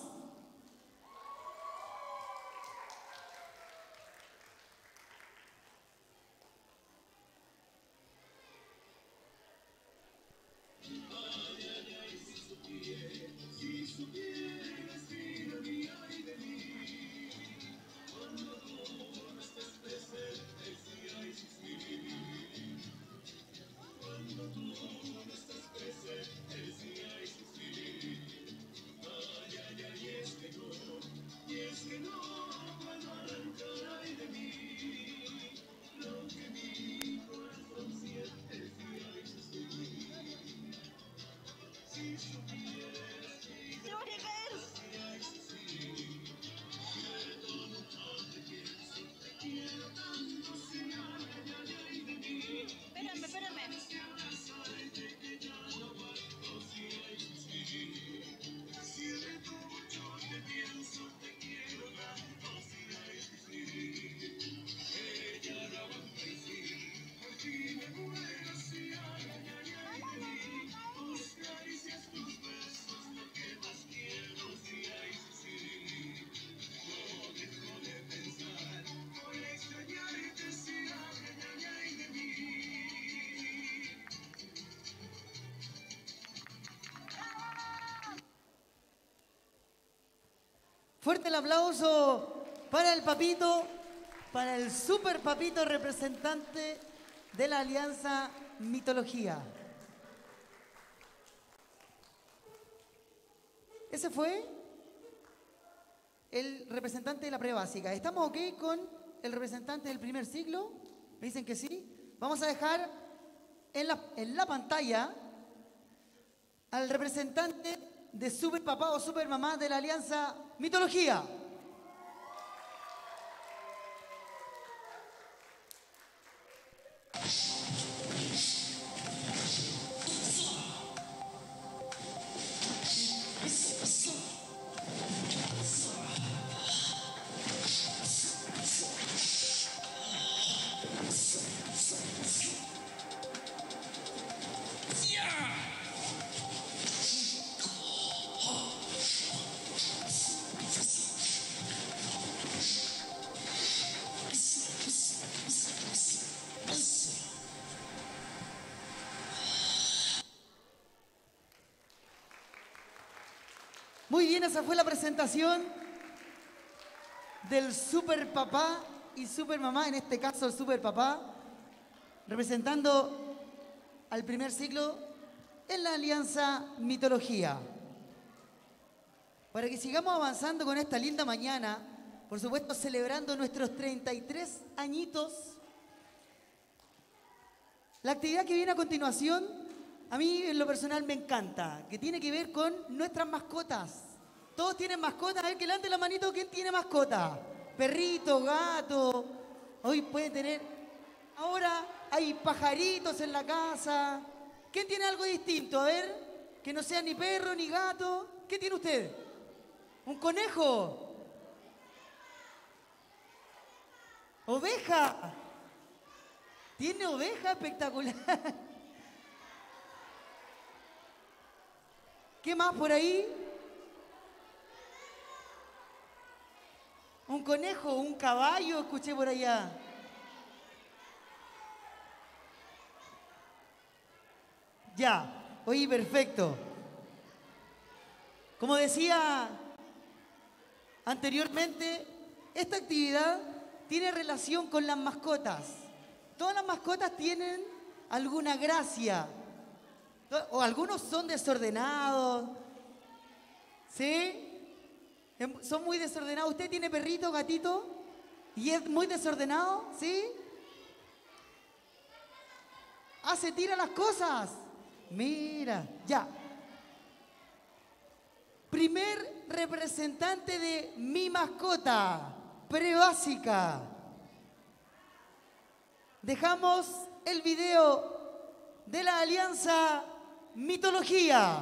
Fuerte el aplauso para el papito, para el super papito representante de la Alianza Mitología. Ese fue el representante de la prebásica. ¿Estamos ok con el representante del primer ciclo? ¿Me dicen que sí? Vamos a dejar en la pantalla al representante de Super Papá o Super Mamá de la Alianza Mitología. Muy bien, esa fue la presentación del super papá y super mamá, en este caso el super papá, representando al primer ciclo en la Alianza Mitología. Para que sigamos avanzando con esta linda mañana, por supuesto celebrando nuestros 33 añitos, la actividad que viene a continuación, a mí en lo personal me encanta, que tiene que ver con nuestras mascotas. Todos tienen mascotas, a ver que levante la manito, ¿quién tiene mascota? Perrito, gato, hoy pueden tener, ahora hay pajaritos en la casa. ¿Quién tiene algo distinto? A ver, que no sea ni perro ni gato. ¿Qué tiene usted? ¿Un conejo? ¿Oveja? ¿Tiene oveja? Espectacular. ¿Qué más por ahí? ¿Un conejo? ¿Un caballo? Escuché por allá. Ya, oye, perfecto. Como decía anteriormente, esta actividad tiene relación con las mascotas. Todas las mascotas tienen alguna gracia. O algunos son desordenados. ¿Sí? Son muy desordenados. ¿Usted tiene perrito, gatito? ¿Y es muy desordenado? ¿Sí? Ah, se tira las cosas. Mira, ya. Primer representante de Mi Mascota, prebásica. Dejamos el video de la Alianza Mitología.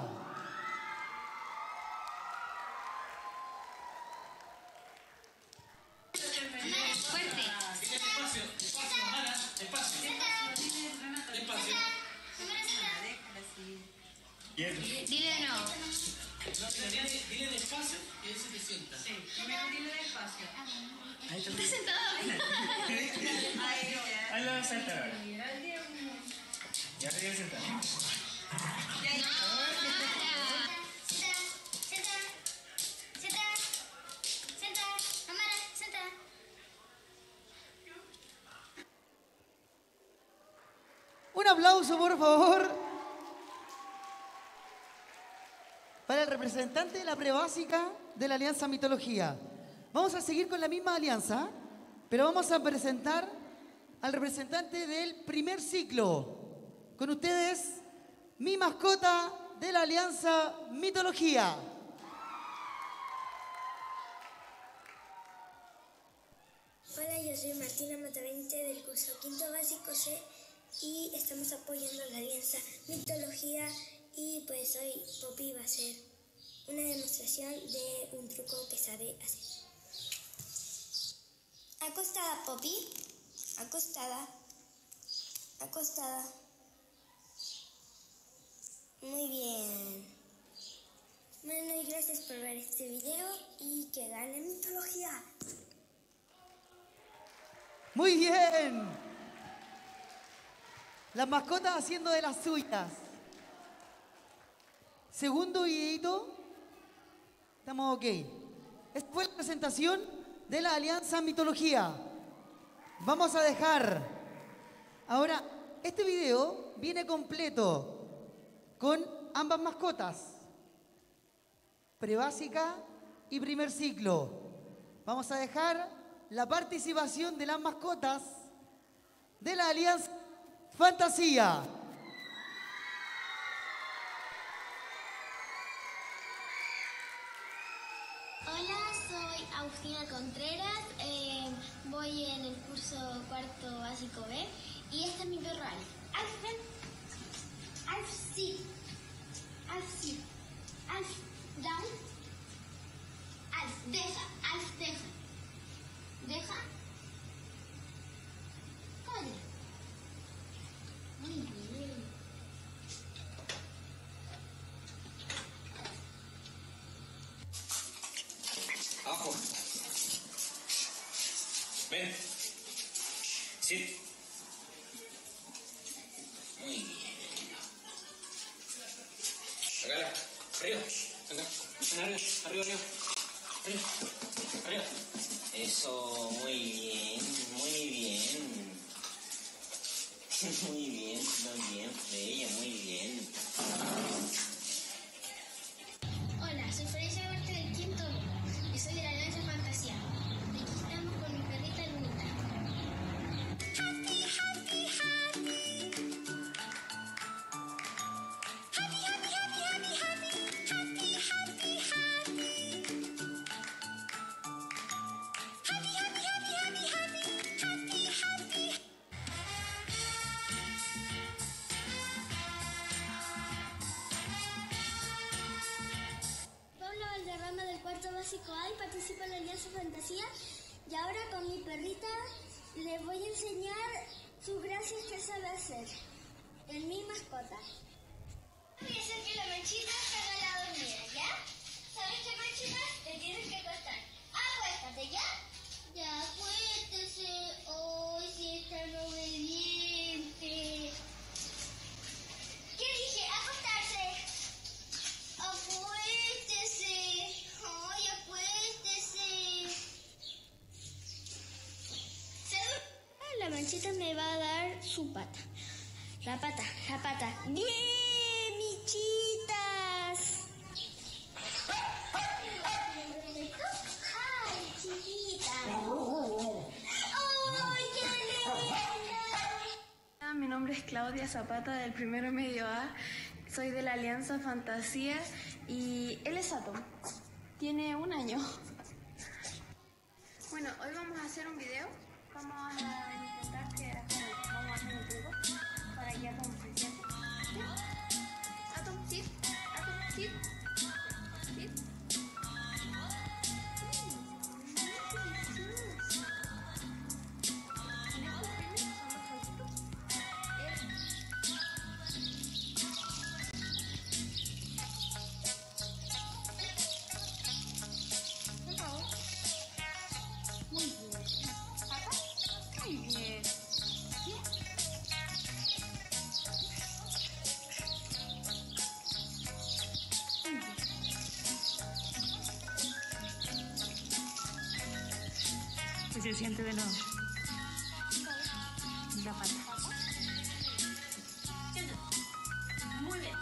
Dile de nuevo. Dile despacio y él se te sienta. Sí, dile despacio. Ahí está sentado. Ahí lo vas a sentar ahora. Ya te voy a sentar. Un aplauso, por favor, para el representante de la prebásica de la Alianza Mitología. Vamos a seguir con la misma alianza, pero vamos a presentar al representante del primer ciclo. Con ustedes, Mi Mascota de la Alianza Mitología. Hola, yo soy Martina Matavente del curso Quinto Básico C y estamos apoyando la Alianza Mitología y pues hoy Poppy va a hacer una demostración de un truco que sabe hacer. Acostada, Poppy. Acostada. Acostada. Muy bien. Bueno, y gracias por ver este video y que gane Mitología. Muy bien. Las mascotas haciendo de las suyas. Segundo videito. Estamos ok. Esta fue la presentación de la Alianza Mitología. Vamos a dejar. Ahora, este video viene completo con ambas mascotas. Prebásica y primer ciclo. Vamos a dejar la participación de las mascotas de la Alianza Fantasía. Hola, soy Agustina Contreras, voy en el curso cuarto básico B y este es mi perro Alf. Alf, ven. Alf, sí. Alf, sí. Alf, down. Alf, deja. Alf, deja. Deja. Corre. Muy bien. Abajo. Ven. Sí. Muy bien. Acá, arriba. Acá. Arriba, arriba, arriba. Arriba, arriba. Eso, muy bien, muy bien. Muy bien, bella, muy bien. Hola, soy Florencia Huerta del quinto grupo y soy de la Alianza Fantasía. Aquí estamos con mi perrita Lunita. Pablo Valderrama del cuarto básico A y participo en la Alianza Fantasía. Y ahora con mi perrita les voy a enseñar sus gracias que sabe hacer en mi mascota. Voy a hacer que la Manchita se haga la dormida, ¿ya? ¿Sabes qué, Manchita? Te tienes que acostar. Acuéstate, ¿ya? Ya, acuéstese. ¡Ay, si es tan obediente! ¿Qué dije? ¡Acostarse! ¡Acuéstese! ¡Ay, acuéstese! La Manchita me va a dar su pata. La pata, la pata. ¡Bien, michitas! ¡Ay, chiquita! ¡Ay, qué linda! Mi nombre es Claudia Zapata del primero medio A. Soy de la Alianza Fantasía y él es Atom. Tiene 1 año. Bueno, hoy vamos a hacer un video. Vamos a intentar vamos a hacer un truco para que Atom se siente. ¿Sí? Atom, sit. Atom, sit. Sit. Muy bien. ¿Acá? Muy bien. ¿Qué se siente de nuevo? La pata. Muy bien.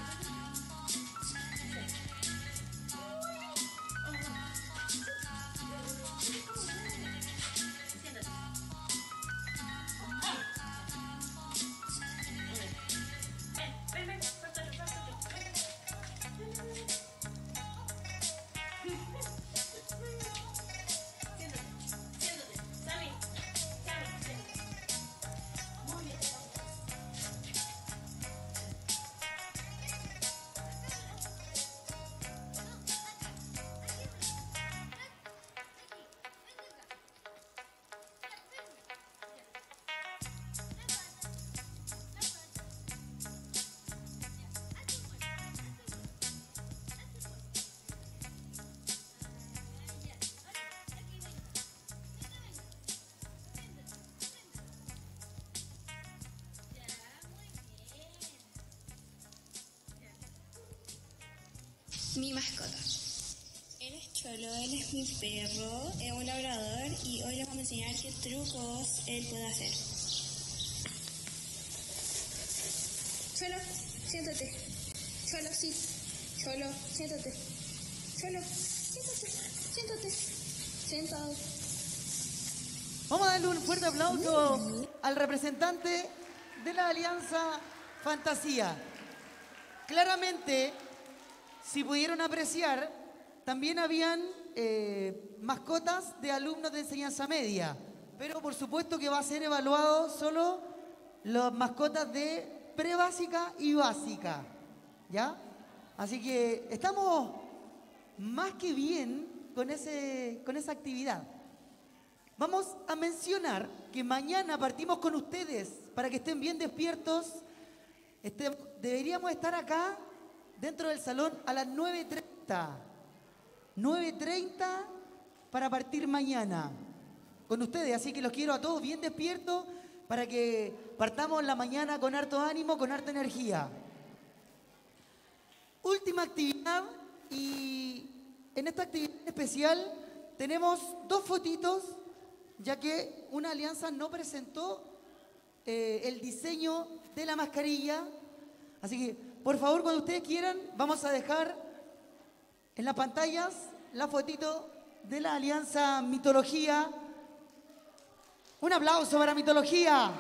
Mi mascota. Él es Cholo, él es mi perro, es un labrador y hoy les vamos a enseñar qué trucos él puede hacer. Cholo, siéntate. Cholo, sí. Cholo, siéntate. Cholo, siéntate. Siéntate. Sentado. Vamos a darle un fuerte aplauso al representante de la Alianza Fantasía. Claramente, si pudieron apreciar, también habían mascotas de alumnos de enseñanza media, pero por supuesto que va a ser evaluado solo las mascotas de prebásica y básica, ¿ya? Así que estamos más que bien con esa actividad. Vamos a mencionar que mañana partimos con ustedes para que estén bien despiertos. Deberíamos estar acá dentro del salón a las 9:30. 9:30 para partir mañana con ustedes. Así que los quiero a todos bien despiertos para que partamos la mañana con harto ánimo, con harta energía. Última actividad Y en esta actividad especial tenemos dos fotitos, ya que una alianza no presentó el diseño de la mascarilla. Así que, por favor, cuando ustedes quieran, vamos a dejar en las pantallas la fotito de la Alianza Mitología. Un aplauso para Mitología.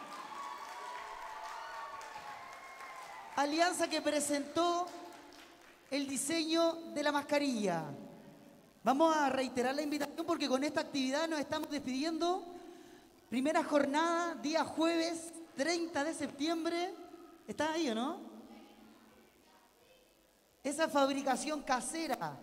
Alianza que presentó el diseño de la mascarilla. Vamos a reiterar la invitación porque con esta actividad nos estamos despidiendo. Primera jornada, día jueves 30 de septiembre. ¿Estás ahí o no? Esa fabricación casera.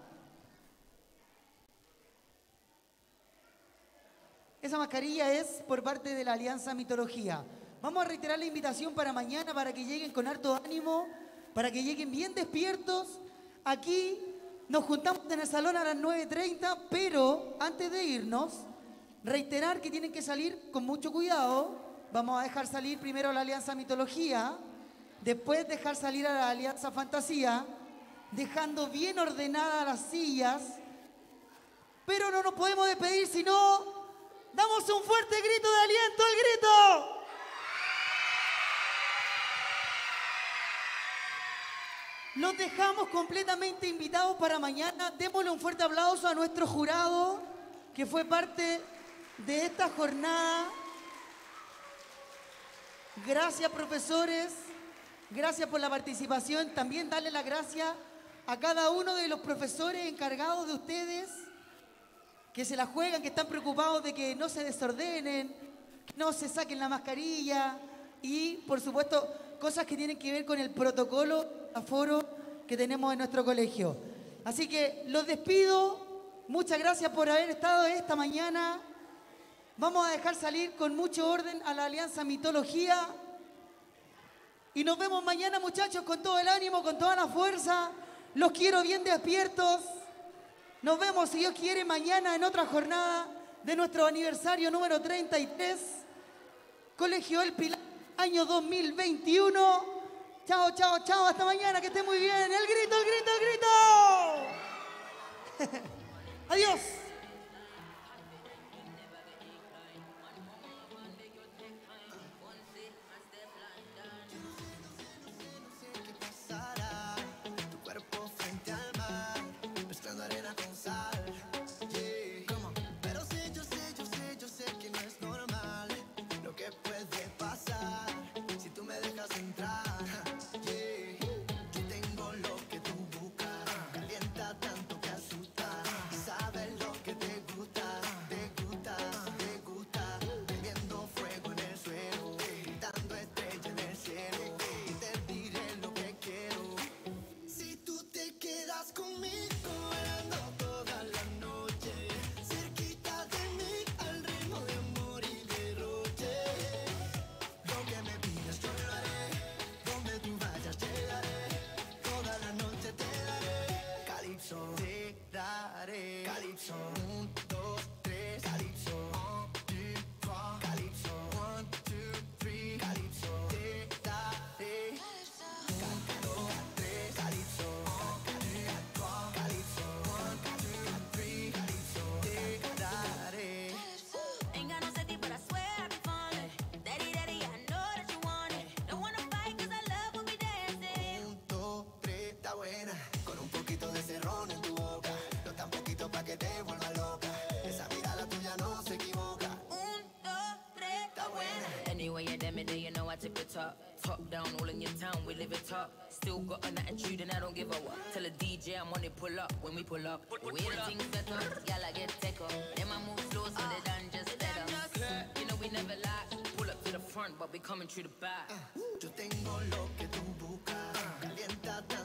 Esa mascarilla es por parte de la Alianza Mitología. Vamos a reiterar la invitación para mañana, para que lleguen con harto ánimo, para que lleguen bien despiertos. Aquí nos juntamos en el salón a las 9:30, pero antes de irnos, reiterar que tienen que salir con mucho cuidado. Vamos a dejar salir primero a la Alianza Mitología, después dejar salir a la Alianza Fantasía, dejando bien ordenadas las sillas. Pero no nos podemos despedir si no damos un fuerte grito de aliento, el grito. Los dejamos completamente invitados para mañana. Démosle un fuerte aplauso a nuestro jurado que fue parte de esta jornada. Gracias, profesores. Gracias por la participación. También darle las gracias a cada uno de los profesores encargados de ustedes, que se la juegan, que están preocupados de que no se desordenen, que no se saquen la mascarilla y, por supuesto, cosas que tienen que ver con el protocolo, aforo que tenemos en nuestro colegio. Así que los despido. Muchas gracias por haber estado esta mañana. Vamos a dejar salir con mucho orden a la Alianza Mitología. Y nos vemos mañana, muchachos, con todo el ánimo, con toda la fuerza. Los quiero bien despiertos. Nos vemos, si Dios quiere, mañana en otra jornada de nuestro aniversario número 33. Colegio El Pilar, año 2021. Chao, chao, chao. Hasta mañana, que esté muy bien. El grito, el grito, el grito. Adiós. Tu cuerpo frente al mar, mezclando arena con sal. Pero sí, yo sé que no es normal lo que puede pasar si tú me dejas entrar. Yo tengo lo que tú buscas, calienta tanto que asusta. Sabes lo que te gusta, prendiendo fuego en el suelo, gritando estrella en el cielo. Y te diré lo que quiero. Si tú te quedas conmigo, bailando toda la noche, cerquita de mí, al ritmo de amor y derroche. Lo que me pidas yo lo haré, donde tú vayas llegaré, toda la noche te daré. Calypso, te daré. Calypso, 1, 2, 3, Calypso, 1, 2, 3, Calypso, 1, 2, 3, Calypso, te daré. Ain't got no safety, but I swear I'll be falling. Daddy, daddy, I know that you want it. Don't wanna fight, cause I love when we dancing. 1, 2, 3, está buena. Con un poquito de cerrón en tu boca. No tan poquito pa' que te vuelva loca. Esa mirada tuya no se equivoca. 1, 2, 3, está buena. Anyway, you damn it, you know I tip it top. Top down, all in your town, we live it top. Still got an attitude and I don't give a what. Tell a DJ I'm on it, pull up when we pull up. We the things set up, y'all I get take up. Then I move slow so they done just let up. You know we never lie. Pull up to the front, but we coming through the back. Yo tengo lo que tú buscas, calienta tanto